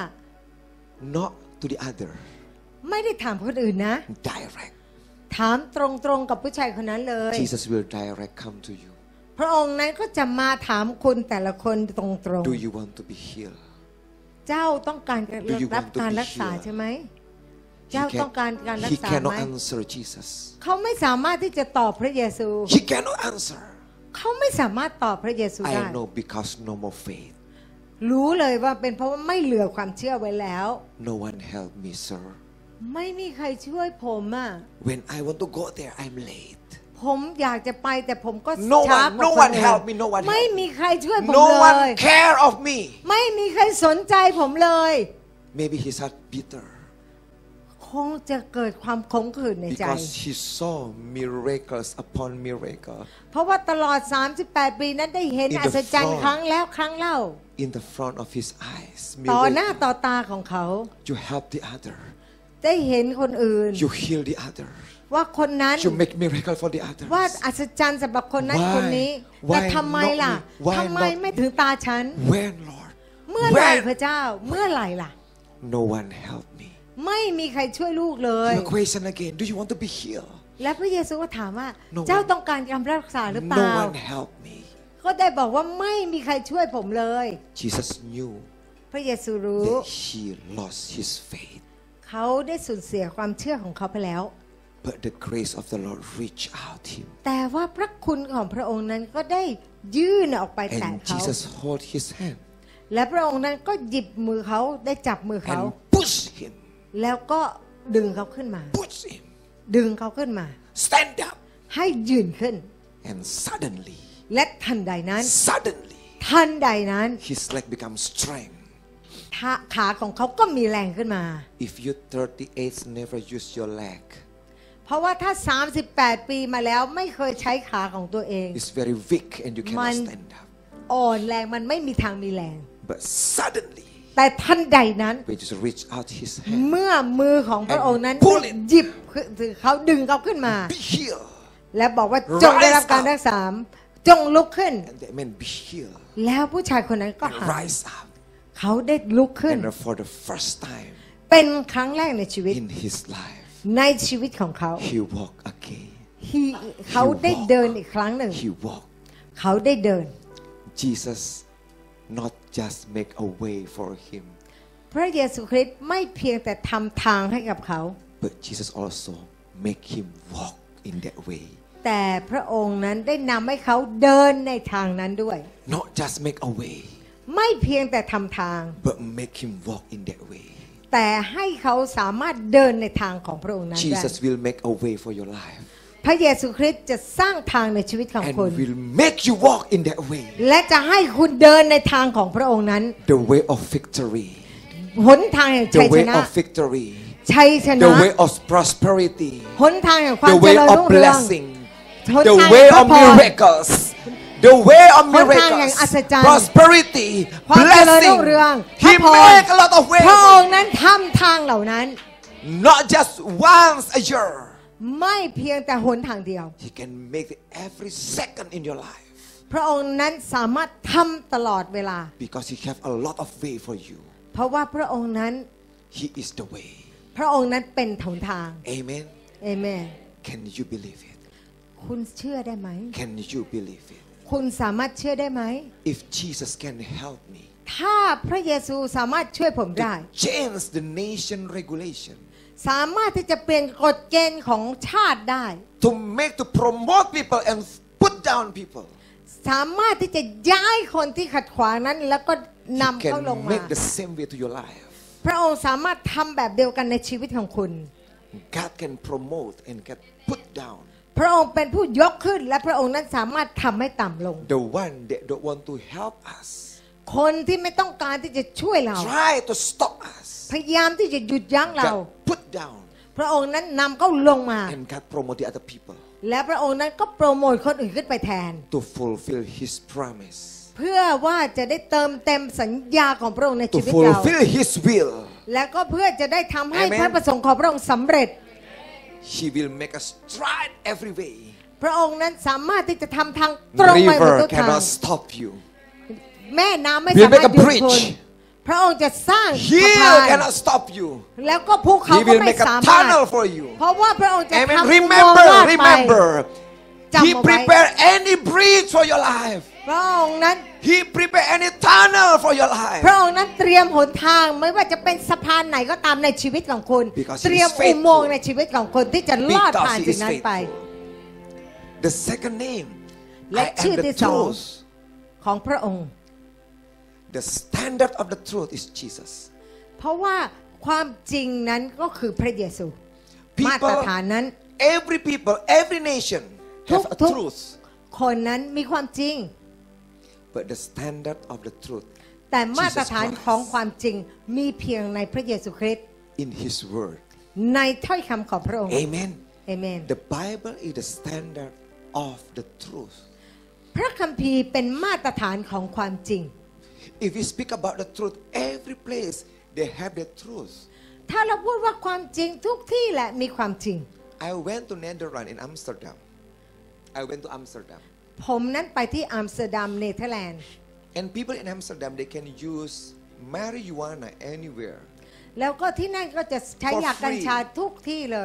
[SPEAKER 1] Not to the other.
[SPEAKER 2] ไม่ได้ถามคนอื่นนะ
[SPEAKER 1] Direct.
[SPEAKER 2] ถามตรงๆกับผู้ชายคนนั้นเลย
[SPEAKER 1] Jesus will direct come to you.
[SPEAKER 2] พระองค์นั้นก็จะมาถามคุณแต่ละคนตรง
[SPEAKER 1] Do you want to be healed?
[SPEAKER 2] ๆ เจ้าต้องการ
[SPEAKER 1] Do you
[SPEAKER 2] รับ
[SPEAKER 1] want to
[SPEAKER 2] การ
[SPEAKER 1] be
[SPEAKER 2] รักษา
[SPEAKER 1] healed?
[SPEAKER 2] ใช่ไหม
[SPEAKER 1] He
[SPEAKER 2] เจ้าต้องการการรั
[SPEAKER 1] He
[SPEAKER 2] กษา
[SPEAKER 1] cannot
[SPEAKER 2] ไหม
[SPEAKER 1] answer Jesus.
[SPEAKER 2] เขาไม่สามารถที่จะตอบพระเยซู
[SPEAKER 1] He cannot answer.
[SPEAKER 2] เขาไม่สามารถตอบพระเยซูได้
[SPEAKER 1] I know because no more faith.
[SPEAKER 2] รู้เลยว่าเป็นเพราะว่าไม่เหลือความเชื่อไว้แล้ว
[SPEAKER 1] No one help me, sir.
[SPEAKER 2] ไม่มีใครช่วยผมอ่ะ
[SPEAKER 1] When I want to go there, I'm late.
[SPEAKER 2] ผมอยากจะไปแต่ผมก็
[SPEAKER 1] No
[SPEAKER 2] ช้า
[SPEAKER 1] one,
[SPEAKER 2] กว่า
[SPEAKER 1] no
[SPEAKER 2] คน
[SPEAKER 1] one
[SPEAKER 2] อื่
[SPEAKER 1] help me, no one
[SPEAKER 2] ไม่
[SPEAKER 1] help
[SPEAKER 2] มี
[SPEAKER 1] me.
[SPEAKER 2] ใครช่วยผม
[SPEAKER 1] No
[SPEAKER 2] เลย
[SPEAKER 1] one care of me.
[SPEAKER 2] ไม่มีใครสนใจผมเลย
[SPEAKER 1] Maybe his heart bitter
[SPEAKER 2] คงจะเกิดความขมขื่นในใจ
[SPEAKER 1] because he saw miracles upon miracle
[SPEAKER 2] เพราะว่าตลอดสามสิบแปดปีนั้นได้เห็น
[SPEAKER 1] In the
[SPEAKER 2] อัศจรรย์
[SPEAKER 1] front
[SPEAKER 2] ครั้งแล้วครั้งเล่า
[SPEAKER 1] in the front of his eyes.
[SPEAKER 2] ต่อหน้า
[SPEAKER 1] Miracle.
[SPEAKER 2] ต่อตาของเขา
[SPEAKER 1] You help the other.
[SPEAKER 2] ได้เห็นคนอื่น
[SPEAKER 1] You heal the other.
[SPEAKER 2] ว่าคนนั้น
[SPEAKER 1] You make miracle for the others.
[SPEAKER 2] ว่าอัศจรรย์สำหรับคนนั้น
[SPEAKER 1] Why?
[SPEAKER 2] คนนี้
[SPEAKER 1] Why
[SPEAKER 2] แต่ทำไมล่ะ
[SPEAKER 1] not me? Why
[SPEAKER 2] ทำไม
[SPEAKER 1] not
[SPEAKER 2] ไม่ถึงตาฉัน
[SPEAKER 1] When, Lord?
[SPEAKER 2] เมื่อไหร่
[SPEAKER 1] When?
[SPEAKER 2] พระเจ้าเมื่อไหร่ล่ะ
[SPEAKER 1] No one help me.
[SPEAKER 2] ไม่มีใครช่วยลูกเลย
[SPEAKER 1] Your question again. Do you want to be healed?
[SPEAKER 2] และพระเยซูก็ถามว่า
[SPEAKER 1] No one-
[SPEAKER 2] เจ้าต้องการการรักษาหรือเป
[SPEAKER 1] No
[SPEAKER 2] ล่า
[SPEAKER 1] one help me.
[SPEAKER 2] ก็ได้บอกว่าไม่มีใครช่วยผมเลย
[SPEAKER 1] Jesus knew
[SPEAKER 2] พระเยซูรู้
[SPEAKER 1] that he lost his faith.
[SPEAKER 2] เขาได้สูญเสียความเชื่อของเขาไปแล้ว
[SPEAKER 1] But the grace of the Lord reached out him.
[SPEAKER 2] แต่ว่าพระคุณของพระองค์นั้นก็ได้ยื่นออกไปแตะ
[SPEAKER 1] And
[SPEAKER 2] เขา
[SPEAKER 1] Jesus hold his hand
[SPEAKER 2] และพระองค์นั้นก็หยิบมือเขาได้จับมือเขา
[SPEAKER 1] and push him.
[SPEAKER 2] แล้วก็ดึงเขาขึ้นมา
[SPEAKER 1] Push him.
[SPEAKER 2] ดึงเขาขึ้นมา
[SPEAKER 1] Stand up.
[SPEAKER 2] ให้ยืนขึ้น
[SPEAKER 1] And suddenly,
[SPEAKER 2] และทันใดนั้น
[SPEAKER 1] suddenly,
[SPEAKER 2] ทันใดนั้น
[SPEAKER 1] his leg becomes strength.
[SPEAKER 2] ขาของเขาก็มีแรงขึ้นมา
[SPEAKER 1] If you thirty-eight never use your leg,
[SPEAKER 2] เพราะว่าถ้าสามสิบแปดปีมาแล้วไม่เคยใช้ขาของตัวเอง
[SPEAKER 1] it's very weak and you cannot
[SPEAKER 2] มัน
[SPEAKER 1] stand up.
[SPEAKER 2] อ่อนแรงมันไม่มีทางมีแรง
[SPEAKER 1] But suddenly,
[SPEAKER 2] แต่ทันใดนั้น
[SPEAKER 1] we just reach out his hand,
[SPEAKER 2] เมื่อมือของพระองค์นั้น
[SPEAKER 1] And pull it
[SPEAKER 2] หยิบเขาดึงเขาขึ้นมา
[SPEAKER 1] be healed.
[SPEAKER 2] และบอกว่าจงได้รับการรักษาจงลุกขึ้น
[SPEAKER 1] And that man be healed.
[SPEAKER 2] แล้วผู้ชายคนนั้นก็
[SPEAKER 1] And
[SPEAKER 2] หาย
[SPEAKER 1] rise up.
[SPEAKER 2] เขาได้ลุกขึ้น
[SPEAKER 1] And for the first time
[SPEAKER 2] เป็นครั้งแรกในชีวิต
[SPEAKER 1] in his life,
[SPEAKER 2] ในชีวิตของเขา
[SPEAKER 1] he walked again.
[SPEAKER 2] He เขาได้เดินอีกครั้งหนึ่ง
[SPEAKER 1] He walked.
[SPEAKER 2] เขาได้เดิน
[SPEAKER 1] Jesus not just make a way for him,
[SPEAKER 2] พระเยซูคริสต์ไม่เพียงแต่ทำทางให้กับเขา
[SPEAKER 1] but Jesus also make him walk in that way.
[SPEAKER 2] แต่พระองค์นั้นได้นำให้เขาเดินในทางนั้นด้วย
[SPEAKER 1] Not just make a way,
[SPEAKER 2] ไม่เพียงแต่ทำทาง
[SPEAKER 1] but make him walk in that way.
[SPEAKER 2] แต่ให้เขาสามารถเดินในทางของพระองค์นั้นได้
[SPEAKER 1] Jesus will make a way for your life
[SPEAKER 2] พระเยซูคริสต์จะสร้างทางในชีวิตของ
[SPEAKER 1] and
[SPEAKER 2] คุณ
[SPEAKER 1] will make you walk in that way.
[SPEAKER 2] และจะให้คุณเดินในทางของพระองค์นั้น
[SPEAKER 1] The way of victory,
[SPEAKER 2] หนทางแห่งชั
[SPEAKER 1] the
[SPEAKER 2] ยช
[SPEAKER 1] way
[SPEAKER 2] นะ
[SPEAKER 1] of victory,
[SPEAKER 2] ชัยช
[SPEAKER 1] the
[SPEAKER 2] นะ
[SPEAKER 1] way of prosperity,
[SPEAKER 2] หนทางแห่งความ
[SPEAKER 1] the
[SPEAKER 2] เจ
[SPEAKER 1] way
[SPEAKER 2] ริญ
[SPEAKER 1] of
[SPEAKER 2] รุ่งเรือง
[SPEAKER 1] blessing,
[SPEAKER 2] หน
[SPEAKER 1] the
[SPEAKER 2] ทาง
[SPEAKER 1] way
[SPEAKER 2] แห่ง
[SPEAKER 1] of
[SPEAKER 2] พระพร
[SPEAKER 1] miracles, the way of
[SPEAKER 2] หนทางแห่ง
[SPEAKER 1] miracles,
[SPEAKER 2] อัศจรรย์
[SPEAKER 1] prosperity,
[SPEAKER 2] ความเจริญรุ่
[SPEAKER 1] blessing.
[SPEAKER 2] งเรืองพ
[SPEAKER 1] He
[SPEAKER 2] ระพร
[SPEAKER 1] make a lot of
[SPEAKER 2] พระองค์
[SPEAKER 1] ways,
[SPEAKER 2] นั้นทำทางเหล่านั้น
[SPEAKER 1] not just once a year.
[SPEAKER 2] ไม่เพียงแต่หนทางเดียว
[SPEAKER 1] He can make it every second in your life
[SPEAKER 2] พระองค์นั้นสามารถทำตลอดเวลา
[SPEAKER 1] because He have a lot of way for you.
[SPEAKER 2] เพราะว่าพระองค์นั้น
[SPEAKER 1] He is the way.
[SPEAKER 2] พระองค์นั้นเป็นหนทาง
[SPEAKER 1] Amen.
[SPEAKER 2] เอเมน
[SPEAKER 1] Can you believe it?
[SPEAKER 2] คุณเชื่อได้ไหม
[SPEAKER 1] Can you believe it?
[SPEAKER 2] คุณสามารถเชื่อได้ไหม
[SPEAKER 1] If Jesus can help me
[SPEAKER 2] ถ้าพระเยซูสามารถช่วยผมได้
[SPEAKER 1] to change the nation regulation,
[SPEAKER 2] สามารถที่จะเปลี่ยนกฎเกณฑ์ของชาติได้
[SPEAKER 1] to make to promote people and put down people,
[SPEAKER 2] สามารถที่จะย้ายคนที่ขัดขวางนั้นแล้วก็นำ
[SPEAKER 1] He
[SPEAKER 2] เขาลง
[SPEAKER 1] can
[SPEAKER 2] มา
[SPEAKER 1] make the same way to your life.
[SPEAKER 2] พระองค์สามารถทำแบบเดียวกันในชีวิตของคุณ
[SPEAKER 1] God can promote and can put down
[SPEAKER 2] พระองค์เป็นผู้ยกขึ้นและพระองค์นั้นสามารถทำให้ต่ำลง
[SPEAKER 1] the one that don't want to help us,
[SPEAKER 2] คนที่ไม่ต้องการที่จะช่วยเรา
[SPEAKER 1] try to stop us.
[SPEAKER 2] พยายามที่จะหยุดยั้งเรา
[SPEAKER 1] God put down
[SPEAKER 2] พระองค์นั้นนำเขาลงมา
[SPEAKER 1] and God promote the other people
[SPEAKER 2] และพระองค์นั้นก็โปรโมทคนอื่นขึ้นไปแทน
[SPEAKER 1] to fulfill His promise,
[SPEAKER 2] เพื่อว่าจะได้เติมเต็มสัญญาของพระองค์ใน
[SPEAKER 1] to
[SPEAKER 2] ชีวิตเรา
[SPEAKER 1] fulfill His will.
[SPEAKER 2] และก็เพื่อจะได้ทำให้
[SPEAKER 1] Amen.
[SPEAKER 2] พระประสงค์ของพระองค์สำเร็จ
[SPEAKER 1] He will make us stride every way.
[SPEAKER 2] พระองค์นั้นสามารถที่จะทำทางตรงไปหมด
[SPEAKER 1] River
[SPEAKER 2] ทุกทาง
[SPEAKER 1] cannot stop you.
[SPEAKER 2] แม่น้ำไม่
[SPEAKER 1] He'll
[SPEAKER 2] สามารถ
[SPEAKER 1] make a
[SPEAKER 2] หยุด
[SPEAKER 1] bridge.
[SPEAKER 2] คุณพระองค์จะสร้างสะ
[SPEAKER 1] Hill
[SPEAKER 2] พาน
[SPEAKER 1] cannot stop you.
[SPEAKER 2] แล้วก็ภูเขา
[SPEAKER 1] He
[SPEAKER 2] ก็
[SPEAKER 1] will
[SPEAKER 2] ไม่
[SPEAKER 1] make a
[SPEAKER 2] สามารถ
[SPEAKER 1] tunnel for you.
[SPEAKER 2] เพราะว่าพระองค์จะ
[SPEAKER 1] Amen.
[SPEAKER 2] ทำอุโมงค์
[SPEAKER 1] Remember,
[SPEAKER 2] ลอดไป
[SPEAKER 1] remember.
[SPEAKER 2] จำ
[SPEAKER 1] He
[SPEAKER 2] เอาไว้
[SPEAKER 1] prepare any bridge for your life.
[SPEAKER 2] พระองค์นั้น
[SPEAKER 1] He prepare any tunnel for your life.
[SPEAKER 2] พระองค์นั้นเตรียมหนทางไม่ว่าจะเป็นสะพานไหนก็ตามในชีวิตของคุณ
[SPEAKER 1] Because he is
[SPEAKER 2] เตรียมอุโมงค์ในชีวิตของคุณที่จะลอด
[SPEAKER 1] Because
[SPEAKER 2] ผ่าน
[SPEAKER 1] He
[SPEAKER 2] สิ่
[SPEAKER 1] is
[SPEAKER 2] งนั้นไป
[SPEAKER 1] faithful. The second name,
[SPEAKER 2] และ
[SPEAKER 1] I
[SPEAKER 2] ชื่อ
[SPEAKER 1] am the
[SPEAKER 2] ที่สอง
[SPEAKER 1] truth.
[SPEAKER 2] ของพระองค์
[SPEAKER 1] The standard of the truth is Jesus.
[SPEAKER 2] เพราะว่าความจริงนั้นก็คือพระเยซู มาตร
[SPEAKER 1] People,
[SPEAKER 2] ฐานนั้น
[SPEAKER 1] every people, every nation
[SPEAKER 2] ทุก
[SPEAKER 1] have a
[SPEAKER 2] ทุก
[SPEAKER 1] truth.
[SPEAKER 2] คนนั้นมีความจริง
[SPEAKER 1] But the standard of the truth
[SPEAKER 2] แต่มาตรฐาน
[SPEAKER 1] Jesus Christ
[SPEAKER 2] ของความจริงมีเพียงในพระเยซูคริสต์
[SPEAKER 1] in His word.
[SPEAKER 2] ในถ้อยคำของพระองค์
[SPEAKER 1] Amen.
[SPEAKER 2] เอเมน
[SPEAKER 1] The Bible is the standard of the truth.
[SPEAKER 2] พระคัมภีร์เป็นมาตรฐานของความจริง
[SPEAKER 1] If we speak about the truth, every place they have the truth.
[SPEAKER 2] ถ้าเราพูดว่าความจริงทุกที่แหละมีความจริง
[SPEAKER 1] I went to Netherlands in Amsterdam. I went to Amsterdam.
[SPEAKER 2] ผมนั้นไปที่อัมสเตอร์ดัมเนเธอร์แลนด์
[SPEAKER 1] And people in Amsterdam, they can use marijuana anywhere.
[SPEAKER 2] แล้วก็ที่นั่นก็จะใช้
[SPEAKER 1] For
[SPEAKER 2] ยากัญชา
[SPEAKER 1] free.
[SPEAKER 2] ทุกที่เลย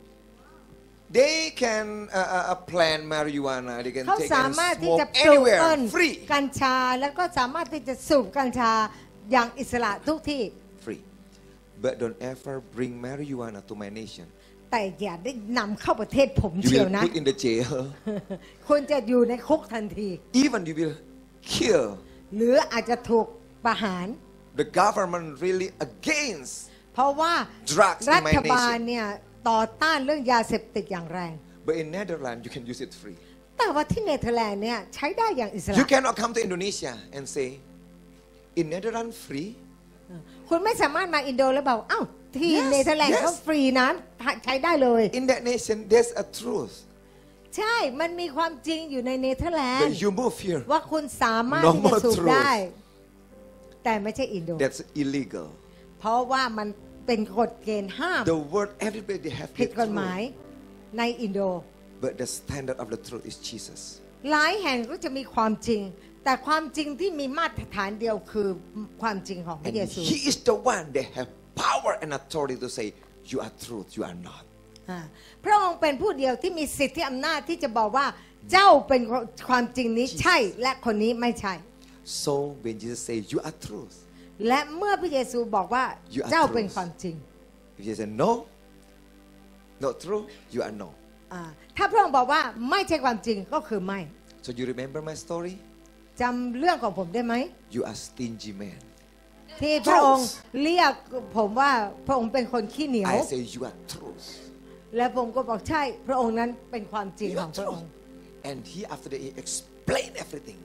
[SPEAKER 1] They can uh, uh, plant marijuana. They can
[SPEAKER 2] เขา
[SPEAKER 1] take
[SPEAKER 2] สา
[SPEAKER 1] and
[SPEAKER 2] มารถที่จะ
[SPEAKER 1] smoke
[SPEAKER 2] ปลูกต้น
[SPEAKER 1] anywhere. Free.
[SPEAKER 2] กัญชาแล้วก็สามารถที่จะสูบกัญชาอย่างอิสระทุกที่
[SPEAKER 1] Free. But don't ever bring marijuana to my nation.
[SPEAKER 2] แต่อย่าได้นำเข้าประเทศผม
[SPEAKER 1] You
[SPEAKER 2] เชียว
[SPEAKER 1] will
[SPEAKER 2] นะ
[SPEAKER 1] put in the jail.
[SPEAKER 2] คุณจะอยู่ในคุกทันที
[SPEAKER 1] Even you will kill.
[SPEAKER 2] หรืออาจจะถูกประหาร
[SPEAKER 1] The government really against
[SPEAKER 2] เพราะว่า
[SPEAKER 1] drugs
[SPEAKER 2] รั
[SPEAKER 1] in my
[SPEAKER 2] ฐบาล
[SPEAKER 1] nation.
[SPEAKER 2] เนี่ยต่อต้านเรื่องยาเสพติดอย่างแรง
[SPEAKER 1] But in Netherlands, you can use it free.
[SPEAKER 2] แต่ว่าที่เนเธอร์แลนด์เนี่ยใช้ได้อย่างอิสระ
[SPEAKER 1] You cannot come to Indonesia and say, in Netherlands free.
[SPEAKER 2] คุณไม่สามารถมาอินโดแล้วบอกเอ้าที่
[SPEAKER 1] Yes,
[SPEAKER 2] เนเธอร์แลนด์
[SPEAKER 1] yes.
[SPEAKER 2] เขาฟรีนะใช้ได้เลย
[SPEAKER 1] In that nation, there's a truth.
[SPEAKER 2] ใช่มันมีความจริงอยู่ในเนเธอร์แลนด์
[SPEAKER 1] That you move here,
[SPEAKER 2] ว่าคุณสามารถ
[SPEAKER 1] No
[SPEAKER 2] ที่จะ
[SPEAKER 1] more
[SPEAKER 2] สูบ
[SPEAKER 1] truth.
[SPEAKER 2] ได้ แต่ไม่ใช่อินโด
[SPEAKER 1] that's illegal.
[SPEAKER 2] เพราะว่ามันเป็นกฎเกณฑ์ห้าม
[SPEAKER 1] The word everybody have
[SPEAKER 2] ผิด
[SPEAKER 1] their
[SPEAKER 2] กฎหมาย
[SPEAKER 1] truth,
[SPEAKER 2] ในอินโด
[SPEAKER 1] but the standard of the truth is Jesus.
[SPEAKER 2] หลายแห่งก็จะมีความจริง แต่ความจริงที่มีมาตรฐานเดียวคือความจริงของพระ
[SPEAKER 1] And
[SPEAKER 2] เยซู
[SPEAKER 1] He is the one that have power and authority to say, you are truth, you are not.
[SPEAKER 2] อ่าพระองค์เป็นผู้เดียวที่มีสิทธิอำนาจที่จะบอกว่าเจ้าเป็นความจริงนี้ใช่และคนนี้ไม่ใช่
[SPEAKER 1] So when Jesus say, you are truth,
[SPEAKER 2] และเมื่อพระเยซูบอกว่า
[SPEAKER 1] You are
[SPEAKER 2] เจ้าเป็น
[SPEAKER 1] truth.
[SPEAKER 2] ความจริง
[SPEAKER 1] if Jesus say no, not true, you are no.
[SPEAKER 2] อ่าถ้าพระองค์บอกว่าไม่ใช่ความจริงก็คือไม่
[SPEAKER 1] So you remember my story?
[SPEAKER 2] จำเรื่องของผมได้ไหม
[SPEAKER 1] You are stingy man.
[SPEAKER 2] ที่พระองค์เรียกผมว่าพระองค์เป็นคนขี้เหนียว
[SPEAKER 1] I say you are truth.
[SPEAKER 2] และผมก็บอกใช่พระองค์นั้นเป็นความจริง
[SPEAKER 1] You
[SPEAKER 2] ขอ
[SPEAKER 1] are
[SPEAKER 2] งพระองค์
[SPEAKER 1] truth. And he after that he explained everything.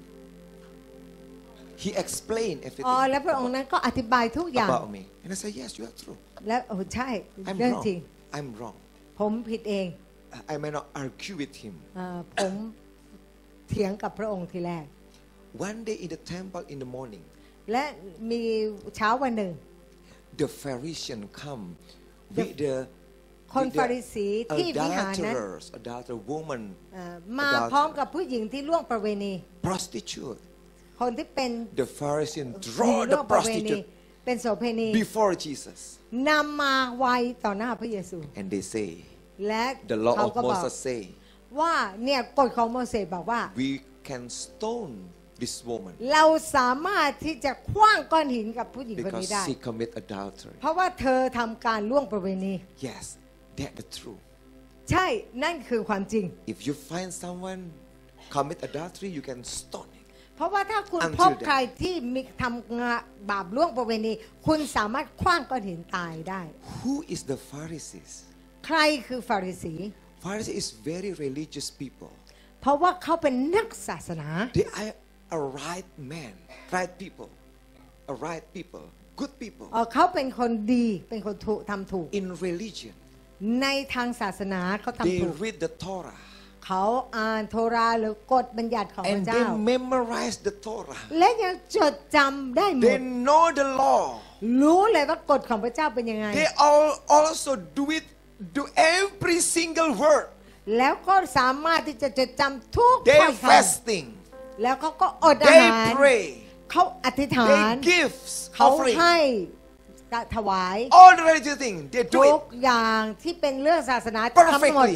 [SPEAKER 1] He explained
[SPEAKER 2] อ๋อ
[SPEAKER 1] everything
[SPEAKER 2] และพระองค์นั้นก็อธิบายทุกอย่าง
[SPEAKER 1] about me. And I say yes, you are true.
[SPEAKER 2] และโอ้ใช่
[SPEAKER 1] I'm
[SPEAKER 2] เรื่องจริง
[SPEAKER 1] wrong. I'm wrong.
[SPEAKER 2] ผมผิดเอง
[SPEAKER 1] I may not argue with him.
[SPEAKER 2] อ่าผมเถียงกับพระองค์ทีแรก
[SPEAKER 1] One day in the temple in the morning,
[SPEAKER 2] และมีเช้าวันหนึ่ง
[SPEAKER 1] the Pharisee come with the
[SPEAKER 2] คน
[SPEAKER 1] with
[SPEAKER 2] ฟาริสีที่
[SPEAKER 1] the
[SPEAKER 2] วิหารนั้น
[SPEAKER 1] adulterers, adulterer woman,
[SPEAKER 2] เอ่อมาพร้อมกับผู้หญิงที่ล่วงประเวณี
[SPEAKER 1] prostitute.
[SPEAKER 2] คนที่เป็น
[SPEAKER 1] The Pharisee
[SPEAKER 2] หญิง
[SPEAKER 1] draw
[SPEAKER 2] ล่
[SPEAKER 1] the
[SPEAKER 2] วงประเวณี
[SPEAKER 1] prostitute
[SPEAKER 2] เป็นโสเภณี
[SPEAKER 1] before Jesus,
[SPEAKER 2] นำมาไว้ต่อหน้าพระเยซู
[SPEAKER 1] and they say,
[SPEAKER 2] และ
[SPEAKER 1] the law
[SPEAKER 2] เขา
[SPEAKER 1] of
[SPEAKER 2] ก็บอก
[SPEAKER 1] Moses say,
[SPEAKER 2] ว่าเนี่ยกฎของโมเสสบอกว่า
[SPEAKER 1] we can stone this woman
[SPEAKER 2] เราสามารถที่จะคว้างก้อนหินกับผู้หญิงคน
[SPEAKER 1] because
[SPEAKER 2] นี้ได้
[SPEAKER 1] she commit adultery.
[SPEAKER 2] เพราะว่าเธอทำการล่วงประเวณี
[SPEAKER 1] Yes, that's the truth.
[SPEAKER 2] ใช่นั่นคือความจริง
[SPEAKER 1] If you find someone commit adultery, you can stone him.
[SPEAKER 2] เพราะว่าถ้าคุณ
[SPEAKER 1] Until
[SPEAKER 2] พบ
[SPEAKER 1] then.
[SPEAKER 2] ใครที่มีทำงาบาปล่วงประเวณี คุณสามารถคว้างก้อนหินตายได้
[SPEAKER 1] Who is the Pharisees?
[SPEAKER 2] ใครคือฟาริสี
[SPEAKER 1] Pharisees is very religious people.
[SPEAKER 2] เพราะว่าเขาเป็นนักศาสนา
[SPEAKER 1] They are a right man, right people, a right people, good people
[SPEAKER 2] เอ่อเขาเป็นคนดีเป็นคนถูกทำถูก
[SPEAKER 1] in religion.
[SPEAKER 2] ในทางศาสนาเขาทำ
[SPEAKER 1] They
[SPEAKER 2] ถูก
[SPEAKER 1] read the Torah
[SPEAKER 2] เขาอ่านโทราหรือกฎบัญญัติของพ
[SPEAKER 1] and
[SPEAKER 2] ระ
[SPEAKER 1] they
[SPEAKER 2] เจ้า
[SPEAKER 1] memorize the Torah.
[SPEAKER 2] และยังจดจำได้หม
[SPEAKER 1] They
[SPEAKER 2] ด
[SPEAKER 1] know the law.
[SPEAKER 2] รู้เลยว่ากฎของพระเจ้าเป็นยังไง
[SPEAKER 1] They all also do it, do every single word.
[SPEAKER 2] แล้วก็สามารถที่จะจดจำทุก
[SPEAKER 1] They
[SPEAKER 2] ข้อค
[SPEAKER 1] fasting.
[SPEAKER 2] ำแล้วเขาก็อดอา
[SPEAKER 1] They
[SPEAKER 2] หาร
[SPEAKER 1] pray.
[SPEAKER 2] เขาอธิษฐาน
[SPEAKER 1] They give
[SPEAKER 2] เขา
[SPEAKER 1] offering.
[SPEAKER 2] ให้ถวาย
[SPEAKER 1] All the religious things, they
[SPEAKER 2] ทุ
[SPEAKER 1] do
[SPEAKER 2] ก
[SPEAKER 1] it
[SPEAKER 2] อย่างที่เป็นเรื่องศาสนาทั้งหมด
[SPEAKER 1] perfectly.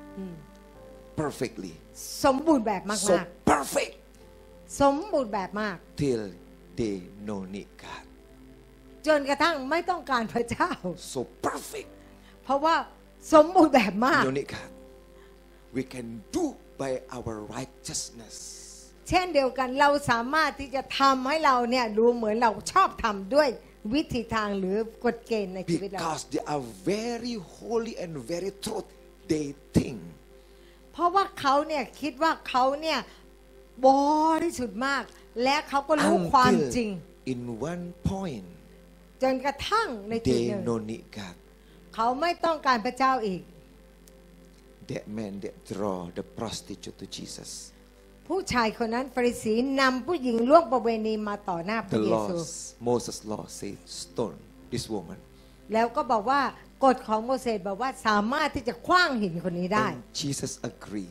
[SPEAKER 1] Perfectly.
[SPEAKER 2] สมบูรณ์แบบมาก
[SPEAKER 1] So perfect
[SPEAKER 2] ๆ สมบูรณ์แบบมาก
[SPEAKER 1] till they know need God.
[SPEAKER 2] จนกระทั่งไม่ต้องการพระเจ้า
[SPEAKER 1] So perfect.
[SPEAKER 2] เพราะว่าสมบูรณ์แบบมาก
[SPEAKER 1] No need God. We can do by our righteousness.
[SPEAKER 2] เช่นเดียวกันเราสามารถที่จะทำให้เราเนี่ยดูเหมือนเราชอบทำด้วยวิธีทางหรือกฎเกณฑ์ในชีวิตเรา
[SPEAKER 1] Because they are very holy and very truth. They think.
[SPEAKER 2] เพราะว่าเขาเนี่ยคิดว่าเขาเนี่ยบริสุทธิ์มาก และเขาก็รู้ความจริง
[SPEAKER 1] Until in one point
[SPEAKER 2] จนกระทั่งในจุด
[SPEAKER 1] they
[SPEAKER 2] หนึ่ง
[SPEAKER 1] no need God.
[SPEAKER 2] เขาไม่ต้องการพระเจ้าอีก
[SPEAKER 1] That man that draw the prostitute to Jesus.
[SPEAKER 2] ผู้ชายคนนั้นฟาริสีนำผู้หญิงล่วงประเวณีมาต่อหน้าพ
[SPEAKER 1] The
[SPEAKER 2] ระเยซู
[SPEAKER 1] laws, Moses' law say stone this woman.
[SPEAKER 2] แล้วก็บอกว่ากฎของโมเสสบอกว่าสามารถที่จะคว้างหินคนนี้ได้
[SPEAKER 1] And Jesus agree.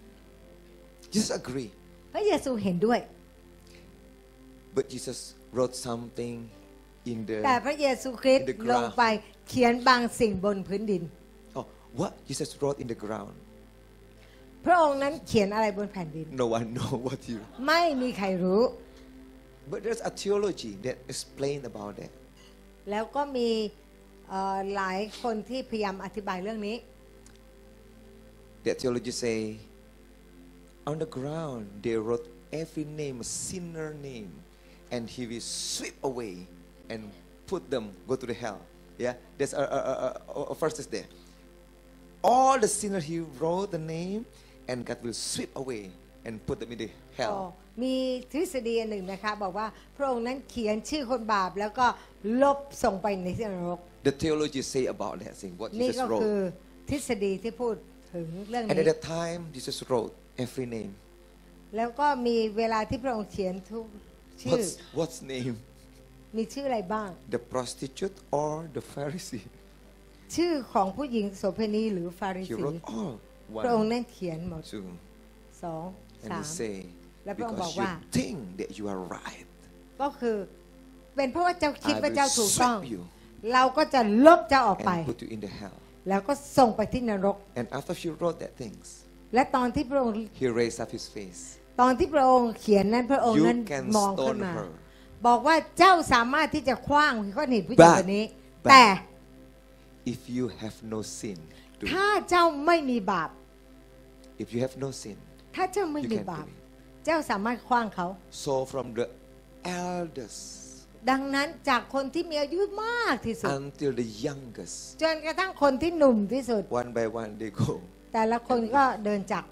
[SPEAKER 1] Jesus agree.
[SPEAKER 2] พระเยซูเห็นด้วย
[SPEAKER 1] But Jesus wrote something in the
[SPEAKER 2] แต่พระเยซูคริสต์
[SPEAKER 1] in the ground
[SPEAKER 2] ลงไปเขียนบางสิ่งบนพื้นดิน
[SPEAKER 1] oh what Jesus wrote in the ground.
[SPEAKER 2] พระองค์นั้นเขียนอะไรบนแผ่นดิน
[SPEAKER 1] No one know what he.
[SPEAKER 2] ไม่มีใครรู้
[SPEAKER 1] But there's a theology that explain about that.
[SPEAKER 2] แล้วก็มีเอ่อหลายคนที่พยายามอธิบายเรื่องนี้
[SPEAKER 1] That theology say on the ground they wrote every name, sinner name, and he will sweep away and put them go to the hell. Yeah, there's a, a, a, a, a verse is there. All the sinners he wrote the name, and God will sweep away and put them in the
[SPEAKER 2] อ๋อ
[SPEAKER 1] hell.
[SPEAKER 2] มีทฤษฎีอันหนึ่งนะคะบอกว่าพระองค์นั้นเขียนชื่อคนบาปแล้วก็ลบส่งไปในที่นรก
[SPEAKER 1] The theology say about that thing, what
[SPEAKER 2] นี่
[SPEAKER 1] Jesus
[SPEAKER 2] ก็คือ
[SPEAKER 1] wrote.
[SPEAKER 2] ทฤษฎีที่พูดถึงเรื่อง
[SPEAKER 1] And
[SPEAKER 2] นี้
[SPEAKER 1] at that time, Jesus wrote every name.
[SPEAKER 2] แล้วก็มีเวลาที่พระองค์เขียนทุกชื่อ
[SPEAKER 1] What's, what's name?
[SPEAKER 2] มีชื่ออะไรบ้าง
[SPEAKER 1] The prostitute or the Pharisee?
[SPEAKER 2] ชื่อของผู้หญิงโสเภณีหรือฟาริ
[SPEAKER 1] He
[SPEAKER 2] สี
[SPEAKER 1] wrote all.
[SPEAKER 2] พระองค์
[SPEAKER 1] One,
[SPEAKER 2] นั่นเขียนหมด
[SPEAKER 1] two,
[SPEAKER 2] สอง
[SPEAKER 1] and
[SPEAKER 2] สา
[SPEAKER 1] he
[SPEAKER 2] ม
[SPEAKER 1] say,
[SPEAKER 2] และพระองค์บอก
[SPEAKER 1] because
[SPEAKER 2] ว่า
[SPEAKER 1] you think that you are right,
[SPEAKER 2] ก็คือเป็นเพราะว่าเจ้าคิด
[SPEAKER 1] I
[SPEAKER 2] ว่า
[SPEAKER 1] will
[SPEAKER 2] เจ้าถูกต้อง
[SPEAKER 1] sweep you
[SPEAKER 2] เราก็จะลบเจ้าออกไป
[SPEAKER 1] and put you in the hell.
[SPEAKER 2] แล้วก็ส่งไปที่นรก
[SPEAKER 1] And after she wrote that things,
[SPEAKER 2] และตอนที่พระองค์
[SPEAKER 1] he raised up his face.
[SPEAKER 2] ตอนที่พระองค์เขียนนั้นพระองค์
[SPEAKER 1] You
[SPEAKER 2] นั้น
[SPEAKER 1] can
[SPEAKER 2] มองขึ้น
[SPEAKER 1] stone
[SPEAKER 2] มา
[SPEAKER 1] her.
[SPEAKER 2] บอกว่าเจ้าสามารถที่จะคว้างก้อนหินผู้หญิง
[SPEAKER 1] But-
[SPEAKER 2] คนนี้
[SPEAKER 1] but-
[SPEAKER 2] แต่
[SPEAKER 1] If you have no sin, do
[SPEAKER 2] ถ้าเจ้าไม่มีบาป
[SPEAKER 1] if you have no sin,
[SPEAKER 2] ถ้าเจ้าไม่
[SPEAKER 1] you
[SPEAKER 2] มี
[SPEAKER 1] can
[SPEAKER 2] บาป
[SPEAKER 1] do it.
[SPEAKER 2] เจ้าสามารถคว้างเขา
[SPEAKER 1] So from the elders
[SPEAKER 2] ดังนั้นจากคนที่มีอายุมากที่สุด
[SPEAKER 1] until the youngest,
[SPEAKER 2] จนกระทั่งคนที่หนุ่มที่สุด
[SPEAKER 1] one by one they go
[SPEAKER 2] แต่ละคนก็เดินจากไป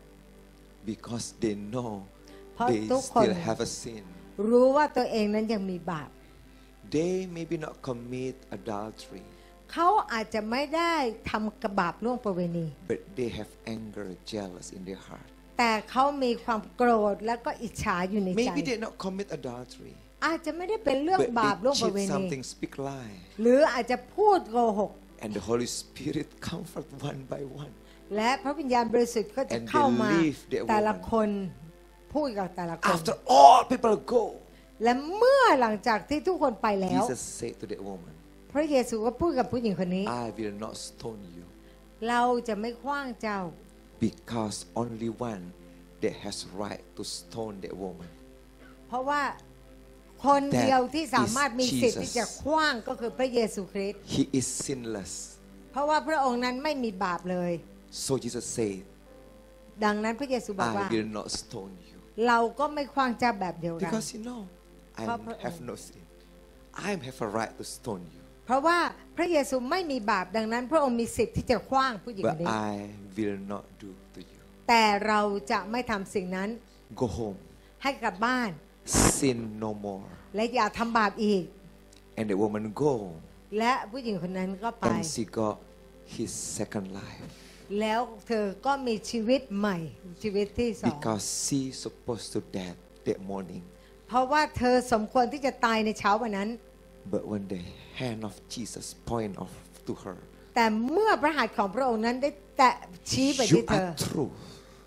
[SPEAKER 1] because they know
[SPEAKER 2] เพราะ
[SPEAKER 1] they
[SPEAKER 2] ทุกคน
[SPEAKER 1] still have a sin.
[SPEAKER 2] รู้ว่าตัวเองนั้นยังมีบาป
[SPEAKER 1] They maybe not commit adultery,
[SPEAKER 2] เขาอาจจะไม่ได้ทำกระบาปล่วงประเวณี
[SPEAKER 1] but they have anger, jealous in their heart.
[SPEAKER 2] แต่เขามีความโกรธและก็อิจฉาอยู่ในใจ
[SPEAKER 1] Maybe they not commit adultery,
[SPEAKER 2] อาจจะไม่ได้เป็นเรื่อง
[SPEAKER 1] but
[SPEAKER 2] บาปล่วง
[SPEAKER 1] they
[SPEAKER 2] ประเว
[SPEAKER 1] cheat
[SPEAKER 2] ณี
[SPEAKER 1] something, speak lie,
[SPEAKER 2] หรืออาจจะพูดโกหก
[SPEAKER 1] and the Holy Spirit comfort one by one.
[SPEAKER 2] และพระวิญญาณบริสุทธิ์ก็จะ
[SPEAKER 1] And they
[SPEAKER 2] เข้ามา
[SPEAKER 1] leave their
[SPEAKER 2] แต่ละ
[SPEAKER 1] woman.
[SPEAKER 2] คนพูดกับแต่ละคน
[SPEAKER 1] After all people go,
[SPEAKER 2] และเมื่อหลังจากที่ทุกคนไปแล้ว
[SPEAKER 1] Jesus said to that woman,
[SPEAKER 2] พระเยซูก็พูดกับผู้หญิงคนนี้
[SPEAKER 1] I will not stone you,
[SPEAKER 2] เราจะไม่ขว้างเจ้า
[SPEAKER 1] because only one that has right to stone that woman.
[SPEAKER 2] เพราะว่าคนเดียวที่สามารถมีสิทธิ์
[SPEAKER 1] Jesus
[SPEAKER 2] ที่จะขว้างก็คือพระเยซูคริสต์
[SPEAKER 1] He is sinless.
[SPEAKER 2] เพราะว่าพระองค์นั้นไม่มีบาปเลย
[SPEAKER 1] So Jesus said,
[SPEAKER 2] ดังนั้นพระเยซูบอกว่า
[SPEAKER 1] I will not stone you.
[SPEAKER 2] เราก็ไม่ขว้างเจ้าแบบเดียวกัน
[SPEAKER 1] Because you know, I
[SPEAKER 2] Papa-
[SPEAKER 1] have no sin. I have a right to stone you.
[SPEAKER 2] เพราะว่าพระเยซูไม่มีบาปดังนั้น พระองค์มีสิทธิ์ที่จะขว้างผู้หญิงคน
[SPEAKER 1] But
[SPEAKER 2] นี้
[SPEAKER 1] I will not do to you.
[SPEAKER 2] แต่เราจะไม่ทำสิ่งนั้น
[SPEAKER 1] Go home.
[SPEAKER 2] ให้กลับบ้าน
[SPEAKER 1] Sin no more.
[SPEAKER 2] และอย่าทำบาปอีก
[SPEAKER 1] And the woman go.
[SPEAKER 2] และผู้หญิงคนนั้นก็ไป
[SPEAKER 1] And she got his second life.
[SPEAKER 2] แล้วเธอก็มีชีวิตใหม่ชีวิตที่สอง
[SPEAKER 1] Because she supposed to die that morning.
[SPEAKER 2] เพราะว่าเธอสมควรที่จะตายในเช้าวันนั้น
[SPEAKER 1] But when the hand of Jesus point off to her,
[SPEAKER 2] แต่เมื่อพระหัตถ์ของพระองค์นั้นได้แตะชี้ไป
[SPEAKER 1] you
[SPEAKER 2] ที่เธอ
[SPEAKER 1] are truth.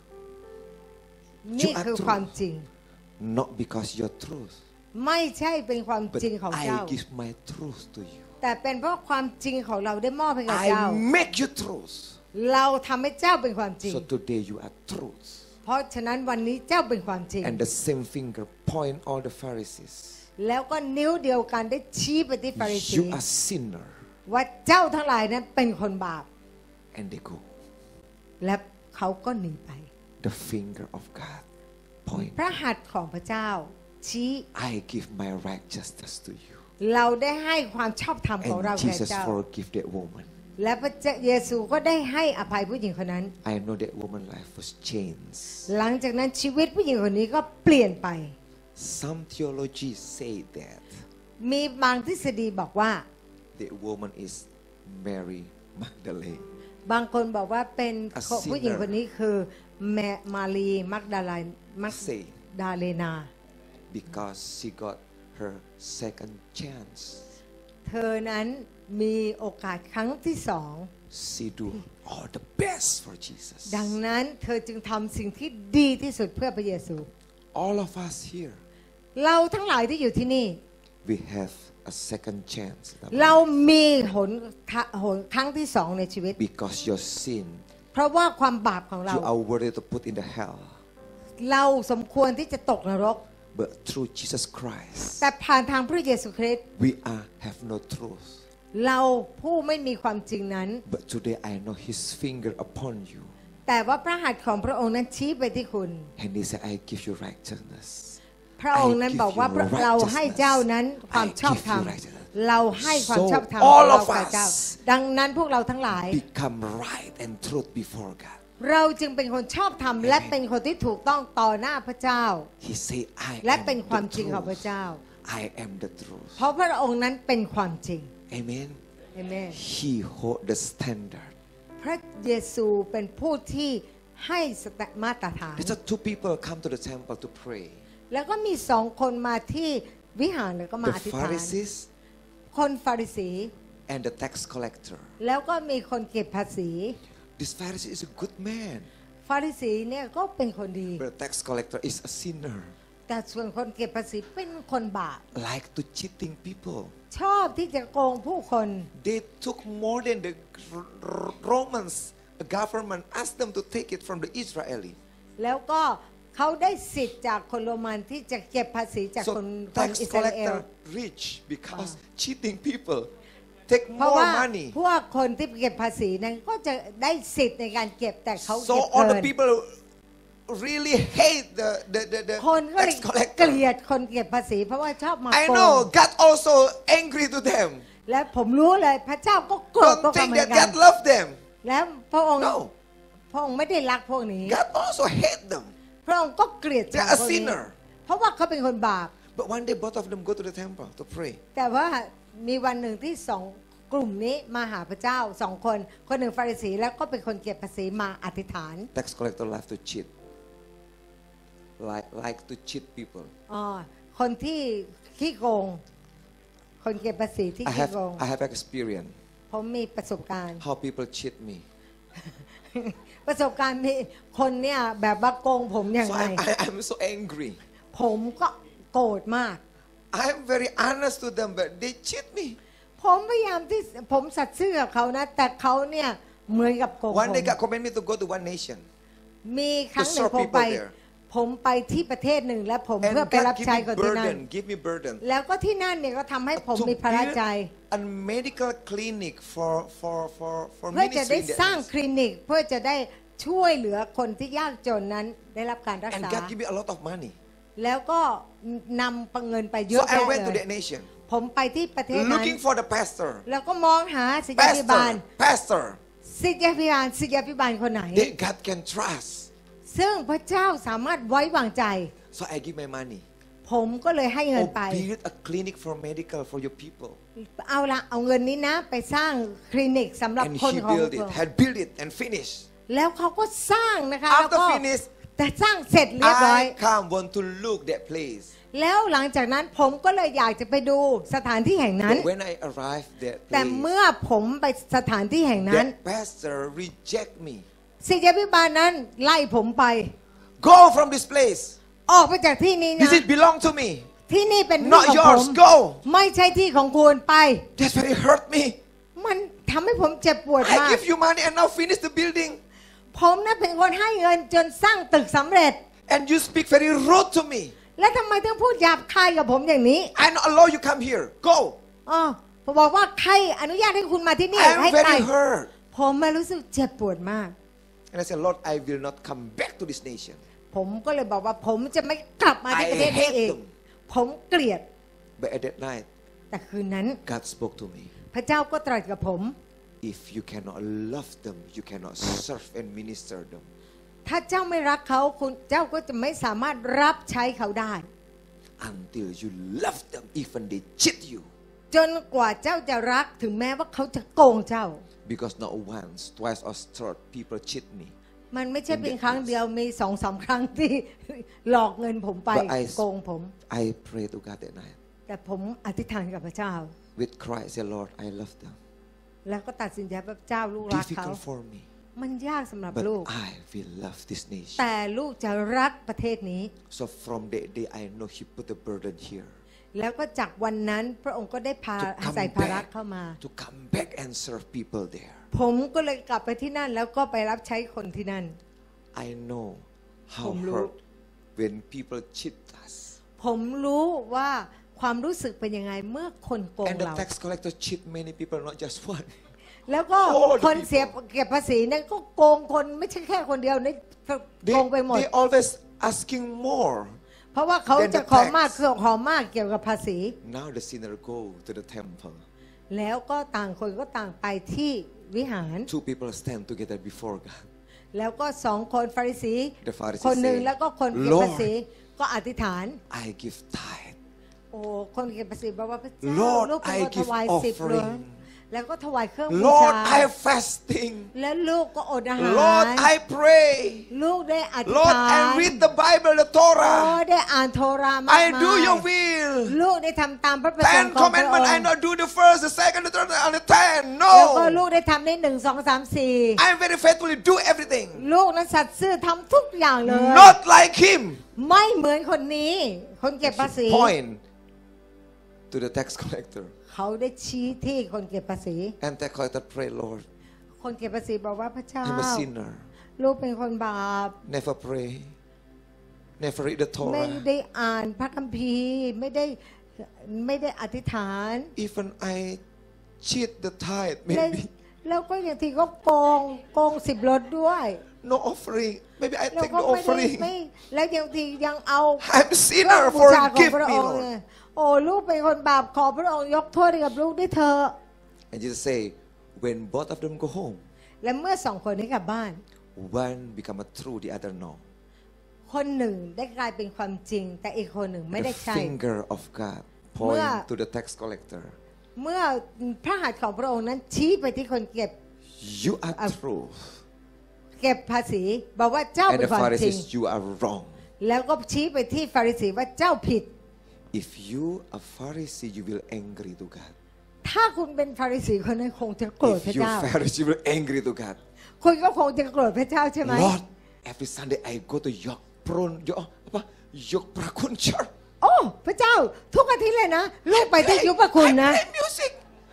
[SPEAKER 2] นี่คือความจริง
[SPEAKER 1] Not because you're truth.
[SPEAKER 2] ไม่ใช่เป็นความ
[SPEAKER 1] But
[SPEAKER 2] จริงของเจ้า
[SPEAKER 1] I give my truth to you.
[SPEAKER 2] แต่เป็นเพราะความจริงของเราได้มอบให้กับเจ้า
[SPEAKER 1] I make you truth.
[SPEAKER 2] เราทำให้เจ้าเป็นความจริง
[SPEAKER 1] So today you are truth.
[SPEAKER 2] เพราะฉะนั้นวันนี้เจ้าเป็นความจริง
[SPEAKER 1] And the same finger point all the Pharisees.
[SPEAKER 2] แล้วก็นิ้วเดียวกันได้ชี้ไปที่ฟาริสี
[SPEAKER 1] You are sinner.
[SPEAKER 2] ว่าเจ้าทั้งหลายนั้นเป็นคนบาป
[SPEAKER 1] And they go.
[SPEAKER 2] และเขาก็หนีไป
[SPEAKER 1] The finger of God point.
[SPEAKER 2] พระหัตถ์ของพระเจ้า ชี้
[SPEAKER 1] I give my righteousness to you.
[SPEAKER 2] เราได้ให้ความชอบธรรมของเรา
[SPEAKER 1] And
[SPEAKER 2] แก่
[SPEAKER 1] Jesus
[SPEAKER 2] เจ้า
[SPEAKER 1] forgive that woman.
[SPEAKER 2] และพระเจ้าเยซูก็ได้ให้อภัยผู้หญิงคนนั้น
[SPEAKER 1] I know that woman life was changed.
[SPEAKER 2] หลังจากนั้นชีวิตผู้หญิงคนนี้ก็เปลี่ยนไป
[SPEAKER 1] Some theologies say that
[SPEAKER 2] มีบางทฤษฎีบอกว่า
[SPEAKER 1] the woman is Mary Magdalene.
[SPEAKER 2] บางคนบอกว่าเป็น
[SPEAKER 1] A sinner
[SPEAKER 2] ผู้หญิงคนนี้คือแมมารีมักดาลามัก
[SPEAKER 1] Say
[SPEAKER 2] ดาเลนา
[SPEAKER 1] because she got her second chance.
[SPEAKER 2] เธอนั้นมีโอกาสครั้งที่สอง
[SPEAKER 1] She do all the best for Jesus.
[SPEAKER 2] ดังนั้นเธอจึงทำสิ่งที่ดีที่สุดเพื่อพระเยซู
[SPEAKER 1] All of us here,
[SPEAKER 2] เราทั้งหลายที่อยู่ที่นี่
[SPEAKER 1] we have a second chance.
[SPEAKER 2] เรามีหนหนครั้งที่สองในชีวิต
[SPEAKER 1] Because your sin,
[SPEAKER 2] เพราะว่าความบาปของเรา
[SPEAKER 1] you are worthy to put in the hell.
[SPEAKER 2] เราสมควรที่จะตกนรก
[SPEAKER 1] But through Jesus Christ,
[SPEAKER 2] แต่ผ่านทางพระเยซูคริสต์
[SPEAKER 1] we are have no truth.
[SPEAKER 2] เราผู้ไม่มีความจริงนั้น
[SPEAKER 1] But today I know His finger upon you.
[SPEAKER 2] แต่ว่าพระหัตถ์ของพระองค์นั้นชี้ไปที่คุณ
[SPEAKER 1] And He said, I give you righteousness.
[SPEAKER 2] พระองค์นั้นบอกว่าเราให้เจ้านั้นความชอบธรรม เราให้ความชอบธรรมของเราแก่เจ้า ดังนั้นพวกเราทั้งหลาย
[SPEAKER 1] Become right and truth before God.
[SPEAKER 2] เราจึงเป็นคนชอบธรรมและเป็นคนที่ถูกต้องต่อหน้าพระเจ้า
[SPEAKER 1] He say, I
[SPEAKER 2] และ
[SPEAKER 1] am
[SPEAKER 2] เป็นความ
[SPEAKER 1] the
[SPEAKER 2] จริงของพระ
[SPEAKER 1] truth.
[SPEAKER 2] เจ้า
[SPEAKER 1] I am the truth.
[SPEAKER 2] เพราะพระองค์นั้นเป็นความจริง
[SPEAKER 1] Amen.
[SPEAKER 2] เอเมน
[SPEAKER 1] He hold the standard.
[SPEAKER 2] พระเยซูเป็นผู้ที่ให้มาตรฐาน
[SPEAKER 1] There's a two people come to the temple to pray.
[SPEAKER 2] แล้วก็มีสองคนมาที่วิหารแล้วก็มา
[SPEAKER 1] The
[SPEAKER 2] อธิษฐาน
[SPEAKER 1] Pharisees
[SPEAKER 2] คนฟาริสี
[SPEAKER 1] and the tax collector.
[SPEAKER 2] แล้วก็มีคนเก็บภาษี
[SPEAKER 1] This Pharisee is a good man,
[SPEAKER 2] ฟาริสีเนี่ยก็เป็นคนดี
[SPEAKER 1] but the tax collector is a sinner.
[SPEAKER 2] แต่ส่วนคนเก็บภาษีเป็นคนบาป
[SPEAKER 1] Like to cheating people.
[SPEAKER 2] ชอบที่จะโกงผู้คน
[SPEAKER 1] They took more than the Romans. The government asked them to take it from the Israeli.
[SPEAKER 2] แล้วก็เขาได้สิทธิ์จากคนโรมันที่จะเก็บภาษีจากคน
[SPEAKER 1] So
[SPEAKER 2] คน
[SPEAKER 1] tax
[SPEAKER 2] อิสราเอล
[SPEAKER 1] collector rich because cheating people take
[SPEAKER 2] เพราะ
[SPEAKER 1] more
[SPEAKER 2] ว่า
[SPEAKER 1] money.
[SPEAKER 2] พวกคนที่เก็บภาษีนั้นก็จะได้สิทธิ์ในการเก็บแต่เขาเก็
[SPEAKER 1] So
[SPEAKER 2] บ
[SPEAKER 1] all
[SPEAKER 2] เกิ
[SPEAKER 1] the
[SPEAKER 2] น
[SPEAKER 1] people really hate the the the, the
[SPEAKER 2] คนก็เลย
[SPEAKER 1] tax
[SPEAKER 2] เก
[SPEAKER 1] collector.
[SPEAKER 2] ลียดคนเก็บภาษีเพราะว่าชอบมา
[SPEAKER 1] I
[SPEAKER 2] โก
[SPEAKER 1] know
[SPEAKER 2] ง
[SPEAKER 1] God also angry to them.
[SPEAKER 2] และผมรู้เลยพระเจ้าก็โกรธพวก
[SPEAKER 1] Don't
[SPEAKER 2] เขา
[SPEAKER 1] think
[SPEAKER 2] เหมือน
[SPEAKER 1] that
[SPEAKER 2] กัน
[SPEAKER 1] God love them.
[SPEAKER 2] แล้วพระองค์
[SPEAKER 1] No,
[SPEAKER 2] พระองค์ไม่ได้รักพวกนี้
[SPEAKER 1] God also hate them.
[SPEAKER 2] พระองค์ก็เกลียดชาว
[SPEAKER 1] They are
[SPEAKER 2] พวกนี้
[SPEAKER 1] sinner.
[SPEAKER 2] เพราะว่าเขาเป็นคนบาป
[SPEAKER 1] But one day both of them go to the temple to pray.
[SPEAKER 2] แต่ว่ามีวันหนึ่งที่สองกลุ่มนี้มาหาพระเจ้าสองคนคนหนึ่งฟาริสีแล้วก็เป็นคนเก็บภาษีมาอธิษฐาน
[SPEAKER 1] Tax collector like to cheat. Like like to cheat people.
[SPEAKER 2] อ๋อคนที่ขี้โกง คนเก็บภาษีที่
[SPEAKER 1] I
[SPEAKER 2] ขี้
[SPEAKER 1] have
[SPEAKER 2] โกง
[SPEAKER 1] I have experience
[SPEAKER 2] ผมมีประสบการณ์
[SPEAKER 1] how people cheat me.
[SPEAKER 2] ประสบการณ์มีคนเนี่ยแบบว่าโกงผมอย่าง
[SPEAKER 1] So
[SPEAKER 2] ไร
[SPEAKER 1] I'm, I, I'm so angry.
[SPEAKER 2] ผมก็โกรธมาก
[SPEAKER 1] I'm very honest to them, but they cheat me.
[SPEAKER 2] ผมพยายามที่ผมสัตย์ซื่อกับเขานะ แต่เขาเนี่ยเหมือนกับโกงผม
[SPEAKER 1] One day God commanded me to go to one nation.
[SPEAKER 2] มีครั้งหนึ่ง
[SPEAKER 1] To serve
[SPEAKER 2] ผมไป
[SPEAKER 1] people there.
[SPEAKER 2] ผมไปที่ประเทศหนึ่งและผม
[SPEAKER 1] And
[SPEAKER 2] เพื่อไปรับ
[SPEAKER 1] God give
[SPEAKER 2] ใช้
[SPEAKER 1] me
[SPEAKER 2] คนที่นั่น
[SPEAKER 1] burden, give me burden
[SPEAKER 2] แล้วก็ที่นั่นเนี่ยก็ทำให้ผม
[SPEAKER 1] to
[SPEAKER 2] มีภาระ
[SPEAKER 1] build
[SPEAKER 2] ใจ
[SPEAKER 1] a medical clinic for for for for
[SPEAKER 2] เพื่อจะ
[SPEAKER 1] ministry
[SPEAKER 2] ได้
[SPEAKER 1] in that
[SPEAKER 2] สร้าง
[SPEAKER 1] place.
[SPEAKER 2] คลินิกเพื่อจะได้ช่วยเหลือคนที่ยากจนนั้นได้รับการรัก
[SPEAKER 1] And
[SPEAKER 2] ษา
[SPEAKER 1] God give me a lot of money.
[SPEAKER 2] แล้วก็นำเงินไปเย
[SPEAKER 1] So
[SPEAKER 2] อะ
[SPEAKER 1] I
[SPEAKER 2] แยะ
[SPEAKER 1] went to
[SPEAKER 2] เลย
[SPEAKER 1] that nation,
[SPEAKER 2] ผมไปที่ประเทศนั้น
[SPEAKER 1] looking for the pastor.
[SPEAKER 2] แล้วก็มองหาศิษยาภิบาล
[SPEAKER 1] Pastor, pastor,
[SPEAKER 2] ศิษยาภิบาลศิษยาภิบาลคนไหน
[SPEAKER 1] that God can trust.
[SPEAKER 2] ซึ่งพระเจ้าสามารถไว้วางใจ
[SPEAKER 1] So I give my money.
[SPEAKER 2] ผมก็เลยให้เงิน
[SPEAKER 1] Oh,
[SPEAKER 2] ไป
[SPEAKER 1] build a clinic for medical for your people.
[SPEAKER 2] เอาละเอาเงินนี้นะ ไปสร้างคลินิกสำหรับ
[SPEAKER 1] And
[SPEAKER 2] คน
[SPEAKER 1] he
[SPEAKER 2] ของ
[SPEAKER 1] built it,
[SPEAKER 2] ผม
[SPEAKER 1] had built it and finished.
[SPEAKER 2] แล้วเขาก็สร้างนะคะแล้ว
[SPEAKER 1] After
[SPEAKER 2] ก็
[SPEAKER 1] finish,
[SPEAKER 2] แต่สร้างเสร็จเรียบร้อย
[SPEAKER 1] I come want to look that place.
[SPEAKER 2] แล้วหลังจากนั้นผมก็เลยอยากจะไปดูสถานที่แห่งนั้น
[SPEAKER 1] But when I arrived that
[SPEAKER 2] แต่
[SPEAKER 1] place,
[SPEAKER 2] เมื่อผมไปสถานที่แห่งนั้น
[SPEAKER 1] that pastor reject me.
[SPEAKER 2] ศิษยาภิบาลนั้นไล่ผมไป
[SPEAKER 1] Go from this place.
[SPEAKER 2] ออกไปจากที่นี้นะ
[SPEAKER 1] This is belong to me.
[SPEAKER 2] ที่นี่เป็นที่
[SPEAKER 1] Not
[SPEAKER 2] ของผม
[SPEAKER 1] yours. Go.
[SPEAKER 2] ไม่ใช่ที่ของคุณไป
[SPEAKER 1] That's very hurt me.
[SPEAKER 2] มันทำให้ผมเจ็บปวด
[SPEAKER 1] I
[SPEAKER 2] มาก
[SPEAKER 1] give you money and now finish the building.
[SPEAKER 2] ผมน่ะเป็นคนให้เงินจนสร้างตึกสำเร็จ
[SPEAKER 1] And you speak very rude to me.
[SPEAKER 2] แล้วทำไมถึงพูดหยาบคายกับผมอย่างนี้
[SPEAKER 1] I not allow you come here. Go.
[SPEAKER 2] อ๋อผมบอกว่าใครอนุญาตให้คุณมาที่นี่
[SPEAKER 1] I
[SPEAKER 2] ให้
[SPEAKER 1] am
[SPEAKER 2] ไป
[SPEAKER 1] very hurt.
[SPEAKER 2] ผมมารู้สึกเจ็บปวดมาก
[SPEAKER 1] And I said, Lord, I will not come back to this nation.
[SPEAKER 2] ผมก็เลยบอกว่าผมจะไม่กลับมาที่ประเทศ
[SPEAKER 1] I
[SPEAKER 2] นี้
[SPEAKER 1] hate
[SPEAKER 2] เอง
[SPEAKER 1] them.
[SPEAKER 2] ผมเกลียด
[SPEAKER 1] But at that night,
[SPEAKER 2] แต่คืนนั้น
[SPEAKER 1] God spoke to me.
[SPEAKER 2] พระเจ้าก็ตรัสกับผม
[SPEAKER 1] If you cannot love them, you cannot serve and minister them.
[SPEAKER 2] ถ้าเจ้าไม่รักเขาคุณเจ้าก็จะไม่สามารถรับใช้เขาได้
[SPEAKER 1] Until you love them, even they cheat you.
[SPEAKER 2] จนกว่าเจ้าจะรักถึงแม้ว่าเขาจะโกงเจ้า
[SPEAKER 1] Because not once, twice or third, people cheat me.
[SPEAKER 2] มันไม่ใช่เป็นครั้งเดียวมีสองสามครั้งที่ หลอกเงินผมไป
[SPEAKER 1] But I,
[SPEAKER 2] โกงผม
[SPEAKER 1] I prayed to God that night.
[SPEAKER 2] แต่ผมอธิษฐานกับพระเจ้า
[SPEAKER 1] With cry, I said, Lord, I love them.
[SPEAKER 2] แล้วก็ตัดสินใจพระเจ้าลูกรักเขา
[SPEAKER 1] Difficult for me.
[SPEAKER 2] มันยากสำหรับ
[SPEAKER 1] But
[SPEAKER 2] ลูก
[SPEAKER 1] I will love this nation.
[SPEAKER 2] แต่ลูกจะรักประเทศนี้
[SPEAKER 1] So from that day, I know He put the burden here.
[SPEAKER 2] แล้วก็จากวันนั้นพระองค์ก็ได้พา
[SPEAKER 1] To come
[SPEAKER 2] ใส่ภาระ
[SPEAKER 1] back,
[SPEAKER 2] เข้ามา
[SPEAKER 1] to come back and serve people there.
[SPEAKER 2] ผมก็เลยกลับไปที่นั่นแล้วก็ไปรับใช้คนที่นั่น
[SPEAKER 1] I know how
[SPEAKER 2] ผมรู้
[SPEAKER 1] hurt when people cheat us.
[SPEAKER 2] ผมรู้ว่าความรู้สึกเป็นยังไงเมื่อคนโกง
[SPEAKER 1] And the
[SPEAKER 2] เรา
[SPEAKER 1] tax collector cheat many people, not just one.
[SPEAKER 2] แล้วก็
[SPEAKER 1] All the
[SPEAKER 2] คนเสีย
[SPEAKER 1] people
[SPEAKER 2] เก็บภาษีนั่นก็โกงคนไม่ใช่แค่คนเดียวนี่
[SPEAKER 1] They,
[SPEAKER 2] โกงไปหมด
[SPEAKER 1] they always asking more.
[SPEAKER 2] เพราะว่าเขา
[SPEAKER 1] Then
[SPEAKER 2] จะ
[SPEAKER 1] the
[SPEAKER 2] ขอมาก
[SPEAKER 1] tax
[SPEAKER 2] คือขอมากเกี่ยวกับภาษี
[SPEAKER 1] Now the sinner go to the temple.
[SPEAKER 2] แล้วก็ต่างคนก็ต่างไปที่วิหาร
[SPEAKER 1] Two people stand together before God.
[SPEAKER 2] แล้วก็สองคนฟาริสี
[SPEAKER 1] The Pharisees
[SPEAKER 2] คนหนึ่ง
[SPEAKER 1] say,
[SPEAKER 2] แล้วก็คนเก็บภาษีก็อธิษฐาน
[SPEAKER 1] I give tithe.
[SPEAKER 2] โอ้คนเก็บภาษีบอกว่าพระเจ้า
[SPEAKER 1] Lord,
[SPEAKER 2] ลูกเป็น
[SPEAKER 1] I
[SPEAKER 2] คน
[SPEAKER 1] give
[SPEAKER 2] ถวายสิบเลย
[SPEAKER 1] offering.
[SPEAKER 2] แล้วก็ถวายเครื่องบู
[SPEAKER 1] Lord,
[SPEAKER 2] ชา
[SPEAKER 1] I fasting.
[SPEAKER 2] แล้วลูกก็อดอาหาร
[SPEAKER 1] Lord, I pray.
[SPEAKER 2] ลูกได้อธิษ
[SPEAKER 1] Lord,
[SPEAKER 2] ฐาน
[SPEAKER 1] I read the Bible, the
[SPEAKER 2] โอ้
[SPEAKER 1] Torah.
[SPEAKER 2] ได้อ่านโทราห์มาก
[SPEAKER 1] I
[SPEAKER 2] มา
[SPEAKER 1] do
[SPEAKER 2] ย
[SPEAKER 1] your will.
[SPEAKER 2] ลูกได้ทำตามพระประสง
[SPEAKER 1] Ten
[SPEAKER 2] ค์ของพระอง
[SPEAKER 1] commandments, I
[SPEAKER 2] ค์
[SPEAKER 1] not do the first, the second, the third, and the ten.
[SPEAKER 2] แล้วก็ลู
[SPEAKER 1] No.
[SPEAKER 2] กได้ทำได้หนึ่งสองสามสี่
[SPEAKER 1] I very faithfully do everything.
[SPEAKER 2] ลูกนั้นสัตย์ซื่อทำทุกอย่างเลย
[SPEAKER 1] Not like him.
[SPEAKER 2] ไม่เหมือนคนนี้ คนเก็บภาษี
[SPEAKER 1] Point to the tax collector.
[SPEAKER 2] เขาได้ชี้ที่คนเก็บภาษี
[SPEAKER 1] And tax collector pray, Lord,
[SPEAKER 2] คนเก็บภาษีบอกว่าพระเจ้า
[SPEAKER 1] I'm a sinner.
[SPEAKER 2] ลูกเป็นคนบาป
[SPEAKER 1] Never pray. Never read the
[SPEAKER 2] ไม่
[SPEAKER 1] Torah.
[SPEAKER 2] ได้อ่านพระคัมภีร์ไม่ได้ไม่ได้อธิษฐาน
[SPEAKER 1] Even I cheat the tithe,
[SPEAKER 2] และ
[SPEAKER 1] maybe.
[SPEAKER 2] แล้วก็อย่างที่ก็โกงโกงสิบรถด้วย
[SPEAKER 1] No offering. Maybe I
[SPEAKER 2] แล้ว
[SPEAKER 1] take
[SPEAKER 2] ก็
[SPEAKER 1] the
[SPEAKER 2] ไม่ได้
[SPEAKER 1] offering.
[SPEAKER 2] ไม่แล้วอย่างที่ยังเอา
[SPEAKER 1] I'm
[SPEAKER 2] เครื่
[SPEAKER 1] sinner.
[SPEAKER 2] องบูชาของ
[SPEAKER 1] Forgive
[SPEAKER 2] พระ
[SPEAKER 1] me,
[SPEAKER 2] องค์
[SPEAKER 1] Lord.
[SPEAKER 2] โอ้ลูกเป็นคนบาปขอพระองค์ยกโทษให้กับลูกด้วยเถอะ
[SPEAKER 1] And Jesus say, when both of them go home,
[SPEAKER 2] และเมื่อสองคนนี้กลับบ้าน
[SPEAKER 1] one become a true, the other no.
[SPEAKER 2] คนหนึ่งได้กลายเป็นความจริง แต่อีกคนหนึ่งไม่
[SPEAKER 1] The
[SPEAKER 2] ได้ใช่
[SPEAKER 1] finger of God point
[SPEAKER 2] มื่อ
[SPEAKER 1] to the tax collector.
[SPEAKER 2] เมื่อพระหัตถ์ของพระองค์นั้นชี้ไปที่คนเก็บ
[SPEAKER 1] You are
[SPEAKER 2] Uh,
[SPEAKER 1] true.
[SPEAKER 2] เก็บภาษีบอกว่าเจ้า
[SPEAKER 1] And
[SPEAKER 2] เป็น
[SPEAKER 1] the
[SPEAKER 2] ความจริง
[SPEAKER 1] Pharisees, you are wrong.
[SPEAKER 2] แล้วก็ชี้ไปที่ฟาริสีว่าเจ้าผิด
[SPEAKER 1] If you a Pharisee, you will angry to God.
[SPEAKER 2] ถ้าคุณเป็นฟาริสีคนนั้นคงจะโกรธพ
[SPEAKER 1] If
[SPEAKER 2] ระ
[SPEAKER 1] you
[SPEAKER 2] เจ้า
[SPEAKER 1] Pharisee, you will angry to God.
[SPEAKER 2] คุณก็คงจะโกรธพระเจ้าใช่ไหม
[SPEAKER 1] Lord, every Sunday I go to York Pron, York, apa, York Prakun Church.
[SPEAKER 2] โอ้พระเจ้าทุกอาทิตย์เลยนะลูกไปที่ยุพคุณ
[SPEAKER 1] I
[SPEAKER 2] นะ
[SPEAKER 1] play music.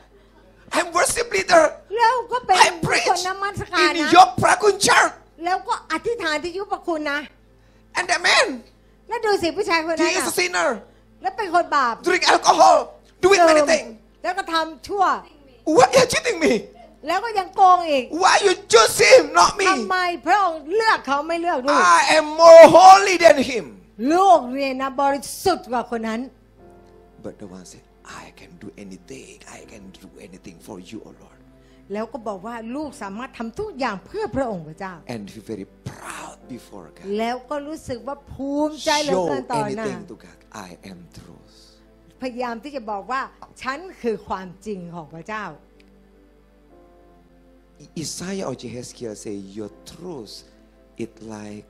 [SPEAKER 1] I'm worship leader.
[SPEAKER 2] แล้วก็เป็น
[SPEAKER 1] I
[SPEAKER 2] คน
[SPEAKER 1] preach
[SPEAKER 2] นมัสการ
[SPEAKER 1] in
[SPEAKER 2] นะ
[SPEAKER 1] York Prakun Church.
[SPEAKER 2] แล้วก็อธิษฐานที่ยุพคุณนะ
[SPEAKER 1] And the man,
[SPEAKER 2] แล้วดูสิผู้ชายคนนั้
[SPEAKER 1] he
[SPEAKER 2] น
[SPEAKER 1] is a
[SPEAKER 2] น่ะ
[SPEAKER 1] sinner.
[SPEAKER 2] แล้วเป็นคนบาป
[SPEAKER 1] Drink alcohol, doing
[SPEAKER 2] ดื่
[SPEAKER 1] many
[SPEAKER 2] ม
[SPEAKER 1] things.
[SPEAKER 2] แล้วก็ทำชั่ว
[SPEAKER 1] Why are you cheating me?
[SPEAKER 2] แล้วก็ยังโกงอีก
[SPEAKER 1] Why you choose him, not
[SPEAKER 2] ทำ
[SPEAKER 1] me?
[SPEAKER 2] ไมพระองค์เลือกเขาไม่เลือกลูก
[SPEAKER 1] I am more holy than him.
[SPEAKER 2] ลูกเนี่ยนะบริสุทธิ์กว่าคนนั้น
[SPEAKER 1] But the one said, I can do anything. I can do anything for you, O Lord.
[SPEAKER 2] แล้วก็บอกว่าลูกสามารถทำทุกอย่างเพื่อพระองค์พระเจ้า
[SPEAKER 1] And he very proud before God.
[SPEAKER 2] แล้วก็รู้สึกว่าภูมิใจเหลือ
[SPEAKER 1] Show
[SPEAKER 2] เกินต่อหน้า
[SPEAKER 1] anything to God. I am truth.
[SPEAKER 2] พยายามที่จะบอกว่าฉันคือความจริงของพระเจ้า
[SPEAKER 1] Isaiah or Jeheskiel say, your truth is like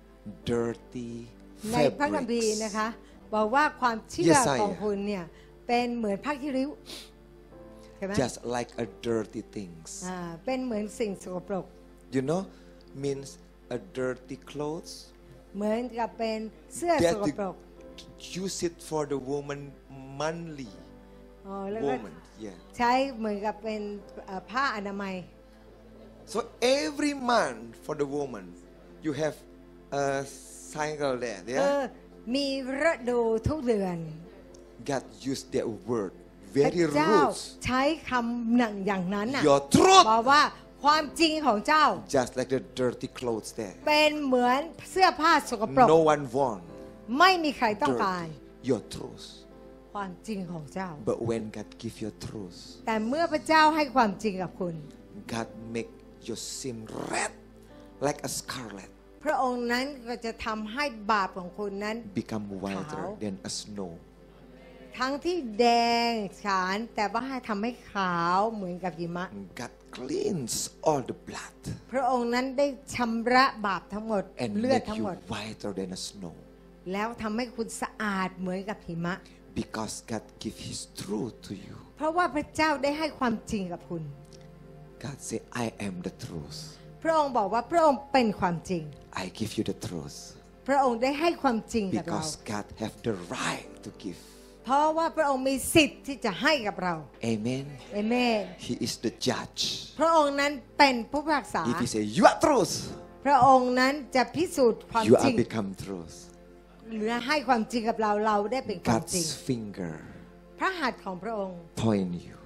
[SPEAKER 1] dirty
[SPEAKER 2] ในพระคัมภีร์นะ
[SPEAKER 1] fabrics.
[SPEAKER 2] คะบอกว่าความเชื่อ
[SPEAKER 1] Yesaya
[SPEAKER 2] ของคุณเนี่ยเป็นเหมือนผ้าขี้ริ้วใช่ไหม
[SPEAKER 1] Just like a dirty things.
[SPEAKER 2] อ่าเป็นเหมือนสิ่งสกปรก
[SPEAKER 1] You know, means a dirty clothes.
[SPEAKER 2] เหมือนกับเป็นเสื้อส
[SPEAKER 1] That
[SPEAKER 2] ก
[SPEAKER 1] the,
[SPEAKER 2] ปรก
[SPEAKER 1] use it for the woman monthly.
[SPEAKER 2] อ๋อแล้วก็
[SPEAKER 1] Woman, yeah.
[SPEAKER 2] ใช้เหมือนกับเป็นเอ่อผ้าอนามัย
[SPEAKER 1] So every month for the woman, you have a cycle there.
[SPEAKER 2] เอ
[SPEAKER 1] Yeah.
[SPEAKER 2] อมีฤดูทุกเดือน
[SPEAKER 1] God used that word
[SPEAKER 2] พระ
[SPEAKER 1] very
[SPEAKER 2] เจ้า
[SPEAKER 1] rude.
[SPEAKER 2] ใช้คำหนังอย่างนั้นน่ะ
[SPEAKER 1] Your truth,
[SPEAKER 2] บอกว่าความจริงของเจ้า
[SPEAKER 1] just like the dirty clothes there.
[SPEAKER 2] เป็นเหมือนเสื้อผ้าสกปรก
[SPEAKER 1] No one want
[SPEAKER 2] ไม่มีใครต้องการ
[SPEAKER 1] dirty. Your truth.
[SPEAKER 2] ความจริงของเจ้า
[SPEAKER 1] But when God give your truth,
[SPEAKER 2] แต่เมื่อพระเจ้าให้ความจริงกับคุณ
[SPEAKER 1] God make your sin red like a scarlet,
[SPEAKER 2] พระองค์นั้นก็จะทำให้บาปของคุณนั้น
[SPEAKER 1] become whiter
[SPEAKER 2] Khảo.
[SPEAKER 1] than a snow.
[SPEAKER 2] ทั้งที่แดงฉานแต่ว่าให้ทำให้ขาวเหมือนกับหิมะ
[SPEAKER 1] God cleans all the blood
[SPEAKER 2] พระองค์นั้นได้ชำระบาปทั้งหมด
[SPEAKER 1] and
[SPEAKER 2] เลือด
[SPEAKER 1] make
[SPEAKER 2] ทั้ง
[SPEAKER 1] you
[SPEAKER 2] หมด
[SPEAKER 1] whiter than a snow.
[SPEAKER 2] แล้วทำให้คุณสะอาดเหมือนกับหิมะ
[SPEAKER 1] Because God give His truth to you.
[SPEAKER 2] เพราะว่าพระเจ้าได้ให้ความจริงกับคุณ
[SPEAKER 1] God say, I am the truth.
[SPEAKER 2] พระองค์บอกว่าพระองค์เป็นความจริง
[SPEAKER 1] I give you the truth.
[SPEAKER 2] พระองค์ได้ให้ความจริงกับเรา
[SPEAKER 1] Because God have the right to give.
[SPEAKER 2] เพราะว่าพระองค์มีสิทธิ์ที่จะให้กับเรา
[SPEAKER 1] Amen.
[SPEAKER 2] เอเมน
[SPEAKER 1] He is the judge.
[SPEAKER 2] พระองค์นั้นเป็นผู้พิพากษา
[SPEAKER 1] If He say, you are truth,
[SPEAKER 2] พระองค์นั้นจะพิสูจน์ความ
[SPEAKER 1] you
[SPEAKER 2] จริ
[SPEAKER 1] are
[SPEAKER 2] ง
[SPEAKER 1] become truth.
[SPEAKER 2] หรือให้ความจริงกับเราเราได้เป็นความจริง
[SPEAKER 1] God's finger
[SPEAKER 2] พระหัตถ์ของพระองค์
[SPEAKER 1] point you.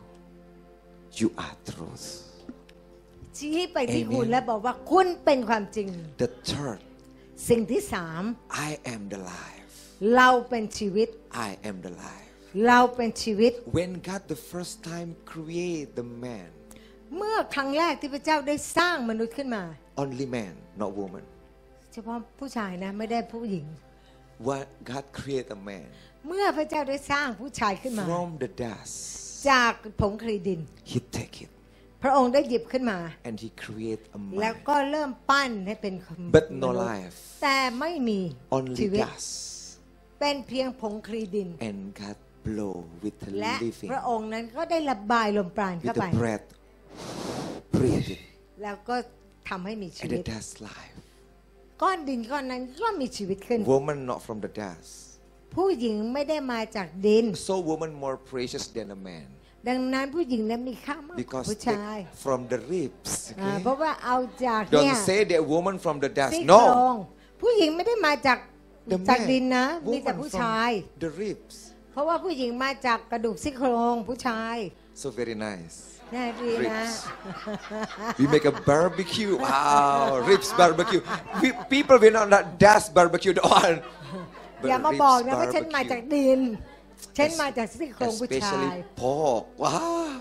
[SPEAKER 1] You are truth.
[SPEAKER 2] ชี้ไปที่
[SPEAKER 1] Amen.
[SPEAKER 2] คุณและบอกว่าคุณเป็นความจริง
[SPEAKER 1] The third,
[SPEAKER 2] สิ่งที่สาม
[SPEAKER 1] I am the life.
[SPEAKER 2] เราเป็นชีวิต
[SPEAKER 1] I am the life.
[SPEAKER 2] เราเป็นชีวิต
[SPEAKER 1] When God the first time create the man,
[SPEAKER 2] เมื่อครั้งแรกที่พระเจ้าได้สร้างมนุษย์ขึ้นมา
[SPEAKER 1] only man, not woman.
[SPEAKER 2] เฉพาะผู้ชายนะไม่ได้ผู้หญิง
[SPEAKER 1] What God created a man
[SPEAKER 2] เมื่อพระเจ้าได้สร้างผู้ชายขึ้นมา
[SPEAKER 1] from the dust.
[SPEAKER 2] จากผงคลีดิน
[SPEAKER 1] He take it
[SPEAKER 2] พระองค์ได้หยิบขึ้นมา
[SPEAKER 1] and he create a
[SPEAKER 2] แล้ว
[SPEAKER 1] man.
[SPEAKER 2] ก็เริ่มปั้นให้เป็น
[SPEAKER 1] But no life.
[SPEAKER 2] แต่ไม่มีชี
[SPEAKER 1] Only
[SPEAKER 2] วิต
[SPEAKER 1] dust.
[SPEAKER 2] เป็นเพียงผงคลีดิน
[SPEAKER 1] And God blow with the
[SPEAKER 2] และ
[SPEAKER 1] living
[SPEAKER 2] พระองค์นั้นก็ได้ระบายลมปราณ
[SPEAKER 1] with
[SPEAKER 2] เข้า
[SPEAKER 1] the
[SPEAKER 2] ไป
[SPEAKER 1] breath. Breathe it.
[SPEAKER 2] แล้วก็ทำให้มีชี
[SPEAKER 1] And
[SPEAKER 2] วิ
[SPEAKER 1] the
[SPEAKER 2] ต
[SPEAKER 1] dust life.
[SPEAKER 2] ก้อนดินก้อนนั้นก็มีชีวิตขึ้น
[SPEAKER 1] Woman not from the dust.
[SPEAKER 2] ผู้หญิงไม่ได้มาจากดิน
[SPEAKER 1] So woman more precious than a man
[SPEAKER 2] ดังนั้นผู้หญิงนั้นมีค่ามากกว่า
[SPEAKER 1] because
[SPEAKER 2] ผู้
[SPEAKER 1] they
[SPEAKER 2] ชาย
[SPEAKER 1] from the ribs.
[SPEAKER 2] อ่า
[SPEAKER 1] Okay?
[SPEAKER 2] เพราะว่าเอาจากเนี่ย
[SPEAKER 1] Don't say that woman from the dust.
[SPEAKER 2] ซี่โครง
[SPEAKER 1] No.
[SPEAKER 2] ผู้หญิงไม่ได้มาจาก
[SPEAKER 1] The
[SPEAKER 2] จากดิน
[SPEAKER 1] man.
[SPEAKER 2] นะมีแต่
[SPEAKER 1] Woman
[SPEAKER 2] ผู้
[SPEAKER 1] from
[SPEAKER 2] ชาย
[SPEAKER 1] the ribs.
[SPEAKER 2] เพราะว่าผู้หญิงมาจากกระดูกซี่โครงผู้ชาย
[SPEAKER 1] So very nice.
[SPEAKER 2] น่าดีนะ
[SPEAKER 1] Ribs. We make a barbecue. Wow, ribs barbecue. We, people will not that dust barbecue the one.
[SPEAKER 2] อย่า
[SPEAKER 1] But
[SPEAKER 2] มา
[SPEAKER 1] ribs
[SPEAKER 2] บอกนะว่าฉันมาจาก
[SPEAKER 1] barbecue.
[SPEAKER 2] ดิน ฉันมาจากซี่โครงผู้ชาย
[SPEAKER 1] Especially pork. Wow.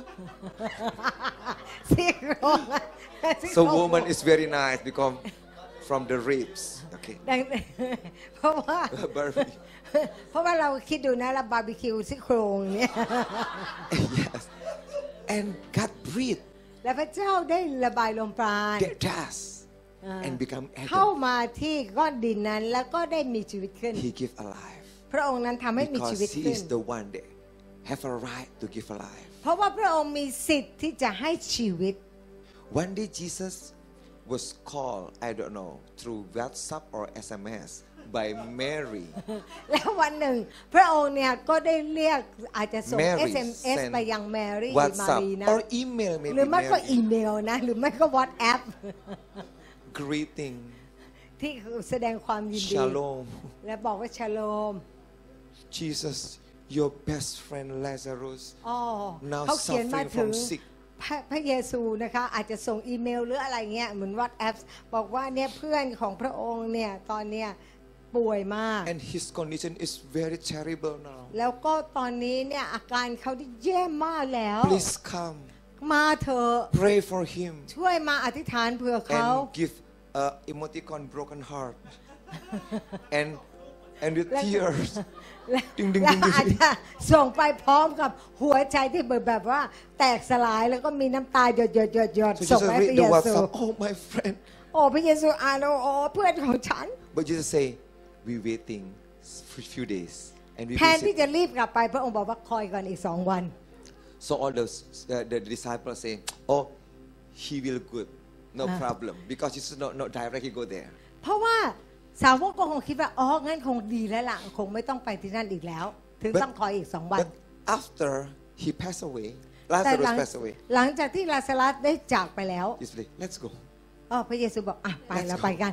[SPEAKER 2] ซี่โครงซี่โค
[SPEAKER 1] So
[SPEAKER 2] รง
[SPEAKER 1] woman is very nice because from the ribs. Okay.
[SPEAKER 2] ดังเพราะว่า
[SPEAKER 1] Barbecue.
[SPEAKER 2] เพราะว่าเราคิดดูนะเราบาร์บีคิวซี่โครงเนี่ย
[SPEAKER 1] Yes. And God breathed
[SPEAKER 2] และพระเจ้าได้ระบายลมปราณ
[SPEAKER 1] the dust and become
[SPEAKER 2] เข้า
[SPEAKER 1] Adam.
[SPEAKER 2] มาที่ก้อนดินนั้นแล้วก็ได้มีชีวิตขึ้น
[SPEAKER 1] He give alive
[SPEAKER 2] พระองค์นั้นทำให้มีชี
[SPEAKER 1] because
[SPEAKER 2] วิต
[SPEAKER 1] He
[SPEAKER 2] ขึ้น
[SPEAKER 1] is the one that have a right to give alive.
[SPEAKER 2] เพราะว่าพระองค์มีสิทธิ์ที่จะให้ชีวิต
[SPEAKER 1] One day Jesus was called, I don't know, through WhatsApp or เอส เอ็ม เอสby Mary.
[SPEAKER 2] แล้ววันหนึ่ง พระองค์เนี่ยก็ได้เรียกอาจจะส่ง
[SPEAKER 1] Mary
[SPEAKER 2] เอส เอ็ม เอส
[SPEAKER 1] sent
[SPEAKER 2] ไปยังแมรี่
[SPEAKER 1] WhatsApp
[SPEAKER 2] มารีนะ
[SPEAKER 1] or email
[SPEAKER 2] หรือ
[SPEAKER 1] maybe
[SPEAKER 2] ไม่ก็อี
[SPEAKER 1] Mary.
[SPEAKER 2] เมลนะ หรือไม่ก็วอทแอป
[SPEAKER 1] Greeting,
[SPEAKER 2] ที่แสดงความยินดี
[SPEAKER 1] shalom.
[SPEAKER 2] และบอกว่าชโลม
[SPEAKER 1] Jesus, your best friend Lazarus
[SPEAKER 2] อ๋อ
[SPEAKER 1] now
[SPEAKER 2] เขาเขียนมา
[SPEAKER 1] suffering
[SPEAKER 2] ถึง
[SPEAKER 1] from sick.
[SPEAKER 2] พระพระเยซูนะคะอาจจะส่งอีเมลหรืออะไรเงี้ยเหมือนวอทแอปบอกว่าเนี่ยเพื่อนของพระองค์เนี่ยตอนเนี้ยป่วยมาก
[SPEAKER 1] And his condition is very terrible now.
[SPEAKER 2] แล้วก็ตอนนี้เนี่ยอาการเขาที่แย่มากแล้ว
[SPEAKER 1] Please come,
[SPEAKER 2] มาเถอะ
[SPEAKER 1] pray for him,
[SPEAKER 2] ช่วยมาอธิษฐานเผื่อเขา
[SPEAKER 1] and give a emoticon broken heart, and and with
[SPEAKER 2] และ
[SPEAKER 1] tears.
[SPEAKER 2] และ
[SPEAKER 1] ดึงดึง
[SPEAKER 2] และ
[SPEAKER 1] ดึงดึง
[SPEAKER 2] อาจจะส่งไปพร้อมกับหัวใจที่แบบว่าแตกสลายแล้วก็มีน้ำตาหยดหยดหยดหยด
[SPEAKER 1] So
[SPEAKER 2] ส่ง
[SPEAKER 1] Jesus
[SPEAKER 2] ให้พ
[SPEAKER 1] read
[SPEAKER 2] ระ
[SPEAKER 1] the
[SPEAKER 2] เยซู
[SPEAKER 1] WhatsApp. Oh, my friend.
[SPEAKER 2] โอ้พระเยซูอ่านแล้วโอ้เพื่อนของฉัน
[SPEAKER 1] But Jesus say, we waiting for few days, and we
[SPEAKER 2] แทนที่
[SPEAKER 1] visit.
[SPEAKER 2] จะรีบกลับไปพระองค์บอกว่าคอยก่อนอีกสองวัน
[SPEAKER 1] So all those uh, the disciples say, oh, he will good, no
[SPEAKER 2] Ah.
[SPEAKER 1] problem, because Jesus not not directly go there.
[SPEAKER 2] เพราะว่าสาวกก็คงคิดว่าอ๋องั้นคงดีแล้วล่ะคงไม่ต้องไปที่นั่นอีกแล้ว ถึง
[SPEAKER 1] But-
[SPEAKER 2] ต้องคอยอีกสองวัน
[SPEAKER 1] But after he passed away,
[SPEAKER 2] แต่หลั
[SPEAKER 1] Lazarus
[SPEAKER 2] ง
[SPEAKER 1] passed away.
[SPEAKER 2] หลังจากที่ลาซารัสได้จากไปแล้ว
[SPEAKER 1] Jesus say, let's go.
[SPEAKER 2] อ๋อพระเยซูบอกอ่ะไป
[SPEAKER 1] Let's
[SPEAKER 2] แล้ว
[SPEAKER 1] go
[SPEAKER 2] ไปกัน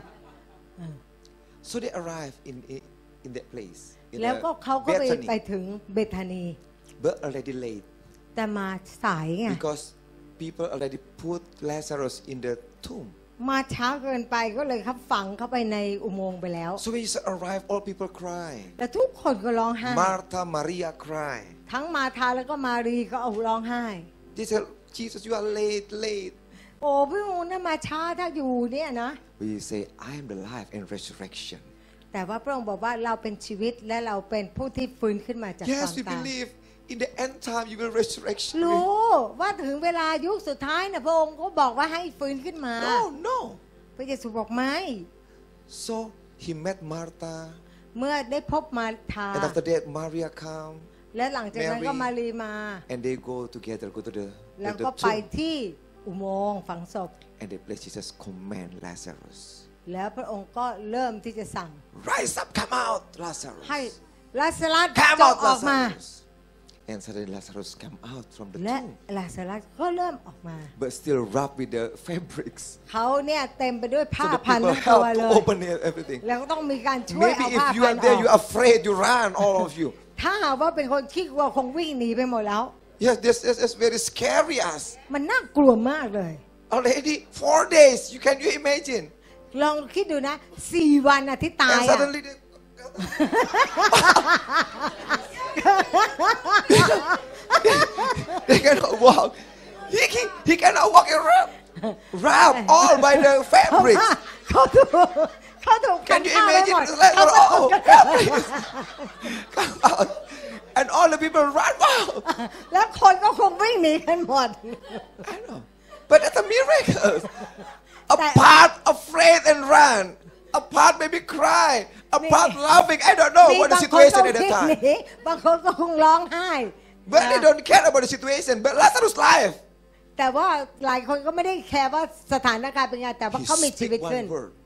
[SPEAKER 1] So they arrive in in, in that place, in
[SPEAKER 2] แล้วก็
[SPEAKER 1] uh,
[SPEAKER 2] เขาก็ไป
[SPEAKER 1] Bethany,
[SPEAKER 2] ไปถึงเบธานี
[SPEAKER 1] but already late
[SPEAKER 2] แต่มาสายไง
[SPEAKER 1] because people already put Lazarus in the tomb.
[SPEAKER 2] มาช้าเกินไปก็เลยครับฝังเข้าไปในอุโมงค์ไปแล้ว
[SPEAKER 1] So when Jesus arrived, all people cry.
[SPEAKER 2] แต่ทุกคนก็ร้องไห้
[SPEAKER 1] Martha, Maria cry.
[SPEAKER 2] ทั้งมาทาแล้วก็มารีก็เอาร้องไห้
[SPEAKER 1] They said, Jesus, you are late, late.
[SPEAKER 2] โอ้พระองค์น่ะมาช้าถ้าอยู่เนี่ยนะ
[SPEAKER 1] We say, I am the life and resurrection.
[SPEAKER 2] แต่ว่าพระองค์บอกว่าเราเป็นชีวิตและเราเป็นผู้ที่ฟื้นขึ้นมาจากความ
[SPEAKER 1] Yes, we
[SPEAKER 2] ตาย
[SPEAKER 1] believe in the end time you will resurrection.
[SPEAKER 2] รู้ว่าถึงเวลายุคสุดท้ายนะพระองค์ก็บอกว่าให้ฟื้นขึ้นมา
[SPEAKER 1] No, no.
[SPEAKER 2] พระเยซูบอกไม่
[SPEAKER 1] So he met Martha,
[SPEAKER 2] เมื่อได้พบมาทา
[SPEAKER 1] and after that Maria come,
[SPEAKER 2] และหลังจากนั้นก็มารีมา
[SPEAKER 1] and they go together, go to the,
[SPEAKER 2] แล้ว
[SPEAKER 1] the,
[SPEAKER 2] ก็
[SPEAKER 1] the
[SPEAKER 2] ไป
[SPEAKER 1] tomb,
[SPEAKER 2] ที่อุโมงค์ฝังศพ
[SPEAKER 1] and they place Jesus command Lazarus,
[SPEAKER 2] แล้วพระองค์ก็เริ่มที่จะสั่ง
[SPEAKER 1] rise up, come out, Lazarus.
[SPEAKER 2] ให้ลาซารัส
[SPEAKER 1] Come
[SPEAKER 2] จง
[SPEAKER 1] out,
[SPEAKER 2] ออกมา
[SPEAKER 1] Lazarus. And suddenly Lazarus come out from the
[SPEAKER 2] และ
[SPEAKER 1] tomb,
[SPEAKER 2] ลาซารัสก็เริ่มออกมา
[SPEAKER 1] but still wrapped with the fabrics.
[SPEAKER 2] เขาเนี่ยเต็มไปด้วยผ้า
[SPEAKER 1] So the
[SPEAKER 2] พัน
[SPEAKER 1] people
[SPEAKER 2] ทั้งตัว
[SPEAKER 1] help
[SPEAKER 2] เล
[SPEAKER 1] to
[SPEAKER 2] ย
[SPEAKER 1] open it, everything.
[SPEAKER 2] แล้วก็ต้องมีการช่วยเอา
[SPEAKER 1] Maybe
[SPEAKER 2] ผ้า
[SPEAKER 1] if you
[SPEAKER 2] พัน
[SPEAKER 1] are
[SPEAKER 2] อ
[SPEAKER 1] there,
[SPEAKER 2] อก
[SPEAKER 1] you are afraid, you run, all of you.
[SPEAKER 2] ถ้าหากว่าเป็นคนขี้กลัวคงวิ่งหนีไปหมดแล้ว
[SPEAKER 1] Yes, this is it's very scary us.
[SPEAKER 2] มันน่ากลัวมากเลย
[SPEAKER 1] Already four days, you can you imagine?
[SPEAKER 2] ลองคิดดูนะสี่วันอะที่ตาย
[SPEAKER 1] And
[SPEAKER 2] อะ
[SPEAKER 1] suddenly they, they cannot walk. He, he, he cannot walk around. wrapped all by the
[SPEAKER 2] เพราะ
[SPEAKER 1] fabric.
[SPEAKER 2] ว่าเขาถูกเขาถูกพัน
[SPEAKER 1] Can you
[SPEAKER 2] ผ้าไว้หม
[SPEAKER 1] imagine?
[SPEAKER 2] ด
[SPEAKER 1] It's like,
[SPEAKER 2] เขาก็ถู
[SPEAKER 1] oh,
[SPEAKER 2] ก
[SPEAKER 1] help please. Come out. And all the people run. Wow.
[SPEAKER 2] แล้วคนก็คงวิ่งหนีกันหมด
[SPEAKER 1] I know. But that's a miracle. A
[SPEAKER 2] That-
[SPEAKER 1] part afraid and run. A part maybe cry. A part laughing. I don't know
[SPEAKER 2] มี
[SPEAKER 1] what the
[SPEAKER 2] บางคน
[SPEAKER 1] situation
[SPEAKER 2] ก็
[SPEAKER 1] at the
[SPEAKER 2] วิ่งหนี
[SPEAKER 1] time.
[SPEAKER 2] บางคนก็คงร้องไห้
[SPEAKER 1] But they don't care about the situation. But Lazarus' life.
[SPEAKER 2] แต่ว่าหลายคนก็ไม่ได้แคร์ว่าสถานการณ์เป็นไงแต่ว่า
[SPEAKER 1] He
[SPEAKER 2] เขามีชีวิต
[SPEAKER 1] speak
[SPEAKER 2] ขึ้น
[SPEAKER 1] one word.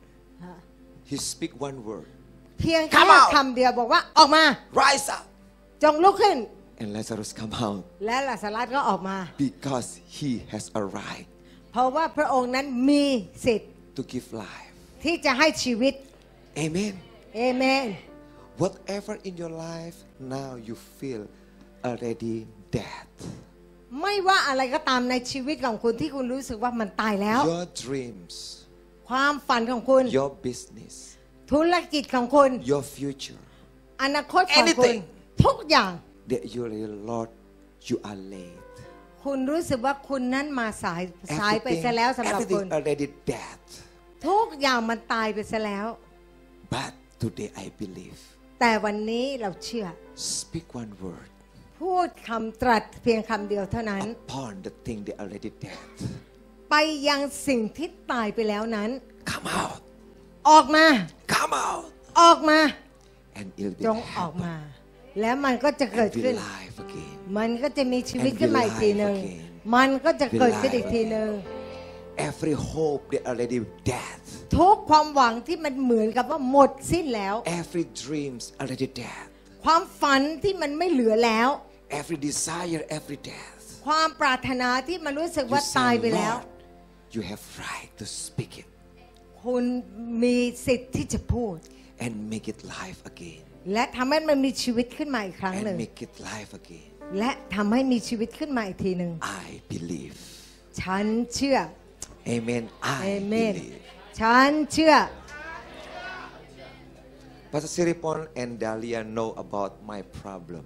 [SPEAKER 1] He speak one word.
[SPEAKER 2] เพียง
[SPEAKER 1] Come
[SPEAKER 2] แค่
[SPEAKER 1] out
[SPEAKER 2] คำเดียวบอกว่าออกมา
[SPEAKER 1] Rise up.
[SPEAKER 2] จงลุกขึ้น
[SPEAKER 1] And Lazarus come out
[SPEAKER 2] และลาซารัสก็ออกมา
[SPEAKER 1] because he has a right
[SPEAKER 2] เพราะว่าพระองค์นั้นมีสิทธิ์
[SPEAKER 1] to give life.
[SPEAKER 2] ที่จะให้ชีวิต
[SPEAKER 1] Amen.
[SPEAKER 2] เอเมน
[SPEAKER 1] Whatever in your life now you feel already dead.
[SPEAKER 2] ไม่ว่าอะไรก็ตามในชีวิตของคุณที่คุณรู้สึกว่ามันตายแล้ว
[SPEAKER 1] Your dreams,
[SPEAKER 2] ความฝันของคุณ
[SPEAKER 1] your business,
[SPEAKER 2] ธุรกิจของคุณ
[SPEAKER 1] your future,
[SPEAKER 2] อนาคตของคุณ
[SPEAKER 1] Anything
[SPEAKER 2] ทุกอย่าง
[SPEAKER 1] that you really, Lord, you are late.
[SPEAKER 2] คุณรู้สึกว่าคุณนั้นมาสายสายไป
[SPEAKER 1] Everything,
[SPEAKER 2] ซะแล้วสำหรับคุณ
[SPEAKER 1] everything already dead.
[SPEAKER 2] ทุกอย่างมันตายไปซะแล้ว
[SPEAKER 1] But today I believe.
[SPEAKER 2] แต่วันนี้เราเชื่อ
[SPEAKER 1] Speak one word
[SPEAKER 2] พูดคำตรัสเพียงคำเดียวเท่านั้น
[SPEAKER 1] upon the thing that already dead.
[SPEAKER 2] ไปยังสิ่งที่ตายไปแล้วนั้น
[SPEAKER 1] Come out.
[SPEAKER 2] ออกมา
[SPEAKER 1] Come out.
[SPEAKER 2] ออกมา
[SPEAKER 1] And it'll be
[SPEAKER 2] จงออกมา แล้วมันก็จะเกิด
[SPEAKER 1] and be
[SPEAKER 2] ขึ้น
[SPEAKER 1] live again.
[SPEAKER 2] มันก็จะมีชีวิต
[SPEAKER 1] And be
[SPEAKER 2] ขึ้นมาอีกทีหนึ่ง
[SPEAKER 1] live again.
[SPEAKER 2] มันก็จะ
[SPEAKER 1] Be
[SPEAKER 2] เกิดขึ้น
[SPEAKER 1] live
[SPEAKER 2] อีกทีหนึ่ง
[SPEAKER 1] Every hope that already dead.
[SPEAKER 2] ทุกความหวังที่มันเหมือนกับว่าหมดสิ้นแล้ว
[SPEAKER 1] Every dreams already dead.
[SPEAKER 2] ความฝันที่มันไม่เหลือแล้ว
[SPEAKER 1] Every desire, every death.
[SPEAKER 2] ความปรารถนาที่มันรู้สึก
[SPEAKER 1] You
[SPEAKER 2] ว่าตาย
[SPEAKER 1] say,
[SPEAKER 2] ไปแล้ว
[SPEAKER 1] Lord, you have right to speak it
[SPEAKER 2] คุณมีสิทธิ์ที่จะพูด
[SPEAKER 1] and make it live again.
[SPEAKER 2] และทำให้มันมีชีวิตขึ้นมาอีกครั้งหนึ่
[SPEAKER 1] And
[SPEAKER 2] ง
[SPEAKER 1] make it live again.
[SPEAKER 2] และทำให้มีชีวิตขึ้นมาอีกทีหนึ่ง
[SPEAKER 1] I believe.
[SPEAKER 2] ฉันเชื่อ
[SPEAKER 1] Amen.
[SPEAKER 2] เอ
[SPEAKER 1] I
[SPEAKER 2] เมน
[SPEAKER 1] believe.
[SPEAKER 2] ฉันเชื่อ
[SPEAKER 1] Pastor Siripon and Dahlia know about my problem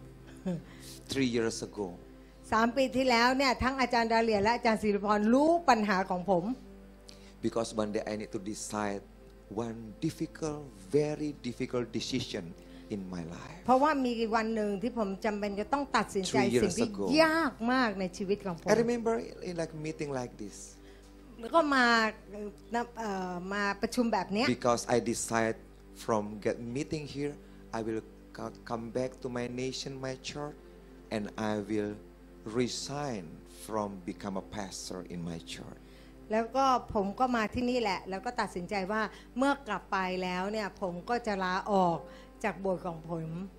[SPEAKER 1] three years ago.
[SPEAKER 2] สามปีที่แล้วเนี่ยทั้งอาจารย์ดาเลียและอาจารย์ศิริพรรู้ปัญหาของผม
[SPEAKER 1] Because one day I need to decide one difficult, very difficult decision in my life.
[SPEAKER 2] เพราะว่ามีวันหนึ่งที่ผมจำเป็นจะต้องตัดสินใจ
[SPEAKER 1] Three years
[SPEAKER 2] สิ่งที่
[SPEAKER 1] ago
[SPEAKER 2] ยากมากในชีวิตของผม
[SPEAKER 1] I remember in like a meeting like this.
[SPEAKER 2] แล้วก็มาเอ่อมาประชุมแบบเนี้ย
[SPEAKER 1] Because I decide from get meeting here, I will co- come back to my nation, my church, and I will resign from become a pastor in my church.
[SPEAKER 2] แล้วก็ผมก็มาที่นี่แหละ แล้วก็ตัดสินใจว่าเมื่อกลับไปแล้วเนี่ยผมก็จะลาออกจากโบสถ์ของผม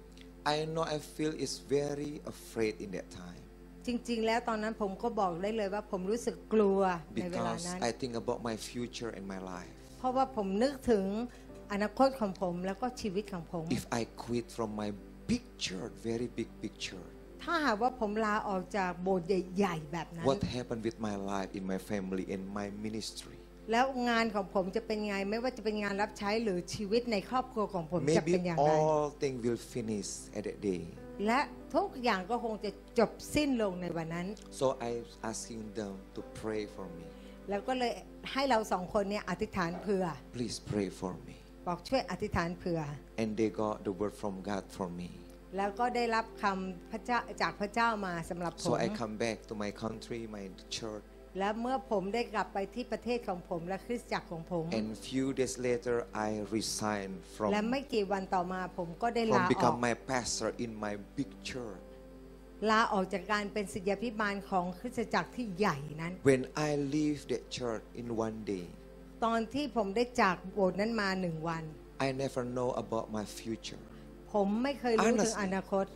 [SPEAKER 1] I know I feel is very afraid in that time
[SPEAKER 2] จริงๆ แล้วตอนนั้นผมก็บอกได้เลยว่าผมรู้สึกกลัวในเวลา
[SPEAKER 1] because
[SPEAKER 2] นั้น
[SPEAKER 1] I think about my future and my life.
[SPEAKER 2] เพราะว่าผมนึกถึงอนาคตของผมแล้วก็ชีวิตของผม
[SPEAKER 1] If I quit from my big church, very big big church,
[SPEAKER 2] ถ้าหากว่าผมลาออกจากโบสถ์ใหญ่ๆแบบนั้น
[SPEAKER 1] what happened with my life in my family and my ministry?
[SPEAKER 2] แล้วงานของผมจะเป็นไงไม่ว่าจะเป็นงานรับใช้หรือชีวิตในครอบครัวของผมจะเป็น
[SPEAKER 1] Maybe
[SPEAKER 2] อย่างไร
[SPEAKER 1] all things will finish at that day.
[SPEAKER 2] และทุกอย่างก็คงจะจบสิ้นลงในวันนั้น
[SPEAKER 1] So I'm asking them to pray for me.
[SPEAKER 2] แล้วก็เลยให้เราสองคนเนี่ยอธิษฐานเผื่อ
[SPEAKER 1] Please pray for me.
[SPEAKER 2] บอกช่วยอธิษฐานเผื่อ
[SPEAKER 1] And they got the word from God for me.
[SPEAKER 2] แล้วก็ได้รับคำพระเจ้าจากพระเจ้ามาสำหรับผ
[SPEAKER 1] So
[SPEAKER 2] ม
[SPEAKER 1] I come back to my country, my church,
[SPEAKER 2] และเมื่อผมได้กลับไปที่ประเทศของผมและคริสตจักรของผม
[SPEAKER 1] and few days later I resign
[SPEAKER 2] และ
[SPEAKER 1] from
[SPEAKER 2] ไม่กี่วันต่อมาผมก็ได้
[SPEAKER 1] from
[SPEAKER 2] ลาออก
[SPEAKER 1] become my pastor in my big church.
[SPEAKER 2] ลาออกจากการเป็นศิษยาภิบาลของคริสตจักรที่ใหญ่นั้น
[SPEAKER 1] When I leave that church in one day,
[SPEAKER 2] ตอนที่ผมได้จากโบสถ์นั้นมาหนึ่งวัน
[SPEAKER 1] I never know about my future.
[SPEAKER 2] ผมไม่เคยรู้ถึง
[SPEAKER 1] Honestly.
[SPEAKER 2] อนาคต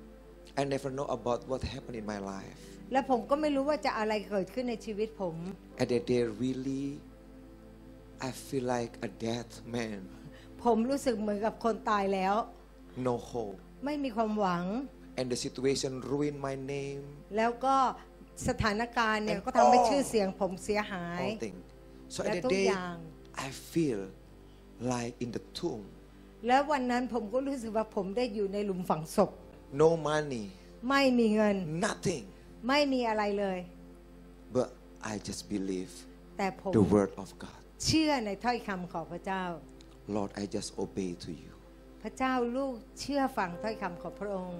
[SPEAKER 1] I never know about what happened in my life.
[SPEAKER 2] และผมก็ไม่รู้ว่าจะอะไรเกิดขึ้นในชีวิตผม
[SPEAKER 1] At that day, really, I feel like a dead man.
[SPEAKER 2] ผมรู้สึกเหมือนกับคนตายแล้ว
[SPEAKER 1] No hope.
[SPEAKER 2] ไม่มีความหวัง
[SPEAKER 1] And the situation ruined my name,
[SPEAKER 2] แล้วก็สถานการณ์เนี่ย
[SPEAKER 1] And
[SPEAKER 2] ก็ทำให้
[SPEAKER 1] all-
[SPEAKER 2] ชื่อเสียงผมเสียหาย
[SPEAKER 1] all things. So
[SPEAKER 2] และ
[SPEAKER 1] at
[SPEAKER 2] ทุ
[SPEAKER 1] that
[SPEAKER 2] ก
[SPEAKER 1] day,
[SPEAKER 2] อย่าง
[SPEAKER 1] I feel like in the tomb.
[SPEAKER 2] แล้ววันนั้นผมก็รู้สึกว่าผมได้อยู่ในหลุมฝังศพ
[SPEAKER 1] No money,
[SPEAKER 2] ไม่มีเงิน
[SPEAKER 1] nothing.
[SPEAKER 2] ไม่มีอะไรเลย
[SPEAKER 1] But I just believe
[SPEAKER 2] แต่ผม
[SPEAKER 1] the word of God.
[SPEAKER 2] เชื่อในถ้อยคำของพระเจ้า
[SPEAKER 1] Lord, I just obey to you.
[SPEAKER 2] พระเจ้าลูกเชื่อฟังถ้อยคำของพระองค์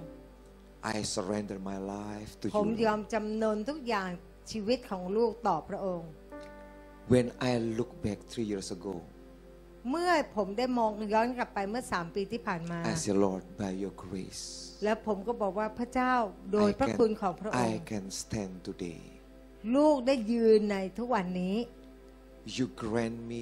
[SPEAKER 1] I surrender my life to
[SPEAKER 2] ผมยอ
[SPEAKER 1] you.
[SPEAKER 2] มจำนนทุกอย่างชีวิตของลูกต่อพระองค์
[SPEAKER 1] When I look back three years ago,
[SPEAKER 2] เมื่อผมได้มองย้อนกลับไปเมื่อสามปีที่ผ่านมา
[SPEAKER 1] I say, Lord, by your grace,
[SPEAKER 2] แล้วผมก็บอกว่าพระเจ้าโดย
[SPEAKER 1] I
[SPEAKER 2] พระคุณ
[SPEAKER 1] can,
[SPEAKER 2] ของพระอง
[SPEAKER 1] I
[SPEAKER 2] ค์
[SPEAKER 1] can stand today.
[SPEAKER 2] ลูกได้ยืนในทุกวันนี้
[SPEAKER 1] You grant me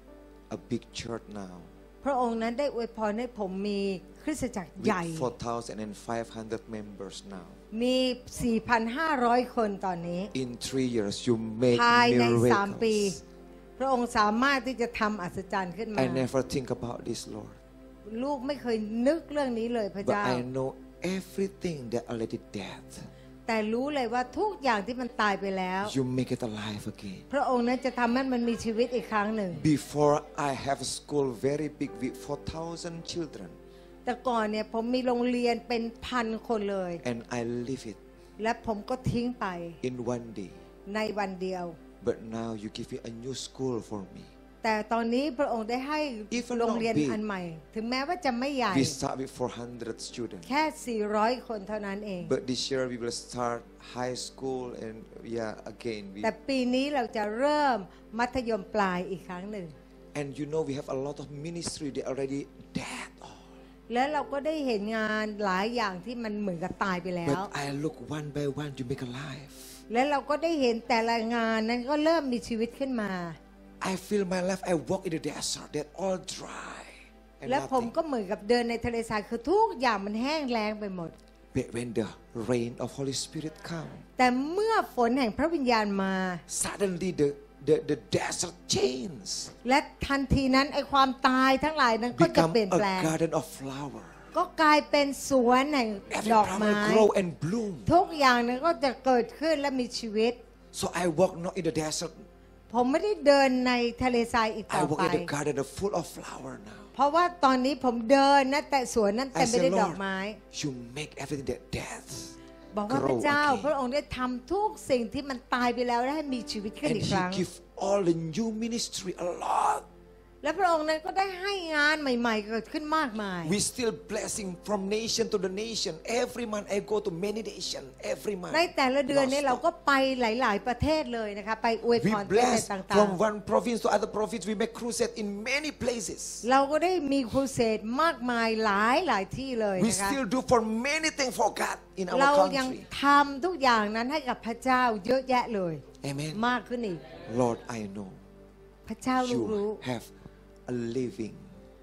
[SPEAKER 1] a big church now
[SPEAKER 2] พระองค์นั้นได้อวยพรให้ผมมีคริสตจักรใหญ่
[SPEAKER 1] with four thousand five hundred members now.
[SPEAKER 2] มี สี่พันห้าร้อย คนตอนนี้
[SPEAKER 1] In three years, you make
[SPEAKER 2] ภายในสามปี
[SPEAKER 1] miracles.
[SPEAKER 2] พระองค์สามารถที่จะทำอัศจรรย์ขึ้นมา
[SPEAKER 1] I never think about this, Lord.
[SPEAKER 2] ลูกไม่เคยนึกเรื่องนี้เลยพระ
[SPEAKER 1] But
[SPEAKER 2] เจ้า
[SPEAKER 1] I know everything that already dead.
[SPEAKER 2] แต่รู้เลยว่าทุกอย่างที่มันตายไปแล้ว
[SPEAKER 1] You make it alive again.
[SPEAKER 2] พระองค์นั้นจะทำให้มันมีชีวิตอีกครั้งหนึ่ง
[SPEAKER 1] Before I have a school very big with four thousand children,
[SPEAKER 2] แต่ก่อนเนี่ยผมมีโรงเรียนเป็นพันคนเลย
[SPEAKER 1] and I leave it
[SPEAKER 2] และผมก็ทิ้งไป
[SPEAKER 1] in one day.
[SPEAKER 2] ในวันเดียว
[SPEAKER 1] But now you give me a new school for me.
[SPEAKER 2] แต่ตอนนี้พระองค์ได้ให้
[SPEAKER 1] Even
[SPEAKER 2] โรงเรียน
[SPEAKER 1] not big
[SPEAKER 2] อันใหม่ ถึงแม้ว่าจะไม่ใหญ่
[SPEAKER 1] We start with four hundred students.
[SPEAKER 2] แค่ สี่ร้อย คนเท่านั้นเอง
[SPEAKER 1] But this year we will start high school and yeah, again. We,
[SPEAKER 2] แต่ปีนี้เราจะเริ่มมัธยมปลายอีกครั้งหนึ่ง
[SPEAKER 1] and you know we have a lot of ministry. They already dead all.
[SPEAKER 2] แล้วเราก็ได้เห็นงานหลายอย่างที่มันเหมือนกับตายไปแล้ว
[SPEAKER 1] But I look one by one you make alive.
[SPEAKER 2] และเราก็ได้เห็นแต่ละงานนั้นก็เริ่มมีชีวิตขึ้นมา
[SPEAKER 1] I feel my life. I walk in the desert. That all dry. And
[SPEAKER 2] และผม
[SPEAKER 1] nothing.
[SPEAKER 2] ก็เหมือนกับเดินในทะเลทรายคือทุกอย่างมันแห้งแล้งไปหมด
[SPEAKER 1] But when the rain of Holy Spirit come,
[SPEAKER 2] แต่เมื่อฝนแห่งพระวิญญาณมา
[SPEAKER 1] suddenly the the the desert changes,
[SPEAKER 2] และทันทีนั้นไอความตายทั้งหลายนั้นก็จะ
[SPEAKER 1] become
[SPEAKER 2] เปลี่ยน
[SPEAKER 1] a
[SPEAKER 2] แปลง
[SPEAKER 1] garden of flower.
[SPEAKER 2] ก็กลายเป็นสวนแห่ง
[SPEAKER 1] Every
[SPEAKER 2] ดอก
[SPEAKER 1] flower
[SPEAKER 2] ไม้
[SPEAKER 1] grow and bloom.
[SPEAKER 2] ทุกอย่างนั้นก็จะเกิดขึ้นและมีชีวิต
[SPEAKER 1] So I walk not in the desert.
[SPEAKER 2] ผมไม่ได้เดินในทะเลทรายอีกต่
[SPEAKER 1] I
[SPEAKER 2] อ
[SPEAKER 1] walk
[SPEAKER 2] ไป
[SPEAKER 1] in the garden of full of flower now.
[SPEAKER 2] เพราะว่าตอนนี้ผมเดินนะแต่สวนนั้น
[SPEAKER 1] I
[SPEAKER 2] เต็มไป
[SPEAKER 1] say,
[SPEAKER 2] ด้วยดอก
[SPEAKER 1] Lord,
[SPEAKER 2] ไม้
[SPEAKER 1] you make everything that death
[SPEAKER 2] บอกว่าพระ
[SPEAKER 1] grow
[SPEAKER 2] เจ้า พระ
[SPEAKER 1] again.
[SPEAKER 2] องค์ได้ทำทุกสิ่งที่มันตายไปแล้วและให้มีชีวิตขึ้น
[SPEAKER 1] And
[SPEAKER 2] อีกค
[SPEAKER 1] He
[SPEAKER 2] รั้ง
[SPEAKER 1] give all the new ministry a lot.
[SPEAKER 2] และพระองค์นั้นก็ได้ให้งานใหม่ๆเกิดขึ้นมากมาย
[SPEAKER 1] We still blessing from nation to the nation. Every month I go to many nations. Every month.
[SPEAKER 2] ในแต่ละเดือนนี้
[SPEAKER 1] Non-stop.
[SPEAKER 2] เราก็ไปหลาย ๆ ประเทศเลยนะคะไปอวย
[SPEAKER 1] We
[SPEAKER 2] พรประเทศ
[SPEAKER 1] bless
[SPEAKER 2] ต่าง
[SPEAKER 1] from one province to other province. We make crusade in many places.
[SPEAKER 2] ๆ เราก็ได้มีครูเสดมากมายหลายหลายที่เลย
[SPEAKER 1] We
[SPEAKER 2] นะคะ
[SPEAKER 1] still do for many things for God in
[SPEAKER 2] เรา
[SPEAKER 1] our
[SPEAKER 2] ยัง
[SPEAKER 1] country.
[SPEAKER 2] ทำทุกอย่างนั้นให้กับพระเจ้าเยอะแยะเลย
[SPEAKER 1] Amen.
[SPEAKER 2] มากขึ้นอีก
[SPEAKER 1] Lord, I know
[SPEAKER 2] พระเจ้าลูกรู้
[SPEAKER 1] you have a living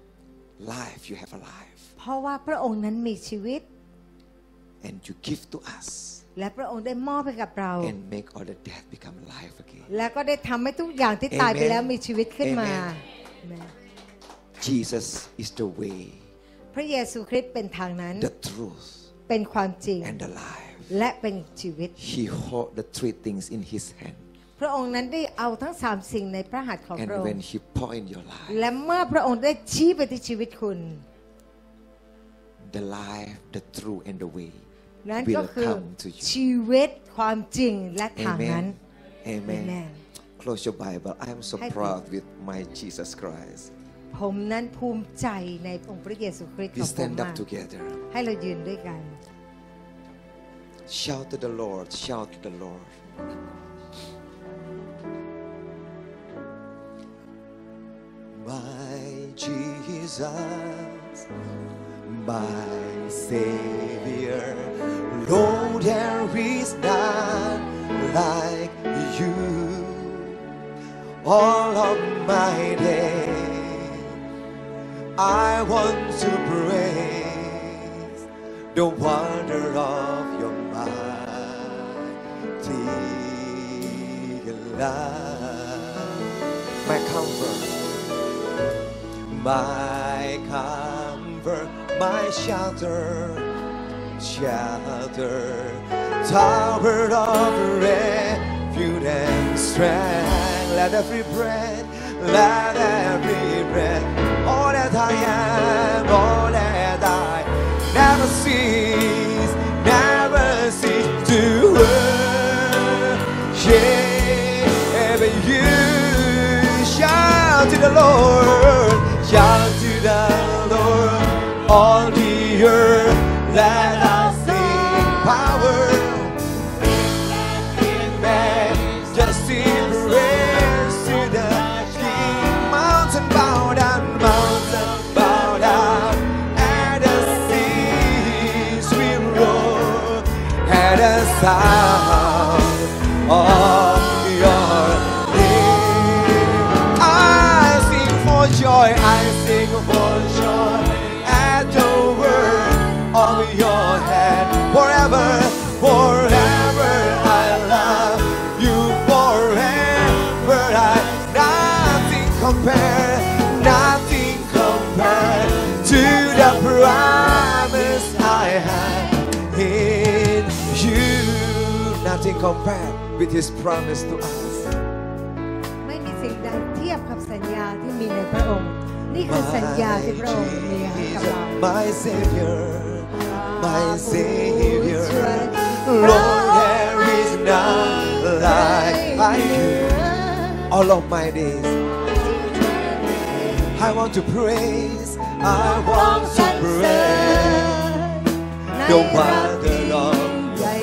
[SPEAKER 1] life. You have a life.
[SPEAKER 2] เพราะว่าพระองค์นั้นมีชีวิต
[SPEAKER 1] And you give to us
[SPEAKER 2] และพระองค์ได้มอบให้กับเรา
[SPEAKER 1] and make all the death become alive again.
[SPEAKER 2] และก็ได้ทำให้ทุกอย่างที่ตายไปแล้ว
[SPEAKER 1] Amen.
[SPEAKER 2] มีชีวิตขึ้นมา
[SPEAKER 1] Amen. Jesus is the way,
[SPEAKER 2] พระเยซูคริสต์เป็นทางนั้น
[SPEAKER 1] the truth,
[SPEAKER 2] เป็นความจริง
[SPEAKER 1] and the life.
[SPEAKER 2] และเป็นชีวิต
[SPEAKER 1] He hold the three things in His hand.
[SPEAKER 2] พระองค์นั้นได้เอาทั้งสามสิ่งในพระหัตถ์ของ
[SPEAKER 1] And
[SPEAKER 2] พระอง
[SPEAKER 1] when
[SPEAKER 2] ค์
[SPEAKER 1] He pour in your life,
[SPEAKER 2] และเมื่อพระองค์ได้ชี้ไปที่ชีวิตคุณ
[SPEAKER 1] the life, the truth, and the way
[SPEAKER 2] นั่นก็
[SPEAKER 1] will
[SPEAKER 2] คือ
[SPEAKER 1] come to you.
[SPEAKER 2] ชีวิตความจริงและทางนั้น
[SPEAKER 1] Amen. Amen.
[SPEAKER 2] Amen.
[SPEAKER 1] Close your Bible. I am so
[SPEAKER 2] ให้
[SPEAKER 1] proud with my Jesus Christ.
[SPEAKER 2] ผมนั้นภูมิใจในองค์พระเยซูคริสต์ข
[SPEAKER 1] We
[SPEAKER 2] องผม
[SPEAKER 1] stand
[SPEAKER 2] มา
[SPEAKER 1] up
[SPEAKER 2] ก
[SPEAKER 1] together.
[SPEAKER 2] ให้เรายืนด้วยกัน
[SPEAKER 1] Shout to the Lord. Shout to the Lord. My Jesus, my Savior, Lord, there is none like you. All of my days, I want to praise the wonder of your mighty love. My comfort, my comfort, my shelter, shelter, tower of refuge and strength. Let every breath, let every breath, all that I am, all that I never cease, never cease to worship you. let us sing power. Majesty, praise to the King. Mountain bow down, mountain bow down, and the seas will roar at the sound of your name. I sing for joy, I sing for joy at the word of your hand. Forever, forever I love you. Forever I, nothing compare, nothing compare to the promise I have in you. Nothing compare with His promise to us.
[SPEAKER 2] ไม่มีสิ่งใดเทียบกับสัญญาที่มีในพระองค์นี่คือสัญญาที่พระองค์มีให้กับเรา
[SPEAKER 1] My Savior, my Savior, Lord, there is none like you. All of my days, I want to praise, I want to praise the wonder of your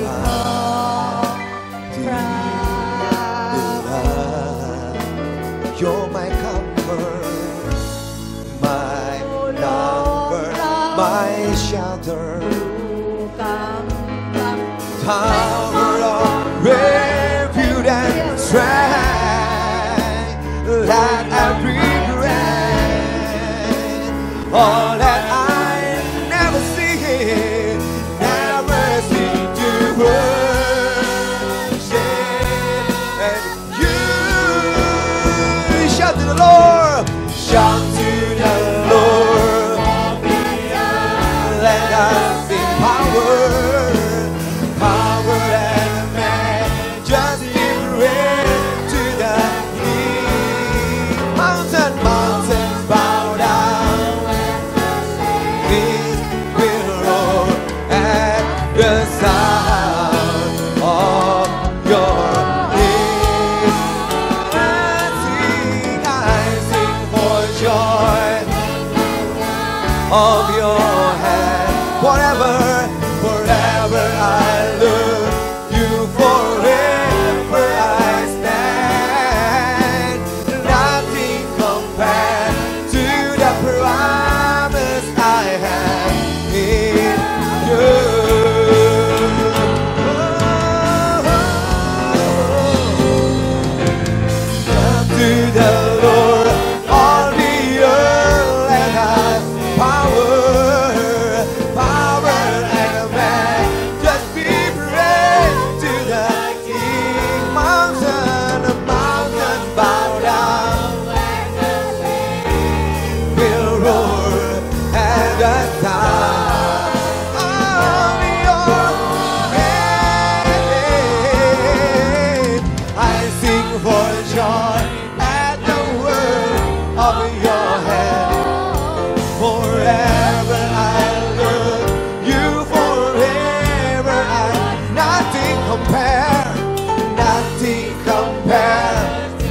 [SPEAKER 1] love. You're my comfort, my comfort, my shelter, tower of refuge and strength, that every breath, all that I never see, never see to worship. And you shout to the Lord, shout to the Lord, let us sing power. Power and majesty, praise to the King. Mountain, mountain, bow down. These will roar at the sound of your name. I sing, I sing for joy of your hand. Forever, forever I love you, forever I stand. Nothing compared to the promise I have in you. To the Lord, all the earth, let us power. Power and majesty, praise to the King. Mountain, mountain, bow down, will roar at the sound of your name. I sing for joy at the word of your hand. Forever I love you, forever I, nothing compare, nothing compare.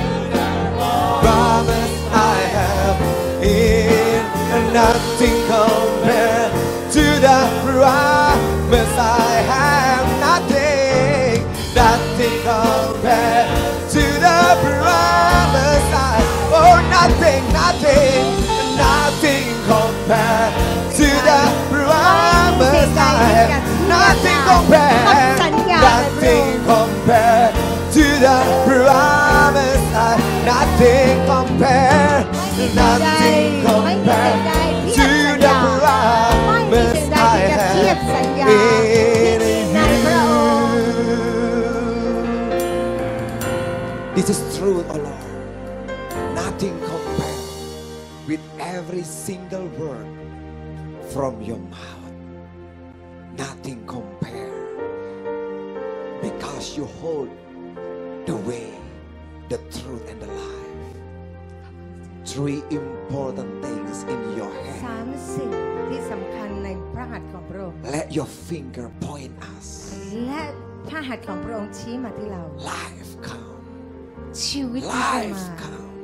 [SPEAKER 1] Promise I have in, nothing compare to the promise I have. Nothing, nothing compare to the promise I, oh nothing, nothing, nothing compare to the promise I have. Nothing compare, nothing compare to the promise I, nothing compare, nothing compare to the promise I have in you. This is truth, oh Lord. Nothing compare with every single word from your mouth. Nothing compare, because you hold the way, the truth, and the life. Three important things in your
[SPEAKER 2] สา
[SPEAKER 1] hand.
[SPEAKER 2] มสิ่งที่สำคัญในพระหัตถ์ของพระองค์
[SPEAKER 1] Let your finger point us.
[SPEAKER 2] และพระหัตถ์ของพระองค์ชี้มาที่เรา
[SPEAKER 1] Life come.
[SPEAKER 2] ชีวิตที่จะมา
[SPEAKER 1] Life come.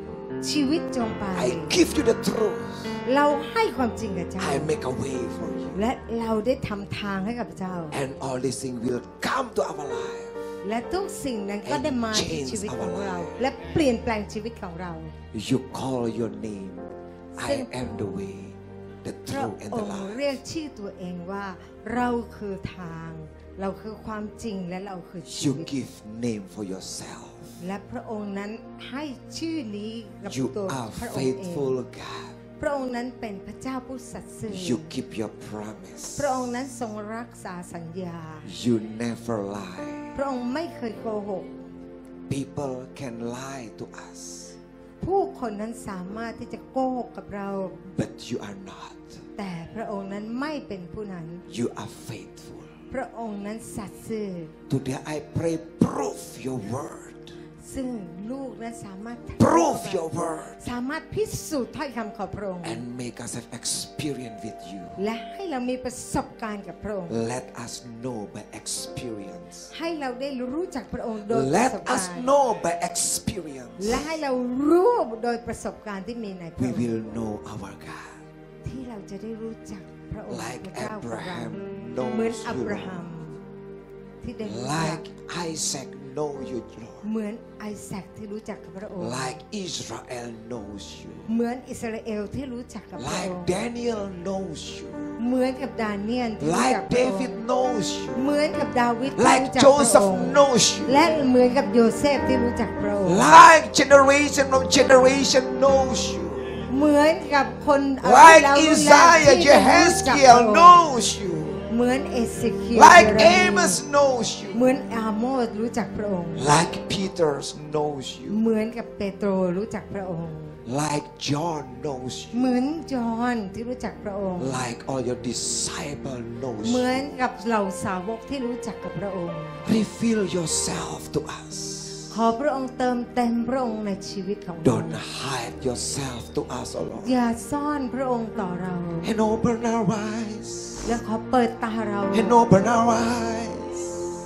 [SPEAKER 2] ชีวิตจงไป
[SPEAKER 1] I give you the truth.
[SPEAKER 2] เราให้ความจริงกับเจ้า
[SPEAKER 1] I make a way for you.
[SPEAKER 2] และเราได้ทำทางให้กับเจ้า
[SPEAKER 1] And all these things will come to our life.
[SPEAKER 2] และทุกสิ่งนั้นก็ได้มาในชีวิตของเรา และเปลี่ยนแปลงชีวิตของเรา
[SPEAKER 1] You call your name. I am the way, the
[SPEAKER 2] พระ
[SPEAKER 1] truth, and
[SPEAKER 2] อ
[SPEAKER 1] the
[SPEAKER 2] งค์
[SPEAKER 1] life.
[SPEAKER 2] เรียกชื่อตัวเองว่าเราคือทาง เราคือความจริงและเราคือชี
[SPEAKER 1] You
[SPEAKER 2] วิต
[SPEAKER 1] give name for yourself.
[SPEAKER 2] และพระองค์นั้นให้ชื่อนี้กับ
[SPEAKER 1] You
[SPEAKER 2] ตัว
[SPEAKER 1] are
[SPEAKER 2] พระองค์เอง
[SPEAKER 1] faithful God.
[SPEAKER 2] พระองค์นั้นเป็นพระเจ้าผู้สัตย์ซื่อ
[SPEAKER 1] You keep your promise.
[SPEAKER 2] พระองค์นั้นทรงรักษาสัญญา
[SPEAKER 1] You never lie.
[SPEAKER 2] พระองค์ไม่เคยโกหก
[SPEAKER 1] People can lie to us,
[SPEAKER 2] ผู้คนนั้นสามารถที่จะโกหกกับเรา
[SPEAKER 1] but you are not.
[SPEAKER 2] แต่พระองค์นั้นไม่เป็นผู้นั้น
[SPEAKER 1] You are faithful.
[SPEAKER 2] พระองค์นั้นสัตย์ซื่อ
[SPEAKER 1] Today I pray, prove your word.
[SPEAKER 2] ซึ่งลูกนั้นสามารถ
[SPEAKER 1] Prove your word
[SPEAKER 2] สามารถพิสูจน์ถ้อยคำของพระองค์
[SPEAKER 1] and make us have experience with you.
[SPEAKER 2] และให้เรามีประสบการณ์กับพระองค์
[SPEAKER 1] Let us know by experience.
[SPEAKER 2] ให้เราได้รู้จักพระองค์โดยประสบ
[SPEAKER 1] Let
[SPEAKER 2] การ
[SPEAKER 1] us
[SPEAKER 2] ณ์
[SPEAKER 1] know by experience.
[SPEAKER 2] และให้เรารู้โดยประสบการณ์ที่มีในพระ
[SPEAKER 1] We
[SPEAKER 2] องค์
[SPEAKER 1] will know our God.
[SPEAKER 2] ที่เราจะได้รู้จักพระองค์
[SPEAKER 1] Like
[SPEAKER 2] พระเจ้าของเรา
[SPEAKER 1] Abraham
[SPEAKER 2] เหมือน
[SPEAKER 1] knows
[SPEAKER 2] อับ
[SPEAKER 1] you.
[SPEAKER 2] ราฮัมที่ได้รู้จัก
[SPEAKER 1] Like Isaac know you, Lord.
[SPEAKER 2] เหมือนไอแซคที่รู้จักกับพระองค์
[SPEAKER 1] Like Israel knows you.
[SPEAKER 2] เหมือนอิสราเอลที่รู้จักกับพระ
[SPEAKER 1] Like
[SPEAKER 2] องค์
[SPEAKER 1] Daniel knows you.
[SPEAKER 2] เหมือนกับดาเนียลที่รู้จัก
[SPEAKER 1] Like
[SPEAKER 2] พระอง
[SPEAKER 1] David
[SPEAKER 2] ค์
[SPEAKER 1] knows you.
[SPEAKER 2] เหมือนกับดาวิดที่
[SPEAKER 1] Like
[SPEAKER 2] รู้จักพระ
[SPEAKER 1] Joseph
[SPEAKER 2] องค์
[SPEAKER 1] knows you.
[SPEAKER 2] และเหมือนกับโยเซฟที่รู้จักพระองค์
[SPEAKER 1] Like generation of generation knows you.
[SPEAKER 2] เหมือนกับคน
[SPEAKER 1] Like
[SPEAKER 2] เรารุ่นแรก
[SPEAKER 1] Isaiah,
[SPEAKER 2] ที่ได้รู้จักพระ
[SPEAKER 1] Jehaziel
[SPEAKER 2] องค์
[SPEAKER 1] knows you.
[SPEAKER 2] เหมือนเอเซเคียล
[SPEAKER 1] Like
[SPEAKER 2] เยเรมี
[SPEAKER 1] Amos knows you.
[SPEAKER 2] เหมือนอาโมสรู้จักพระองค์
[SPEAKER 1] Like Peter knows you.
[SPEAKER 2] เหมือนกับเปโตรรู้จักพระองค์
[SPEAKER 1] Like John knows you.
[SPEAKER 2] เหมือนจอห์นที่รู้จักพระองค์
[SPEAKER 1] Like all your disciples knows
[SPEAKER 2] เหมือน
[SPEAKER 1] you.
[SPEAKER 2] กับเหล่าสาวกที่รู้จักกับพระองค์
[SPEAKER 1] Reveal yourself to us.
[SPEAKER 2] ขอพระองค์เติมเต็มพระองค์ในชีวิตของเรา
[SPEAKER 1] Don't hide yourself to us, O Lord.
[SPEAKER 2] อย่าซ่อนพระองค์ต่อเรา
[SPEAKER 1] And open our eyes.
[SPEAKER 2] และขอเปิดตาเรา
[SPEAKER 1] And open our eyes.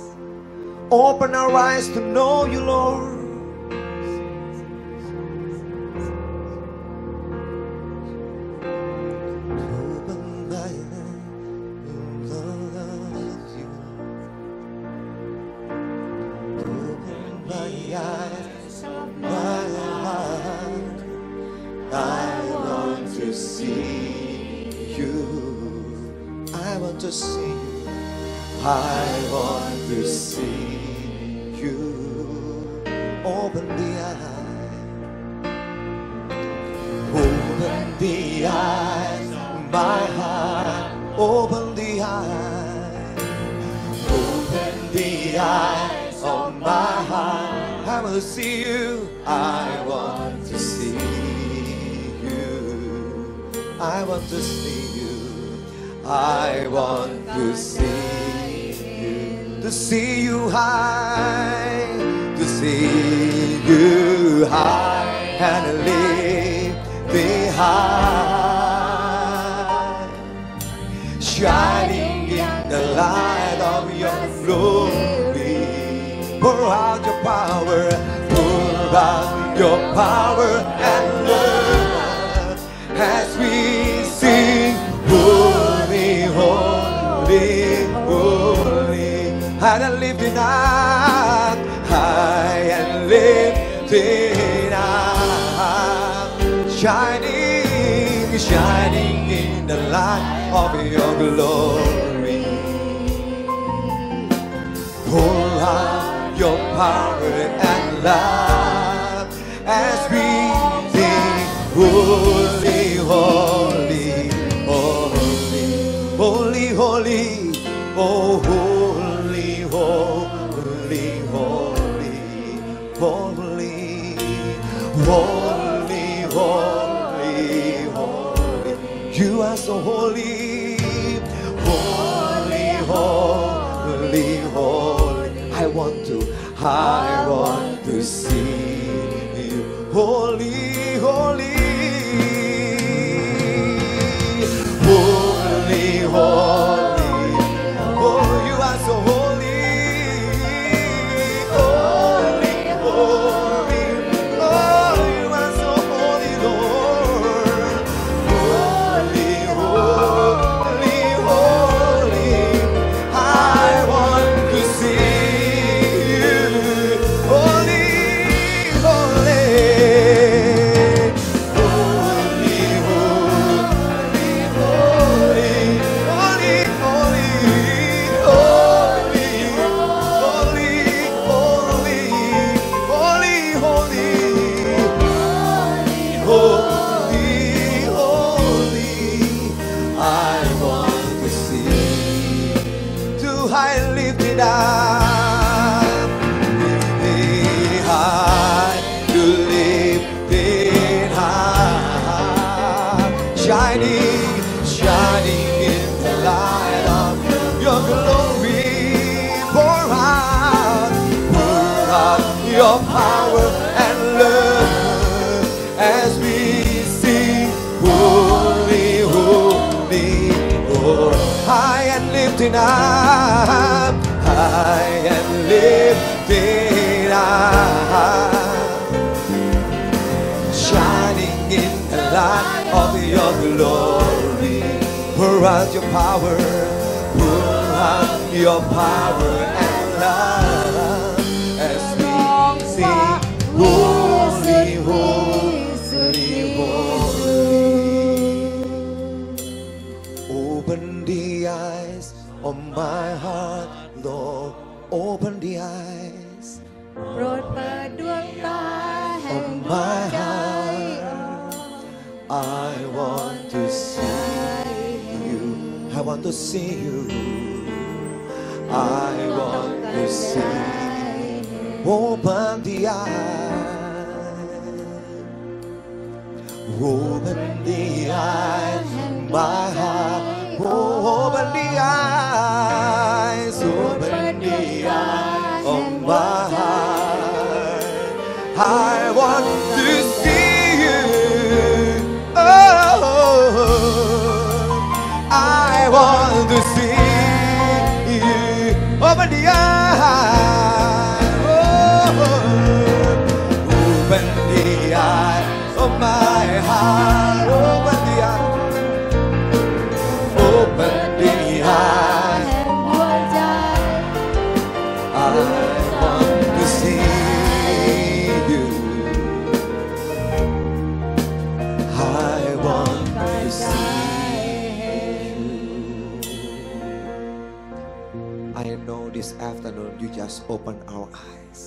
[SPEAKER 1] Open our eyes to know you, Lord. Open my eyes to love you. Open my eyes, my heart. I want to see you. I want to see you. I want to see you. Open the eyes. Open the eyes, my heart. Open the eyes. Open the eyes of my heart. I want to see you. I want to see you. I want to see you. I want to see you. To see you high. To see you high and lift me high. Shining in the light of your glory. Pour out your power. Pour out your power and love as we sing. Holy, holy, holy. High and lifted up, high and lifted up. Shining, shining in the light of your glory. Pour out your power and love as we sing. Holy, holy, holy, holy, holy, oh holy, holy, holy, holy, holy, holy, holy. You are so holy, holy, holy, holy. I want to, I want to see you, holy, holy. Holy, holy, oh, you are so holy, holy, holy, oh, you are so holy. your power and love as we sing holy, holy, oh, high and lifted up, high and lifted up, shining in the light of your glory. Pour out your power, pour out your power and love as we sing holy, holy, holy. Open the eyes of my heart, Lord. Open the eyes
[SPEAKER 2] โปรดเปิดดวงตาแห่ง
[SPEAKER 1] of
[SPEAKER 2] ดวง
[SPEAKER 1] my
[SPEAKER 2] ใจ
[SPEAKER 1] heart. I want to see you. I want to see you. I want to see. Open the eyes. Open the eyes, my heart. Open the eyes. Open the eyes of my heart. I want to see you. Oh, I want to see you. Open the eyes. Oh, open the eyes of my heart. Open the eyes. Open the eyes.
[SPEAKER 2] แห่งดวงใจ
[SPEAKER 1] I want to see you. I want to see you. I know this afternoon you just open our eyes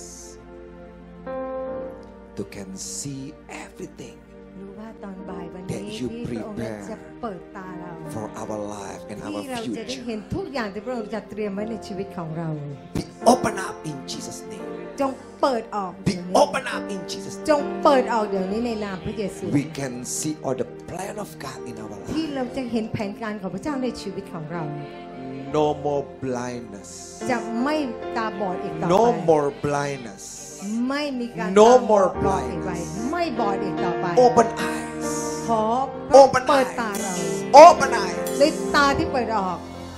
[SPEAKER 1] to can see everything
[SPEAKER 2] รู้ว่าตอนบ่ายวัน
[SPEAKER 1] that
[SPEAKER 2] นี้
[SPEAKER 1] you
[SPEAKER 2] ที่พระองค์
[SPEAKER 1] prepare
[SPEAKER 2] จะเปิดตาเรา
[SPEAKER 1] for our life and our
[SPEAKER 2] ที่เราจะได้เห็น
[SPEAKER 1] future.
[SPEAKER 2] ทุกอย่างที่พระองค์จะเตรียมไว้ในชีวิตของเรา
[SPEAKER 1] Be open up in Jesus' name.
[SPEAKER 2] จงเปิดออก
[SPEAKER 1] Be
[SPEAKER 2] เดี๋ยวนี้
[SPEAKER 1] open up in Jesus'
[SPEAKER 2] จ
[SPEAKER 1] name.
[SPEAKER 2] งเปิดออกเดี๋ยวนี้ในนามพระเยซู
[SPEAKER 1] We can see all the plan of God in our
[SPEAKER 2] ที่
[SPEAKER 1] life.
[SPEAKER 2] เราจะเห็นแผนการของพระเจ้าในชีวิตของเรา
[SPEAKER 1] No more blindness.
[SPEAKER 2] จะไม่ตาบอดอีกต่อไป
[SPEAKER 1] No more blindness.
[SPEAKER 2] ไม่มีการ
[SPEAKER 1] No
[SPEAKER 2] ตาบอ
[SPEAKER 1] more
[SPEAKER 2] ดบอดอีกไป
[SPEAKER 1] blindness.
[SPEAKER 2] ไม่บอดอีกต่อไป
[SPEAKER 1] Open eyes.
[SPEAKER 2] ขอพระ
[SPEAKER 1] Open
[SPEAKER 2] เปิดตาเรา
[SPEAKER 1] eyes. Open eyes
[SPEAKER 2] ด้วยตาที่เปิดออก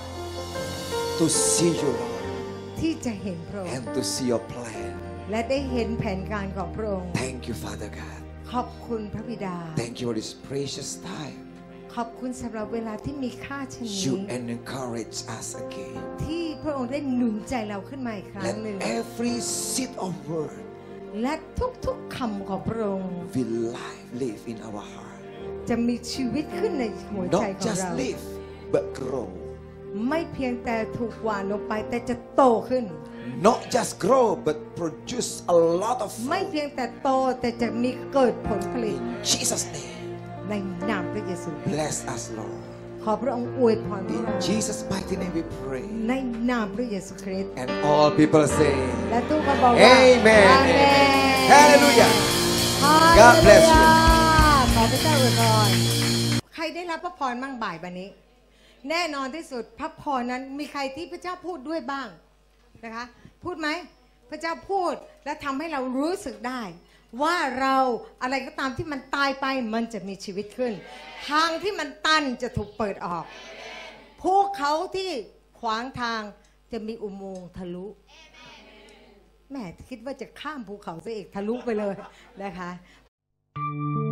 [SPEAKER 1] to see you, Lord,
[SPEAKER 2] ที่จะเห็นพระองค์
[SPEAKER 1] and to see your plan.
[SPEAKER 2] และได้เห็นแผนการของพระองค์
[SPEAKER 1] Thank you, Father God.
[SPEAKER 2] ขอบคุณพระบิดา
[SPEAKER 1] Thank you for this precious time.
[SPEAKER 2] ขอบคุณสำหรับเวลาที่มีค่าเช่นนี้
[SPEAKER 1] You encourage us again.
[SPEAKER 2] ที่พระองค์ได้หนุนใจเราขึ้นมาอีกครั้ง
[SPEAKER 1] Let
[SPEAKER 2] หนึ่ง
[SPEAKER 1] every seed of word
[SPEAKER 2] และทุกๆคำของพระองค์
[SPEAKER 1] will live, live in our heart.
[SPEAKER 2] จะมีชีวิตขึ้นในหัวใจ
[SPEAKER 1] Not
[SPEAKER 2] ของ
[SPEAKER 1] just
[SPEAKER 2] เรา
[SPEAKER 1] live, but grow.
[SPEAKER 2] ไม่เพียงแต่ถูกหวานลงไปแต่จะโตขึ้น
[SPEAKER 1] Not just grow, but produce a lot of
[SPEAKER 2] ไม่
[SPEAKER 1] fruit.
[SPEAKER 2] เพียงแต่โตแต่จะมีเกิดผลผลิต
[SPEAKER 1] In Jesus' name,
[SPEAKER 2] ในนามพระเยซู
[SPEAKER 1] bless us, Lord.
[SPEAKER 2] ขอพระองค์อวยพรพวก
[SPEAKER 1] In
[SPEAKER 2] เรา
[SPEAKER 1] Jesus' mighty name we pray.
[SPEAKER 2] ในนามพระเยซูคริสต์
[SPEAKER 1] And all people say,
[SPEAKER 2] และทุกคนบอกว่า
[SPEAKER 1] Amen.
[SPEAKER 2] อาเมน
[SPEAKER 1] Hallelujah.
[SPEAKER 2] ฮา
[SPEAKER 1] God
[SPEAKER 2] เลลู
[SPEAKER 1] bless you.
[SPEAKER 2] ยาขอพระเจ้าอวยพรใครได้รับพระพรบ้างบ่ายวันนี้ แน่นอนที่สุดพระพรนั้นมีใครที่พระเจ้าพูดด้วยบ้างนะคะ พูดไหมพระเจ้าพูดและทำให้เรารู้สึกได้ ว่าเราอะไรก็ตามที่มันตายไปมันจะมีชีวิตขึ้น ทางที่มันตันจะถูกเปิดออกภูเขาที่ขวางทางจะมีอุโมงค์ทะลุแม่คิดว่าจะข้ามภูเขาซะอีกทะลุไปเลยนะคะ